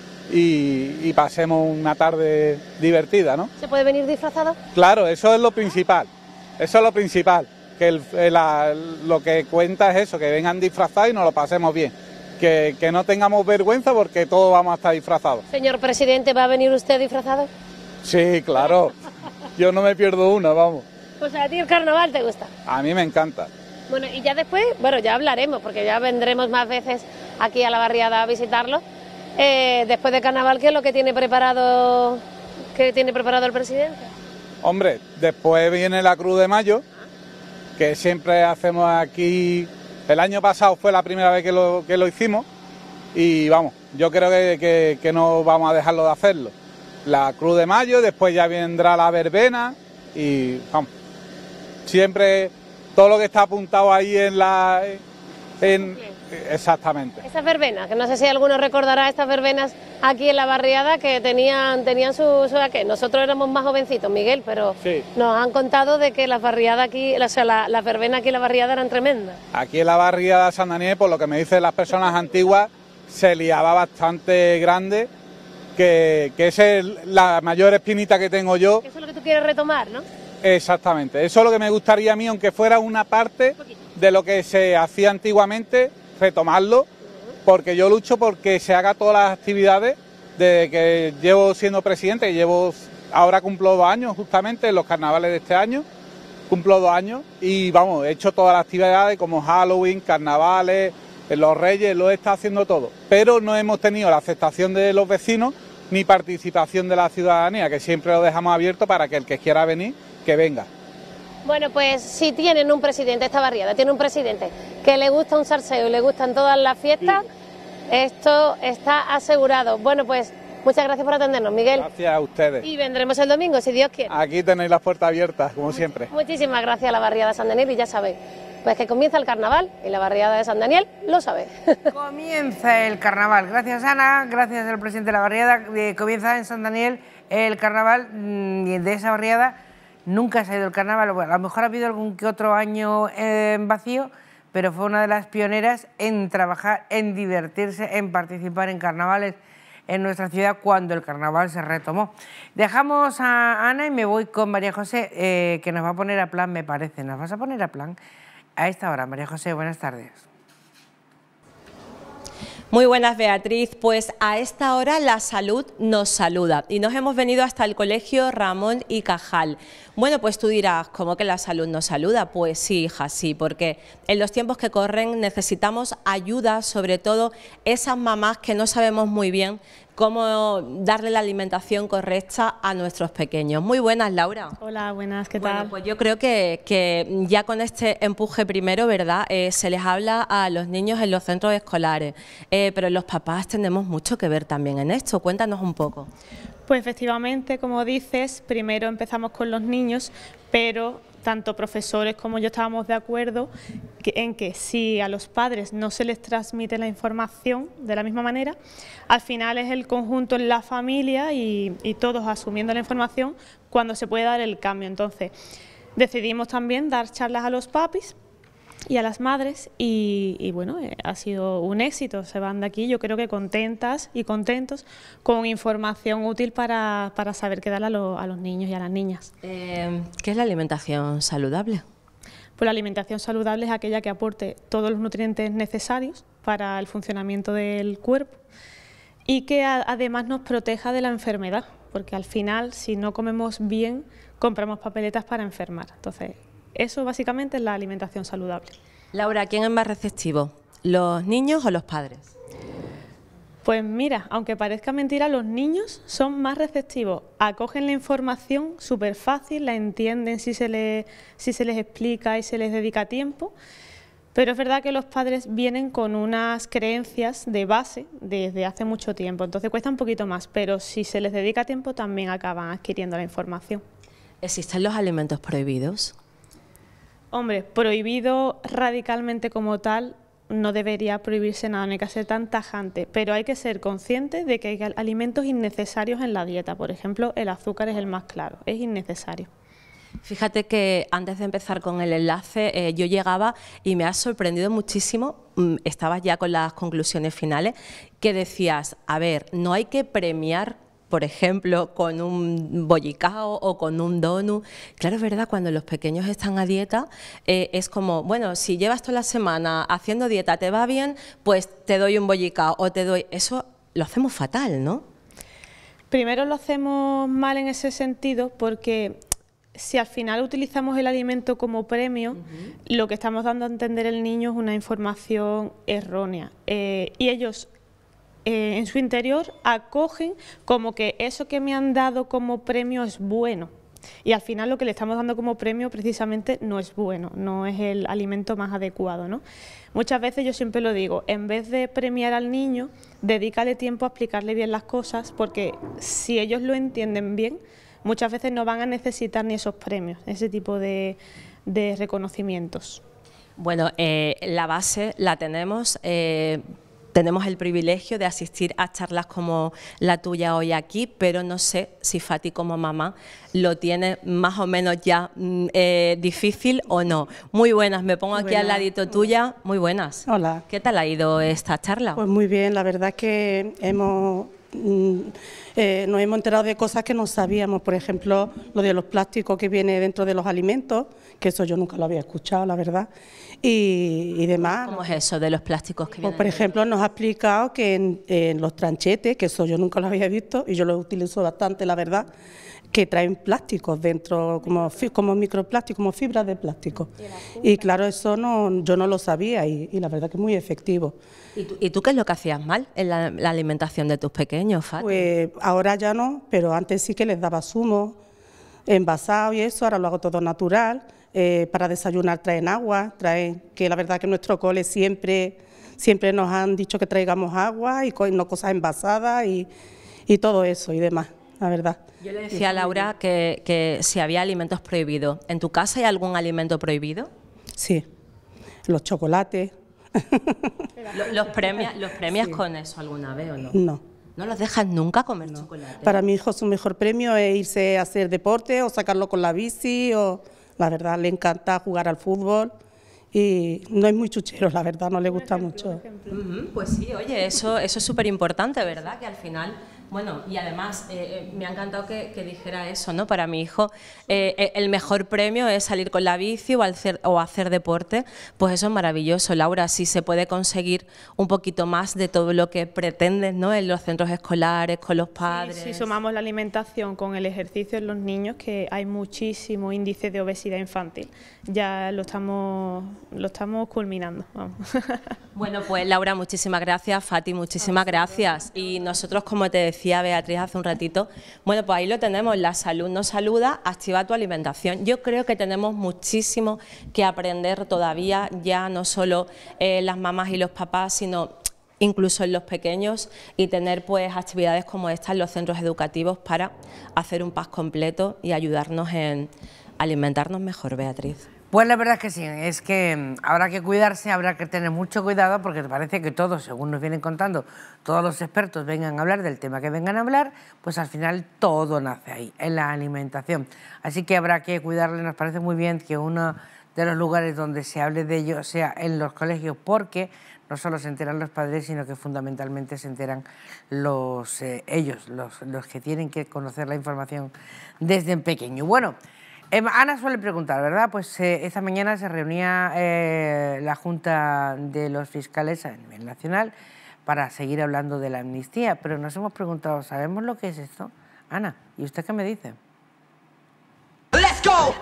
y, y pasemos una tarde divertida, ¿no? ¿Se puede venir disfrazado? Claro, eso es lo principal, eso es lo principal, que el, la, lo que cuenta es eso, que vengan disfrazados y nos lo pasemos bien, que, que no tengamos vergüenza porque todos vamos a estar disfrazados. Señor presidente, ¿va a venir usted disfrazado? Sí, claro, yo no me pierdo una, vamos. Pues a ti el carnaval te gusta. A mí me encanta. Bueno, y ya después, bueno, ya hablaremos, porque ya vendremos más veces aquí a la barriada a visitarlo. Eh, después de carnaval, ¿qué es lo que tiene preparado, qué tiene preparado el presidente? Hombre, después viene la Cruz de Mayo, que siempre hacemos aquí. El año pasado fue la primera vez que lo, que lo hicimos y vamos, yo creo que, que, que no vamos a dejarlo de hacerlo. La Cruz de Mayo, después ya vendrá la verbena y vamos, siempre todo lo que está apuntado ahí en la... En, exactamente. Esas verbenas, que no sé si alguno recordará estas verbenas aquí en la barriada que tenían tenían su, su que nosotros éramos más jovencitos, Miguel, pero sí, nos han contado de que las barriadas aquí, o sea, la- las verbenas aquí en la barriada eran tremendas. Aquí en la barriada de San Daniel, por lo que me dicen las personas antiguas, se liaba bastante grande, que, que esa es la mayor espinita que tengo yo. Eso es lo que tú quieres retomar, ¿no? Exactamente, eso es lo que me gustaría a mí, aunque fuera una parte de lo que se hacía antiguamente, retomarlo, porque yo lucho porque se haga todas las actividades desde que llevo siendo presidente, que llevo, ahora cumplo dos años justamente en los carnavales de este año, cumplo dos años y vamos, he hecho todas las actividades como Halloween, carnavales, los Reyes, lo he estado haciendo todo, pero no hemos tenido la aceptación de los vecinos ni participación de la ciudadanía, que siempre lo dejamos abierto para que el que quiera venir, que venga. Bueno, pues si tienen un presidente, esta barriada tiene un presidente que le gusta un salseo y le gustan todas las fiestas, esto está asegurado. Bueno, pues muchas gracias por atendernos, Miguel. Gracias a ustedes. Y vendremos el domingo, si Dios quiere. Aquí tenéis las puertas abiertas, como siempre. Muchísimas gracias a la barriada de San Daniel y ya sabéis, pues que comienza el carnaval y la barriada de San Daniel lo sabe. Comienza el carnaval. Gracias, Ana. Gracias al presidente de la barriada. Eh, comienza en San Daniel el carnaval mm, y de esa barriada nunca se ha ido el carnaval. Bueno, a lo mejor ha habido algún que otro año eh, en vacío, pero fue una de las pioneras en trabajar, en divertirse, en participar en carnavales en nuestra ciudad cuando el carnaval se retomó. Dejamos a Ana y me voy con María José, eh, que nos va a poner a plan, me parece. ¿Nos vas a poner a plan a esta hora? María José, buenas tardes. Muy buenas, Beatriz. Pues a esta hora la salud nos saluda y nos hemos venido hasta el Colegio Ramón y Cajal. Bueno, pues tú dirás, ¿cómo que la salud nos saluda? Pues sí, hija, sí, porque en los tiempos que corren necesitamos ayuda, sobre todo esas mamás que no sabemos muy bien cómo darle la alimentación correcta a nuestros pequeños. Muy buenas, Laura. Hola, buenas, ¿qué Bueno, tal? pues yo creo que, que ya con este empuje primero, ¿verdad? Eh, se les habla a los niños en los centros escolares, eh, pero los papás tenemos mucho que ver también en esto. Cuéntanos un poco. Pues efectivamente, como dices, primero empezamos con los niños, pero tanto profesores como yo estábamos de acuerdo que, en que si a los padres no se les transmite la información de la misma manera, al final es el conjunto en la familia y, y todos asumiendo la información cuando se puede dar el cambio. Entonces, decidimos también dar charlas a los papis y a las madres y, y bueno, eh, ha sido un éxito, se van de aquí yo creo que contentas y contentos con información útil para, para saber qué darle a, lo- a los niños y a las niñas. Eh, ¿Qué es la alimentación saludable? Pues la alimentación saludable es aquella que aporte todos los nutrientes necesarios para el funcionamiento del cuerpo y que a- además nos proteja de la enfermedad, porque al final si no comemos bien compramos papeletas para enfermar. Entonces, eso básicamente es la alimentación saludable. Laura, ¿quién es más receptivo? ¿Los niños o los padres? Pues mira, aunque parezca mentira, los niños son más receptivos, acogen la información súper fácil, la entienden si se, les, si se les explica y se les dedica tiempo, pero es verdad que los padres vienen con unas creencias de base desde hace mucho tiempo, entonces cuesta un poquito más, pero si se les dedica tiempo también acaban adquiriendo la información. ¿Existen los alimentos prohibidos? Hombre, prohibido radicalmente como tal, no debería prohibirse nada, no hay que ser tan tajante, pero hay que ser consciente de que hay alimentos innecesarios en la dieta. Por ejemplo, el azúcar es el más claro, es innecesario. Fíjate que antes de empezar con el enlace, eh, yo llegaba y me ha sorprendido muchísimo, mmm, estabas ya con las conclusiones finales, que decías, a ver, no hay que premiar, por ejemplo, con un bollicao o con un donut. Claro, es verdad, cuando los pequeños están a dieta, eh, es como, bueno, si llevas toda la semana haciendo dieta, te va bien, pues te doy un bollicao o te doy... Eso lo hacemos fatal, ¿no? Primero lo hacemos mal en ese sentido porque si al final utilizamos el alimento como premio, uh-huh. lo que estamos dando a entender al niño es una información errónea. Eh, y ellos eh, en su interior acogen como que eso que me han dado como premio es bueno. Y al final lo que le estamos dando como premio precisamente no es bueno, no es el alimento más adecuado, ¿no? Muchas veces yo siempre lo digo, en vez de premiar al niño, dedícale tiempo a explicarle bien las cosas, porque si ellos lo entienden bien, muchas veces no van a necesitar ni esos premios, ese tipo de, de reconocimientos. Bueno, eh, la base la tenemos, eh, tenemos el privilegio de asistir a charlas como la tuya hoy aquí, pero no sé si Fati como mamá lo tiene más o menos ya eh, difícil o no. Muy buenas, me pongo aquí al ladito tuya, muy buenas. Hola. ¿Qué tal ha ido esta charla? Pues muy bien, la verdad es que hemos... Eh, nos hemos enterado de cosas que no sabíamos, por ejemplo, lo de los plásticos que viene dentro de los alimentos, que eso yo nunca lo había escuchado, la verdad, y, y demás. ¿Cómo es eso de los plásticos que pues, vienen? Por ejemplo, nos ha explicado que en, en los tranchetes, que eso yo nunca lo había visto, y yo lo utilizo bastante, la verdad, que traen plásticos dentro, como, como microplásticos, como fibras de plástico. Y claro, eso no, yo no lo sabía y, y la verdad que es muy efectivo. ¿Y tú, ¿Y tú qué es lo que hacías mal en la, la alimentación de tus pequeños, Fati? Pues ahora ya no, pero antes sí que les daba zumo, envasado y eso, ahora lo hago todo natural. Eh, para desayunar traen agua, traen, que la verdad que en nuestro cole siempre, siempre nos han dicho que traigamos agua y co no cosas envasadas y, y todo eso y demás, la verdad. Yo le decía a Laura que, que si había alimentos prohibidos. ¿En tu casa hay algún alimento prohibido? Sí, los chocolates. ¿Los, los premias, los premias Sí. con eso alguna vez o no? No. ¿No los dejas nunca comer chocolate? Para mi hijo su mejor premio es irse a hacer deporte o sacarlo con la bici o la verdad le encanta jugar al fútbol y no es muy chuchero, la verdad, no le gusta mucho. Uh-huh, pues sí, oye, eso, eso es súper importante, ¿verdad? Que al final, bueno, y además eh, eh, me ha encantado que, que dijera eso, ¿no? Para mi hijo, eh, el mejor premio es salir con la bici o hacer, o hacer deporte, pues eso es maravilloso. Laura, si se puede conseguir un poquito más de todo lo que pretendes, ¿no? En los centros escolares, con los padres. Si sumamos la alimentación con el ejercicio en los niños, que hay muchísimo índice de obesidad infantil, ya lo estamos, lo estamos culminando. Vamos. Bueno, pues Laura, muchísimas gracias, Fati, muchísimas gracias. Y nosotros, como te decía Beatriz hace un ratito, bueno, pues ahí lo tenemos, la salud nos saluda, activa tu alimentación. Yo creo que tenemos muchísimo que aprender todavía, ya no solo eh, las mamás y los papás, sino incluso en los pequeños, y tener pues actividades como estas en los centros educativos para hacer un pack completo y ayudarnos en alimentarnos mejor, Beatriz. Pues la verdad es que sí, es que habrá que cuidarse, habrá que tener mucho cuidado porque parece que todos, según nos vienen contando, todos los expertos vengan a hablar del tema que vengan a hablar, pues al final todo nace ahí, en la alimentación. Así que habrá que cuidarle, nos parece muy bien que uno de los lugares donde se hable de ello sea en los colegios, porque no solo se enteran los padres, sino que fundamentalmente se enteran los, eh, ellos, los, los que tienen que conocer la información desde pequeño. Bueno, Eh, Ana suele preguntar, ¿verdad? Pues eh, esta mañana se reunía eh, la Junta de los Fiscales a nivel nacional para seguir hablando de la amnistía, pero nos hemos preguntado, ¿sabemos lo que es esto? Ana, ¿y usted qué me dice? ¡Let's go!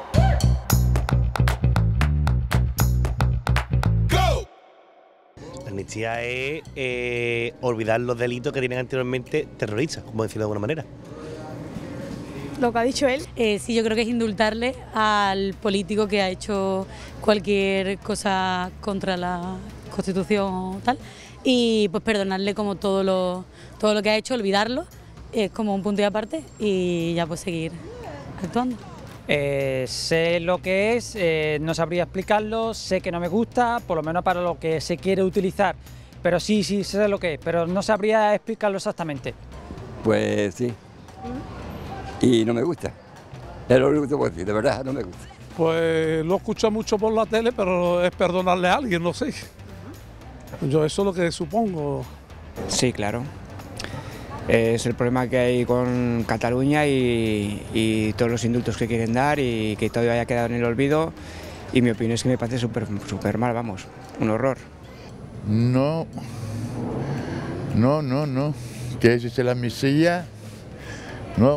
La amnistía es eh, olvidar los delitos que tienen anteriormente terroristas, como decirlo de alguna manera. Lo que ha dicho él. Eh, sí, yo creo que es indultarle al político que ha hecho cualquier cosa contra la Constitución o tal, y pues perdonarle como todo lo, todo lo que ha hecho, olvidarlo, es como un punto y aparte, y ya pues seguir actuando. Eh, sé lo que es, eh, no sabría explicarlo, sé que no me gusta, por lo menos para lo que se quiere utilizar, pero sí, sí, sé lo que es, pero no sabría explicarlo exactamente. Pues sí. Y no me gusta. Es lo único que te puedo decir, de verdad, no me gusta. Pues lo escucho mucho por la tele, pero es perdonarle a alguien, no sé. Yo eso es lo que supongo. Sí, claro. Es el problema que hay con Cataluña y, y todos los indultos que quieren dar y que todo haya quedado en el olvido. Y mi opinión es que me parece súper súper mal, vamos, un horror. No, no, no, no. ¿Qué es la misilla? No.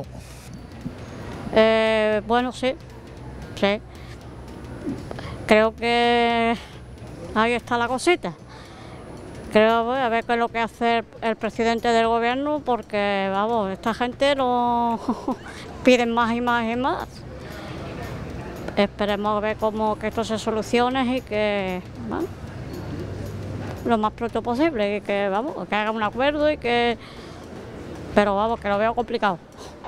Eh, bueno, sí, sí. Creo que ahí está la cosita. Creo, voy a ver qué es lo que hace el, el presidente del gobierno, porque, vamos, esta gente no piden más y más y más. Esperemos a ver cómo que esto se solucione y que, bueno, lo más pronto posible, y que, vamos, que haga un acuerdo y que... Pero, vamos, que lo veo complicado.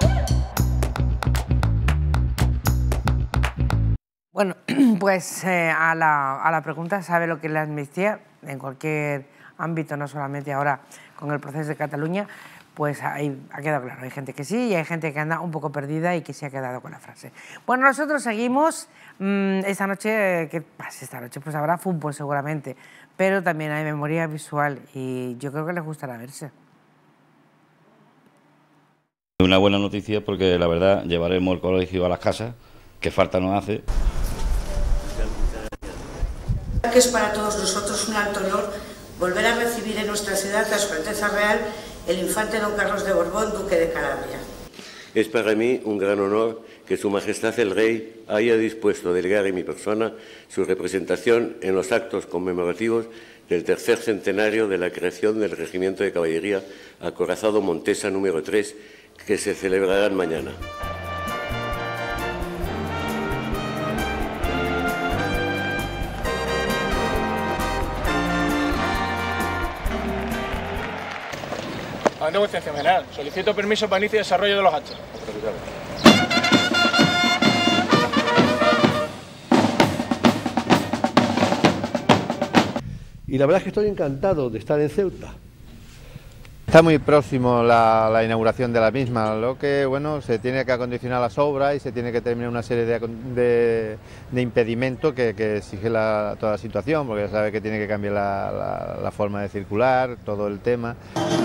Bueno, pues eh, a, la, a la pregunta, ¿sabe lo que es la amnistía? En cualquier ámbito, no solamente ahora con el proceso de Cataluña, pues ahí ha quedado claro. Hay gente que sí y hay gente que anda un poco perdida y que se ha quedado con la frase. Bueno, nosotros seguimos. Mmm, esta noche, ¿qué pasa esta noche? Pues habrá fútbol seguramente, pero también hay memoria visual y yo creo que les gustará verse. Una buena noticia porque la verdad llevaremos el colegio a las casas, que falta nos hace. Que es para todos nosotros un alto honor volver a recibir en nuestra ciudad a Su Alteza Real el infante don Carlos de Borbón, duque de Calabria. Es para mí un gran honor que Su Majestad el Rey haya dispuesto a delegar en mi persona su representación en los actos conmemorativos del tercer centenario de la creación del Regimiento de Caballería Acorazado Montesa número tres, que se celebrarán mañana. A negociación general. Solicito permiso para inicio y desarrollo de los actos. Y la verdad es que estoy encantado de estar en Ceuta. Está muy próximo la, la inauguración de la misma, lo que bueno, se tiene que acondicionar las obras y se tiene que terminar una serie de, de, de impedimentos que, que exige la, toda la situación, porque ya sabe que tiene que cambiar la, la, la forma de circular, todo el tema.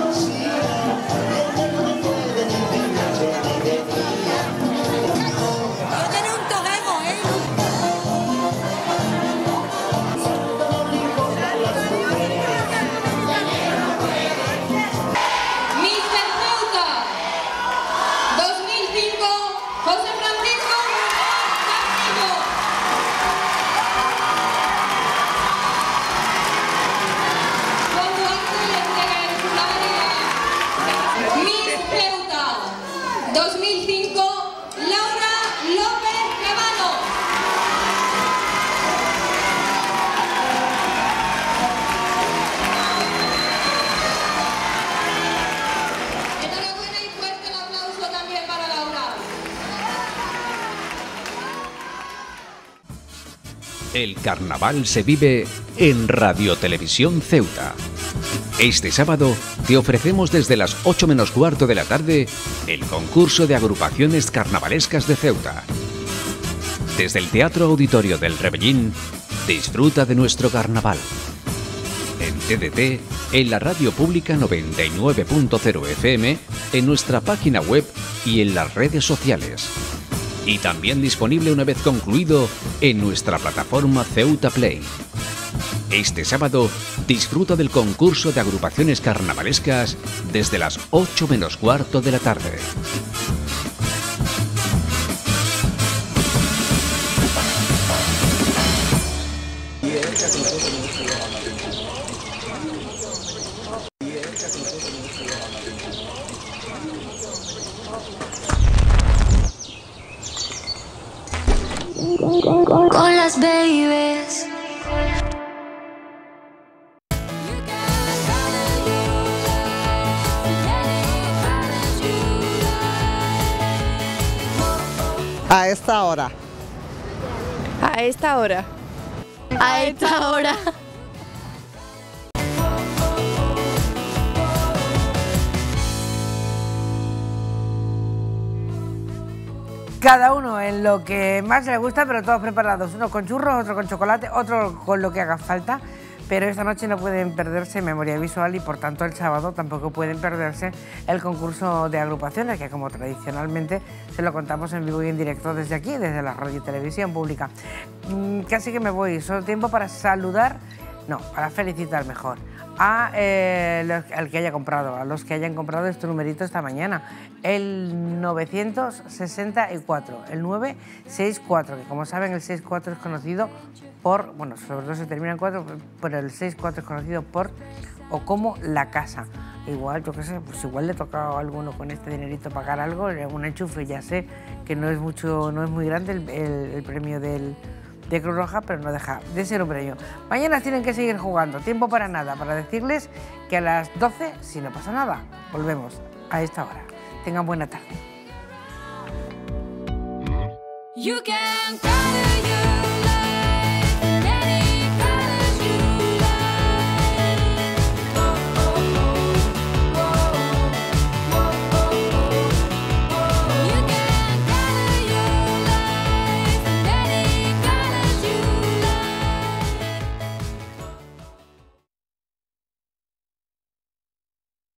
El carnaval se vive en Radio Televisión Ceuta. Este sábado te ofrecemos desde las ocho menos cuarto de la tarde el concurso de agrupaciones carnavalescas de Ceuta. Desde el Teatro Auditorio del Rebellín, disfruta de nuestro carnaval. En T D T, en la radio pública noventa y nueve punto cero F M, en nuestra página web y en las redes sociales. Y también disponible una vez concluido en nuestra plataforma Ceuta Play. Este sábado disfruta del concurso de agrupaciones carnavalescas desde las ocho menos cuarto de la tarde. Con las babies. A esta hora. A esta hora. A esta hora. cada uno en lo que más le gusta, pero todos preparados, uno con churros, otro con chocolate, otro con lo que haga falta. Pero esta noche no pueden perderse memoria visual y por tanto el sábado tampoco pueden perderse el concurso de agrupaciones, que como tradicionalmente se lo contamos en vivo y en directo desde aquí, desde la radio y televisión pública. Mm, casi que me voy, solo tiempo para saludar, no, para felicitar mejor, a eh, los, al que haya comprado, a los que hayan comprado este numerito esta mañana, el novecientos sesenta y cuatro, el nueve seis cuatro, que como saben el sesenta y cuatro es conocido por, bueno, sobre todo se termina en cuatro, pero el sesenta y cuatro es conocido por o como la casa. Igual, yo qué sé, pues igual le toca a alguno con este dinerito pagar algo, un enchufe, ya sé que no es mucho, no es muy grande el, el, el premio del, de Cruz Roja, pero no deja de ser un premio. Mañana tienen que seguir jugando, tiempo para nada, para decirles que a las doce, si no pasa nada, volvemos a esta hora. Tengan buena tarde. You can